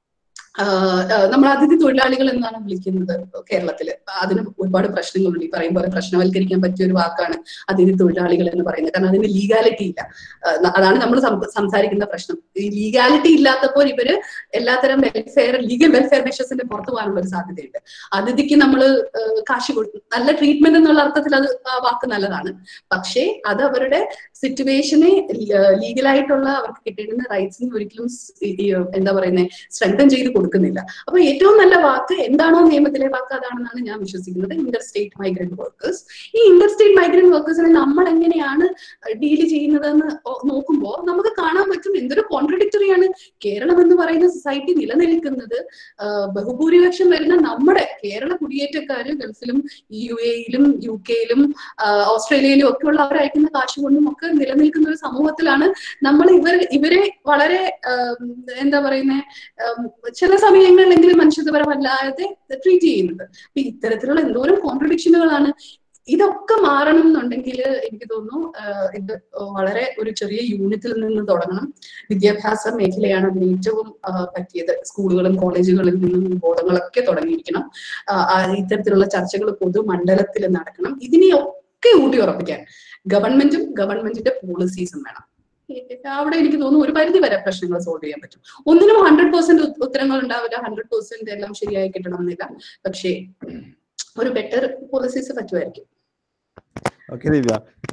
Speaker 2: നമ്മൾ അതിഥി തൊഴിലാളികൾ എന്നാണ് വിളിക്കുന്നത് കേരളത്തില്. അതിന് ഒരുപാട് പ്രശ്നങ്ങളുണ്ട്. ഈ പറയും പോലെ പ്രശ്നവൽക്കരിക്കാൻ പറ്റിയ ഒരു വാക്കാണ് അതിഥി തൊഴിലാളികൾ എന്ന് പറയുന്നത്. കാരണം അതിന് ലീഗാലിറ്റി ഇല്ല. അതാണ് നമ്മൾ സംസാരിക്കുന്ന പ്രശ്നം. ഈ ലീഗാലിറ്റി ഇല്ലാത്തപ്പോൾ ഇവര് എല്ലാത്തരം വെൽഫെയർ ലീഗൽ വെൽഫെയർ മെഷേഴ്സിന്റെ പുറത്തു പോകാനുള്ള ഒരു സാധ്യതയുണ്ട്. അതിഥിക്ക് നമ്മൾ കാശ് കൊടുക്കും, നല്ല ട്രീറ്റ്മെന്റ് എന്നുള്ള അർത്ഥത്തിൽ അത് ആ വാക്ക് നല്ലതാണ്. പക്ഷേ അത് അവരുടെ സിറ്റുവേഷനെ ലീഗലായിട്ടുള്ള അവർക്ക് കിട്ടേണ്ടുന്ന റൈറ്റ്സിന് ഒരിക്കലും എന്താ പറയുന്നത് സ്ട്രെങ്തൻ ചെയ്ത് കൊടുക്കുന്നില്ല. അപ്പൊ ഏറ്റവും നല്ല വാക്ക് എന്താണോ നിയമത്തിലെ വാക്ക് അതാണെന്നാണ് ഞാൻ വിശ്വസിക്കുന്നത്, ഇന്റർ സ്റ്റേറ്റ് മൈഗ്രന്റ് വർക്കേഴ്സ്. ഈ ഇന്റർ സ്റ്റേറ്റ് മൈഗ്രന്റ് വർക്കേഴ്സിനെ നമ്മൾ എങ്ങനെയാണ് ഡീൽ ചെയ്യുന്നതെന്ന് നോക്കുമ്പോൾ നമുക്ക് കാണാൻ പറ്റും എന്തൊരു കോൺട്രഡിക്ടറി ആണ്. കേരളം എന്ന് പറയുന്ന സൊസൈറ്റി നിലനിൽക്കുന്നത് ബഹുഭൂരിപക്ഷം വരുന്ന നമ്മുടെ കേരള കുടിയേറ്റക്കാര് ഗൾഫിലും യു എയിലും യു കെയിലും ഓസ്ട്രേലിയയിലും ഒക്കെ ഉള്ള അവർ അയക്കുന്ന കാശ് കൊണ്ടും ഒക്കെ നിലനിൽക്കുന്ന ഒരു സമൂഹത്തിലാണ് നമ്മൾ ഇവർ ഇവരെ വളരെ എന്താ പറയുന്നത് ചില സമയങ്ങളിലെങ്കിലും മനുഷ്യത്വപരമല്ലാതെ ട്രീറ്റ് ചെയ്യുന്നത്. അപ്പൊ ഇത്തരത്തിലുള്ള എന്തോരം കോൺട്രഡിക്ഷനുകളാണ്. ഇതൊക്കെ മാറണം എന്നുണ്ടെങ്കിൽ എനിക്ക് തോന്നുന്നു ഇത് വളരെ ഒരു ചെറിയ യൂണിറ്റിൽ നിന്ന് തുടങ്ങണം. വിദ്യാഭ്യാസ മേഖലയാണ് അതിന് ഏറ്റവും പറ്റിയത്. സ്കൂളുകളും കോളേജുകളിൽ നിന്നും ബോധങ്ങളൊക്കെ തുടങ്ങിയിരിക്കണം. ഇത്തരത്തിലുള്ള ചർച്ചകൾ പൊതുമണ്ഡലത്തിൽ നടക്കണം. ഇതിനെയൊക്കെ ഊട്ടി ഉറപ്പിക്കാൻ ഗവൺമെന്റും ഗവൺമെന്റിന്റെ പോളിസീസും വേണം. അവിടെ എനിക്ക് തോന്നുന്നു ഒരു പരിധി വരെ പ്രശ്നങ്ങൾ സോൾവ് ചെയ്യാൻ പറ്റും. ഒന്നിനും ഹൺഡ്രഡ് പെർസെന്റ് ഉത്തരങ്ങൾ ഉണ്ടാവില്ല, ഹൺഡ്രഡ് പെർസെന്റ് എല്ലാം ശരിയായി കിട്ടണം എന്നില്ല. പക്ഷേ ഒരു ബെറ്റർ പോളിസീസ് പറ്റുമായിരിക്കും.
Speaker 6: ഓക്കെ ദിവ്യ,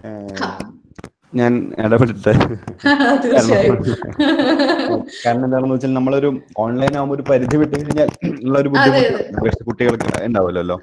Speaker 6: ഞാൻ ഇടപെട്ടിട്ട് കാരണം എന്താണെന്ന് വെച്ചാൽ നമ്മളൊരു ഓൺലൈൻ ആകുമ്പോൾ ഒരു പരിധി വിട്ട് കഴിഞ്ഞാൽ ഉള്ള ഒരു ബുദ്ധിമുട്ട് കുട്ടികൾക്ക് ഉണ്ടാവില്ലല്ലോ.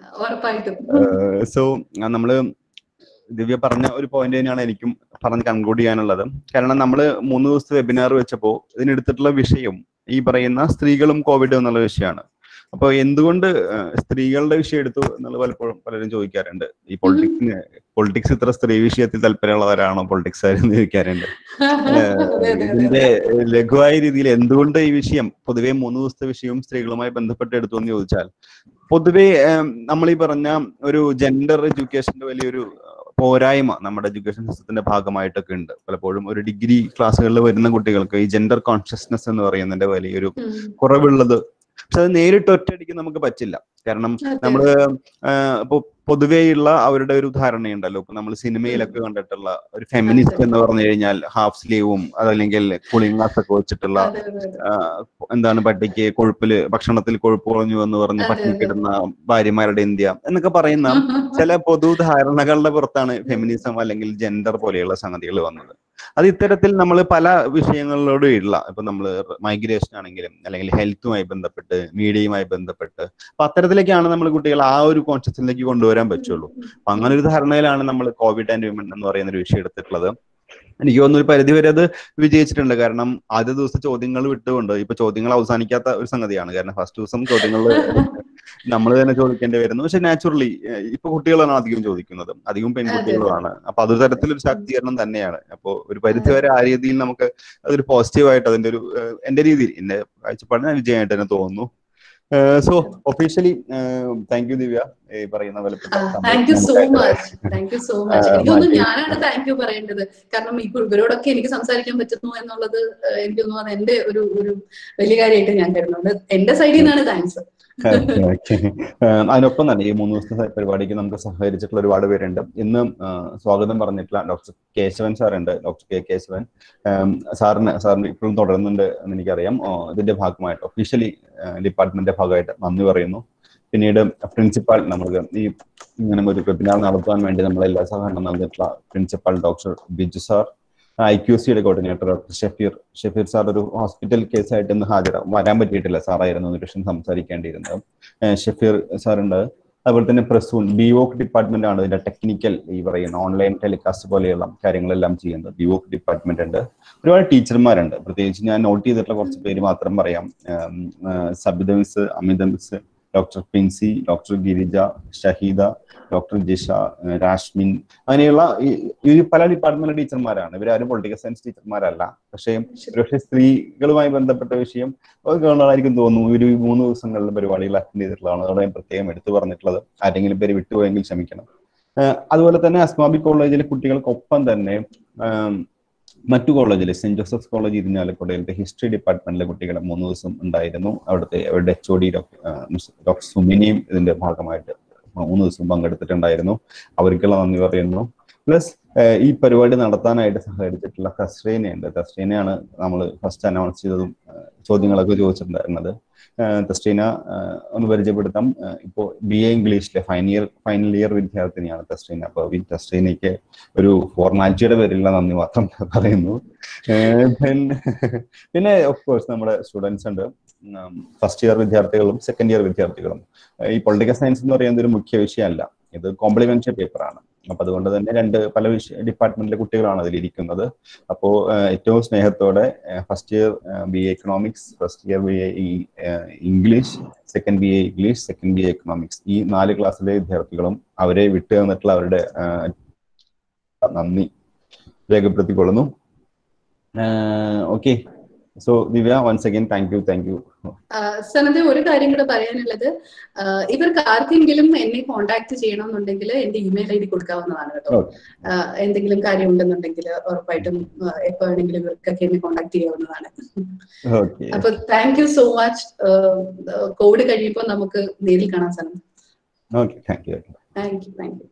Speaker 6: സോ നമ്മള് ദിവ്യ പറഞ്ഞ ഒരു പോയിന്റ് തന്നെയാണ് എനിക്കും പറഞ്ഞ് കൺക്ലൂഡ് ചെയ്യാനുള്ളത്. കാരണം നമ്മൾ മൂന്ന് ദിവസത്തെ വെബിനാർ വെച്ചപ്പോൾ ഇതിനെടുത്തിട്ടുള്ള വിഷയം ഈ പറയുന്ന സ്ത്രീകളും കോവിഡ് എന്നുള്ള വിഷയമാണ്. അപ്പൊ എന്തുകൊണ്ട് സ്ത്രീകളുടെ വിഷയം എടുത്തു എന്നുള്ള പലപ്പോഴും പലരും ചോദിക്കാറുണ്ട്. ഈ പൊളിറ്റിക്സിന് പൊളിറ്റിക്സ് ഇത്ര സ്ത്രീ വിഷയത്തിൽ താല്പര്യമുള്ളവരാണോ പൊളിറ്റിക്സുകാരെന്ന് ചോദിക്കാറുണ്ട്. ഇതിന്റെ ലഘുവായ രീതിയിൽ എന്തുകൊണ്ട് ഈ വിഷയം പൊതുവെ മൂന്ന് ദിവസത്തെ വിഷയവും സ്ത്രീകളുമായി ബന്ധപ്പെട്ട് എടുത്തു എന്ന് ചോദിച്ചാൽ, പൊതുവെ നമ്മൾ ഈ പറഞ്ഞ ഒരു ജെൻഡർ എഡ്യൂക്കേഷന്റെ വലിയൊരു പോരായ്മ നമ്മുടെ എഡ്യൂക്കേഷൻ സിസ്റ്റത്തിന്റെ ഭാഗമായിട്ടൊക്കെ ഉണ്ട്. പലപ്പോഴും ഒരു ഡിഗ്രി ക്ലാസ്സുകളിൽ വരുന്ന കുട്ടികൾക്ക് ഈ ജെൻഡർ കോൺഷ്യസ്നെസ് എന്ന് പറയുന്നതിന്റെ വലിയൊരു കുറവുള്ളത്. പക്ഷെ അത് നേരിട്ട് ഒറ്റയടിക്ക് നമുക്ക് പറ്റില്ല. കാരണം നമ്മള് ഇപ്പൊ പൊതുവെയുള്ള അവരുടെ ഒരു ധാരണയുണ്ടല്ലോ. ഇപ്പൊ നമ്മൾ സിനിമയിലൊക്കെ കണ്ടിട്ടുള്ള ഒരു ഫെമിനിസ്റ്റ് എന്ന് പറഞ്ഞു കഴിഞ്ഞാൽ ഹാഫ് സ്ലീവും അതല്ലെങ്കിൽ കൂളിംഗ് ഗ്ലാസ് ഒക്കെ വെച്ചിട്ടുള്ള എന്താണ് പട്ടിക്ക് കൊഴുപ്പില് ഭക്ഷണത്തിൽ കൊഴുപ്പ് കുറഞ്ഞു എന്ന് പറഞ്ഞ് പട്ടിക്കിടുന്ന ഭാര്യമാരുടെ ഇന്ത്യ എന്നൊക്കെ പറയുന്ന ചില പൊതുധാരണകളുടെ പുറത്താണ് ഫെമിനിസം അല്ലെങ്കിൽ ജെൻഡർ പോലെയുള്ള സംഗതികൾ വന്നത്. അത് ഇത്തരത്തിൽ നമ്മൾ പല വിഷയങ്ങളിലോടും ഇല്ല. ഇപ്പൊ നമ്മൾ മൈഗ്രേഷൻ ആണെങ്കിലും അല്ലെങ്കിൽ ഹെൽത്തുമായി ബന്ധപ്പെട്ട് മീഡിയയുമായി ബന്ധപ്പെട്ട് അപ്പൊ അത്തരത്തിലേക്കാണ് നമ്മൾ കുട്ടികൾ ആ ഒരു കോൺഷ്യസിലേക്ക് കൊണ്ടുവരാൻ പറ്റുള്ളൂ. അപ്പൊ അങ്ങനെ ഒരു ധാരണയിലാണ് നമ്മൾ കോവിഡ് ആൻഡ് വിമൻ എന്ന് പറയുന്ന ഒരു വിഷയം എടുത്തിട്ടുള്ളത്. എനിക്ക് തോന്നുന്നു ഒരു പരിധി വരെ അത് വിജയിച്ചിട്ടുണ്ട്. കാരണം ആദ്യ ദിവസം ചോദ്യങ്ങൾ വിട്ടുകൊണ്ട് ഇപ്പൊ ചോദ്യങ്ങൾ അവസാനിക്കാത്ത ഒരു സംഗതിയാണ്. കാരണം ഫസ്റ്റ് ദിവസം ചോദ്യങ്ങൾ നമ്മൾ തന്നെ ചോദിക്കേണ്ടി വരുന്നു. പക്ഷെ നാച്ചുറലി ഇപ്പൊ കുട്ടികളാണ് അധികം ചോദിക്കുന്നത്, അധികം പെൺകുട്ടികളാണ്. അപ്പൊ അതൊരു തരത്തിലൊരു ശാക്തീകരണം തന്നെയാണ്. അപ്പൊ ഒരു പരിധി വരെ ആ രീതിയിൽ നമുക്ക് അതൊരു പോസിറ്റീവായിട്ട് അതിന്റെ ഒരു എന്റെ രീതിയിൽ എന്റെ കാഴ്ചപ്പാടിന് വിജയമായിട്ട് തന്നെ തോന്നുന്നു. So officially thank you Divya. ഈ പറയുന്ന
Speaker 2: thank you so much thank you so much എനിക്ക് തോന്നുന്നു ഞാനാണ് താങ്ക് യു പറയേണ്ടത്. കാരണം ഇപ്പൊ ഇവരോടൊക്കെ എനിക്ക് സംസാരിക്കാൻ പറ്റുന്നു എന്നുള്ളത് എനിക്ക് തോന്നുന്നു അത് എന്റെ ഒരു ഒരു വലിയ കാര്യമായിട്ട് ഞാൻ കരുതുന്നുണ്ട്. എന്റെ സൈഡിൽ നിന്നാണ് താങ്ക്സ്.
Speaker 6: അതിനൊപ്പം തന്നെ ഈ മൂന്ന് ദിവസത്തെ പരിപാടിക്ക് നമുക്ക് സഹകരിച്ചിട്ടുള്ള ഒരുപാട് പേരുണ്ട്. ഇന്ന് സ്വാഗതം പറഞ്ഞിട്ടുള്ള ഡോക്ടർ കേശവൻ സാറുണ്ട്, ഡോക്ടർ കെ കേശവൻ സാറിന് സാറിന് ഇപ്പോഴും തുടരുന്നുണ്ട് എന്ന് എനിക്കറിയാം. ഇതിന്റെ ഭാഗമായിട്ട് ഒഫീഷ്യലി ഡിപ്പാർട്ട്മെന്റിന്റെ ഭാഗമായിട്ട് നന്ദി പറയുന്നു. പിന്നീട് പ്രിൻസിപ്പാൾ നമുക്ക് ഈ ഇങ്ങനെ ഒരു വെബിനാർ നടത്താൻ വേണ്ടി നമ്മളെല്ലാ സഹകരണം നൽകിയിട്ടുള്ള principal doctor Biju sir, I Q സിയുടെ coordinator doctor Shafeer Shafeer sir ഒരു ഹോസ്പിറ്റൽ കേസായിട്ട് ഇന്ന് ഹാജരാ വരാൻ പറ്റിയിട്ടില്ല. സാറായിരുന്നു ഒരു വിഷയം സംസാരിക്കേണ്ടിയിരുന്നത്. ഷഫീർ സാറുണ്ട്. അതുപോലെ തന്നെ പ്രസൂൺ ബിവോക് ഡിപ്പാർട്ട്മെന്റ് ആണ് ഇതിന്റെ ടെക്നിക്കൽ ഈ പറയുന്ന ഓൺലൈൻ ടെലികാസ്റ്റ് പോലെയുള്ള കാര്യങ്ങളെല്ലാം ചെയ്യുന്നത്. ബിവോക് ഡിപ്പാർട്ട്മെന്റ് ഉണ്ട്. ഒരുപാട് ടീച്ചർമാരുണ്ട്. പ്രത്യേകിച്ച് ഞാൻ നോട്ട് ചെയ്തിട്ടുള്ള കുറച്ച് പേര് മാത്രം പറയാം. Sabitha miss, Amitha miss, doctor Pinsi, doctor Girija, Shaheeda, doctor Jisha, Rashmin, അങ്ങനെയുള്ള ഈ പല ഡിപ്പാർട്ട്മെന്റ് ടീച്ചർമാരാണ്. ഇവരാരും പൊളിറ്റിക്കൽ സയൻസ് ടീച്ചർമാരല്ല. പക്ഷേ പക്ഷേ സ്ത്രീകളുമായി ബന്ധപ്പെട്ട വിഷയം കാണാനായിരിക്കും തോന്നുന്നു ഒരു മൂന്ന് ദിവസങ്ങളിലെ പരിപാടികൾ അറ്റൻഡ് ചെയ്തിട്ടുള്ളതാണ്. അതോടെ ഞാൻ പ്രത്യേകം എടുത്തു പറഞ്ഞിട്ടുള്ളത്. ആരെങ്കിലും പേര് വിട്ടുപോയെങ്കിൽ ക്ഷമിക്കണം. അതുപോലെ തന്നെ അസ്മാബി കോളേജിലെ കുട്ടികൾക്കൊപ്പം തന്നെ മറ്റു കോളേജിൽ സെന്റ് ജോസഫ്സ് കോളേജ് ഇരിഞ്ഞാലക്കുടയിലത്തെ ഹിസ്റ്ററി ഡിപ്പാർട്ട്മെന്റിലെ കുട്ടികളെ മൂന്ന് ദിവസം ഉണ്ടായിരുന്നു. അവിടുത്തെ അവരുടെ എച്ച് ഒ ഡി ഡോക്ടർ സുമിനിയും ഇതിന്റെ ഭാഗമായിട്ട് മൂന്ന് ദിവസം പങ്കെടുത്തിട്ടുണ്ടായിരുന്നു. അവർക്കുള്ള നന്ദി പറയുന്നു. പ്ലസ് ഈ പരിപാടി നടത്താനായിട്ട് സഹകരിച്ചിട്ടുള്ള തസ്രീനയുണ്ട്. തസ്രീനയാണ് നമ്മൾ ഫസ്റ്റ് അനൗൺസ് ചെയ്തതും ചോദ്യങ്ങളൊക്കെ ചോദിച്ചിട്ടുണ്ടായിരുന്നത്. തസ്രീന ഒന്ന് പരിചയപ്പെടുത്താം. ഇപ്പോൾ ബി എ ഇംഗ്ലീഷിലെ ഫൈനൽ ഇയർ ഫൈനൽ ഇയർ വിദ്യാർത്ഥിനിയാണ് തസ്രീന. അപ്പോൾ ഈ തസ്രീനയ്ക്ക് ഒരു ഫോർമാലിറ്റിയുടെ പേരിലുള്ള നന്ദി മാത്രം പറയുന്നു. പിന്നെ ഓഫ് കോഴ്സ് നമ്മുടെ സ്റ്റുഡൻസ് ഉണ്ട്, ഫസ്റ്റ് ഇയർ വിദ്യാർത്ഥികളും സെക്കൻഡ് ഇയർ വിദ്യാർത്ഥികളും. ഈ പൊളിറ്റിക്കൽ സയൻസ് എന്ന് പറയുന്നത് ഒരു മുഖ്യ വിഷയമല്ല, ഇത് കോംപ്ലിമെന്ററി പേപ്പറാണ്. അപ്പൊ അതുകൊണ്ട് തന്നെ രണ്ട് പല വിഷയ ഡിപ്പാർട്ട്മെന്റിലെ കുട്ടികളാണ് അതിലിരിക്കുന്നത്. അപ്പോൾ ഏറ്റവും സ്നേഹത്തോടെ first year B A economics, first year B A English, second B A English, second B A economics, ഈ നാല് ക്ലാസ്സിലെ വിദ്യാർത്ഥികളും അവരെ വിട്ടു തന്നിട്ടുള്ള അവരുടെ നന്ദി രേഖപ്പെടുത്തിക്കൊള്ളുന്നു. Okay, so Divya, once again thank you thank you.
Speaker 2: Sananda, ഒരു കാര്യം കൂടെ പറയാനുള്ളത്, ഇവർക്ക് ആർക്കെങ്കിലും എന്നെ കോണ്ടാക്ട് ചെയ്യണമെന്നുണ്ടെങ്കിൽ എന്റെ ഇമെയിൽ ഐ ഡി കൊടുക്കാവുന്നതാണ് കേട്ടോ. എന്തെങ്കിലും കാര്യം ഉണ്ടെന്നുണ്ടെങ്കിൽ ഉറപ്പായിട്ടും എപ്പോ വേണമെങ്കിലും ഇവർക്കൊക്കെ എന്നെ കോണ്ടാക്ട് ചെയ്യാവുന്നതാണ്. അപ്പൊ thank you so much. Covid കഴിയുമ്പോൾ നമുക്ക് നേരിൽ കാണാൻ Sananda.
Speaker 6: Thank you thank U.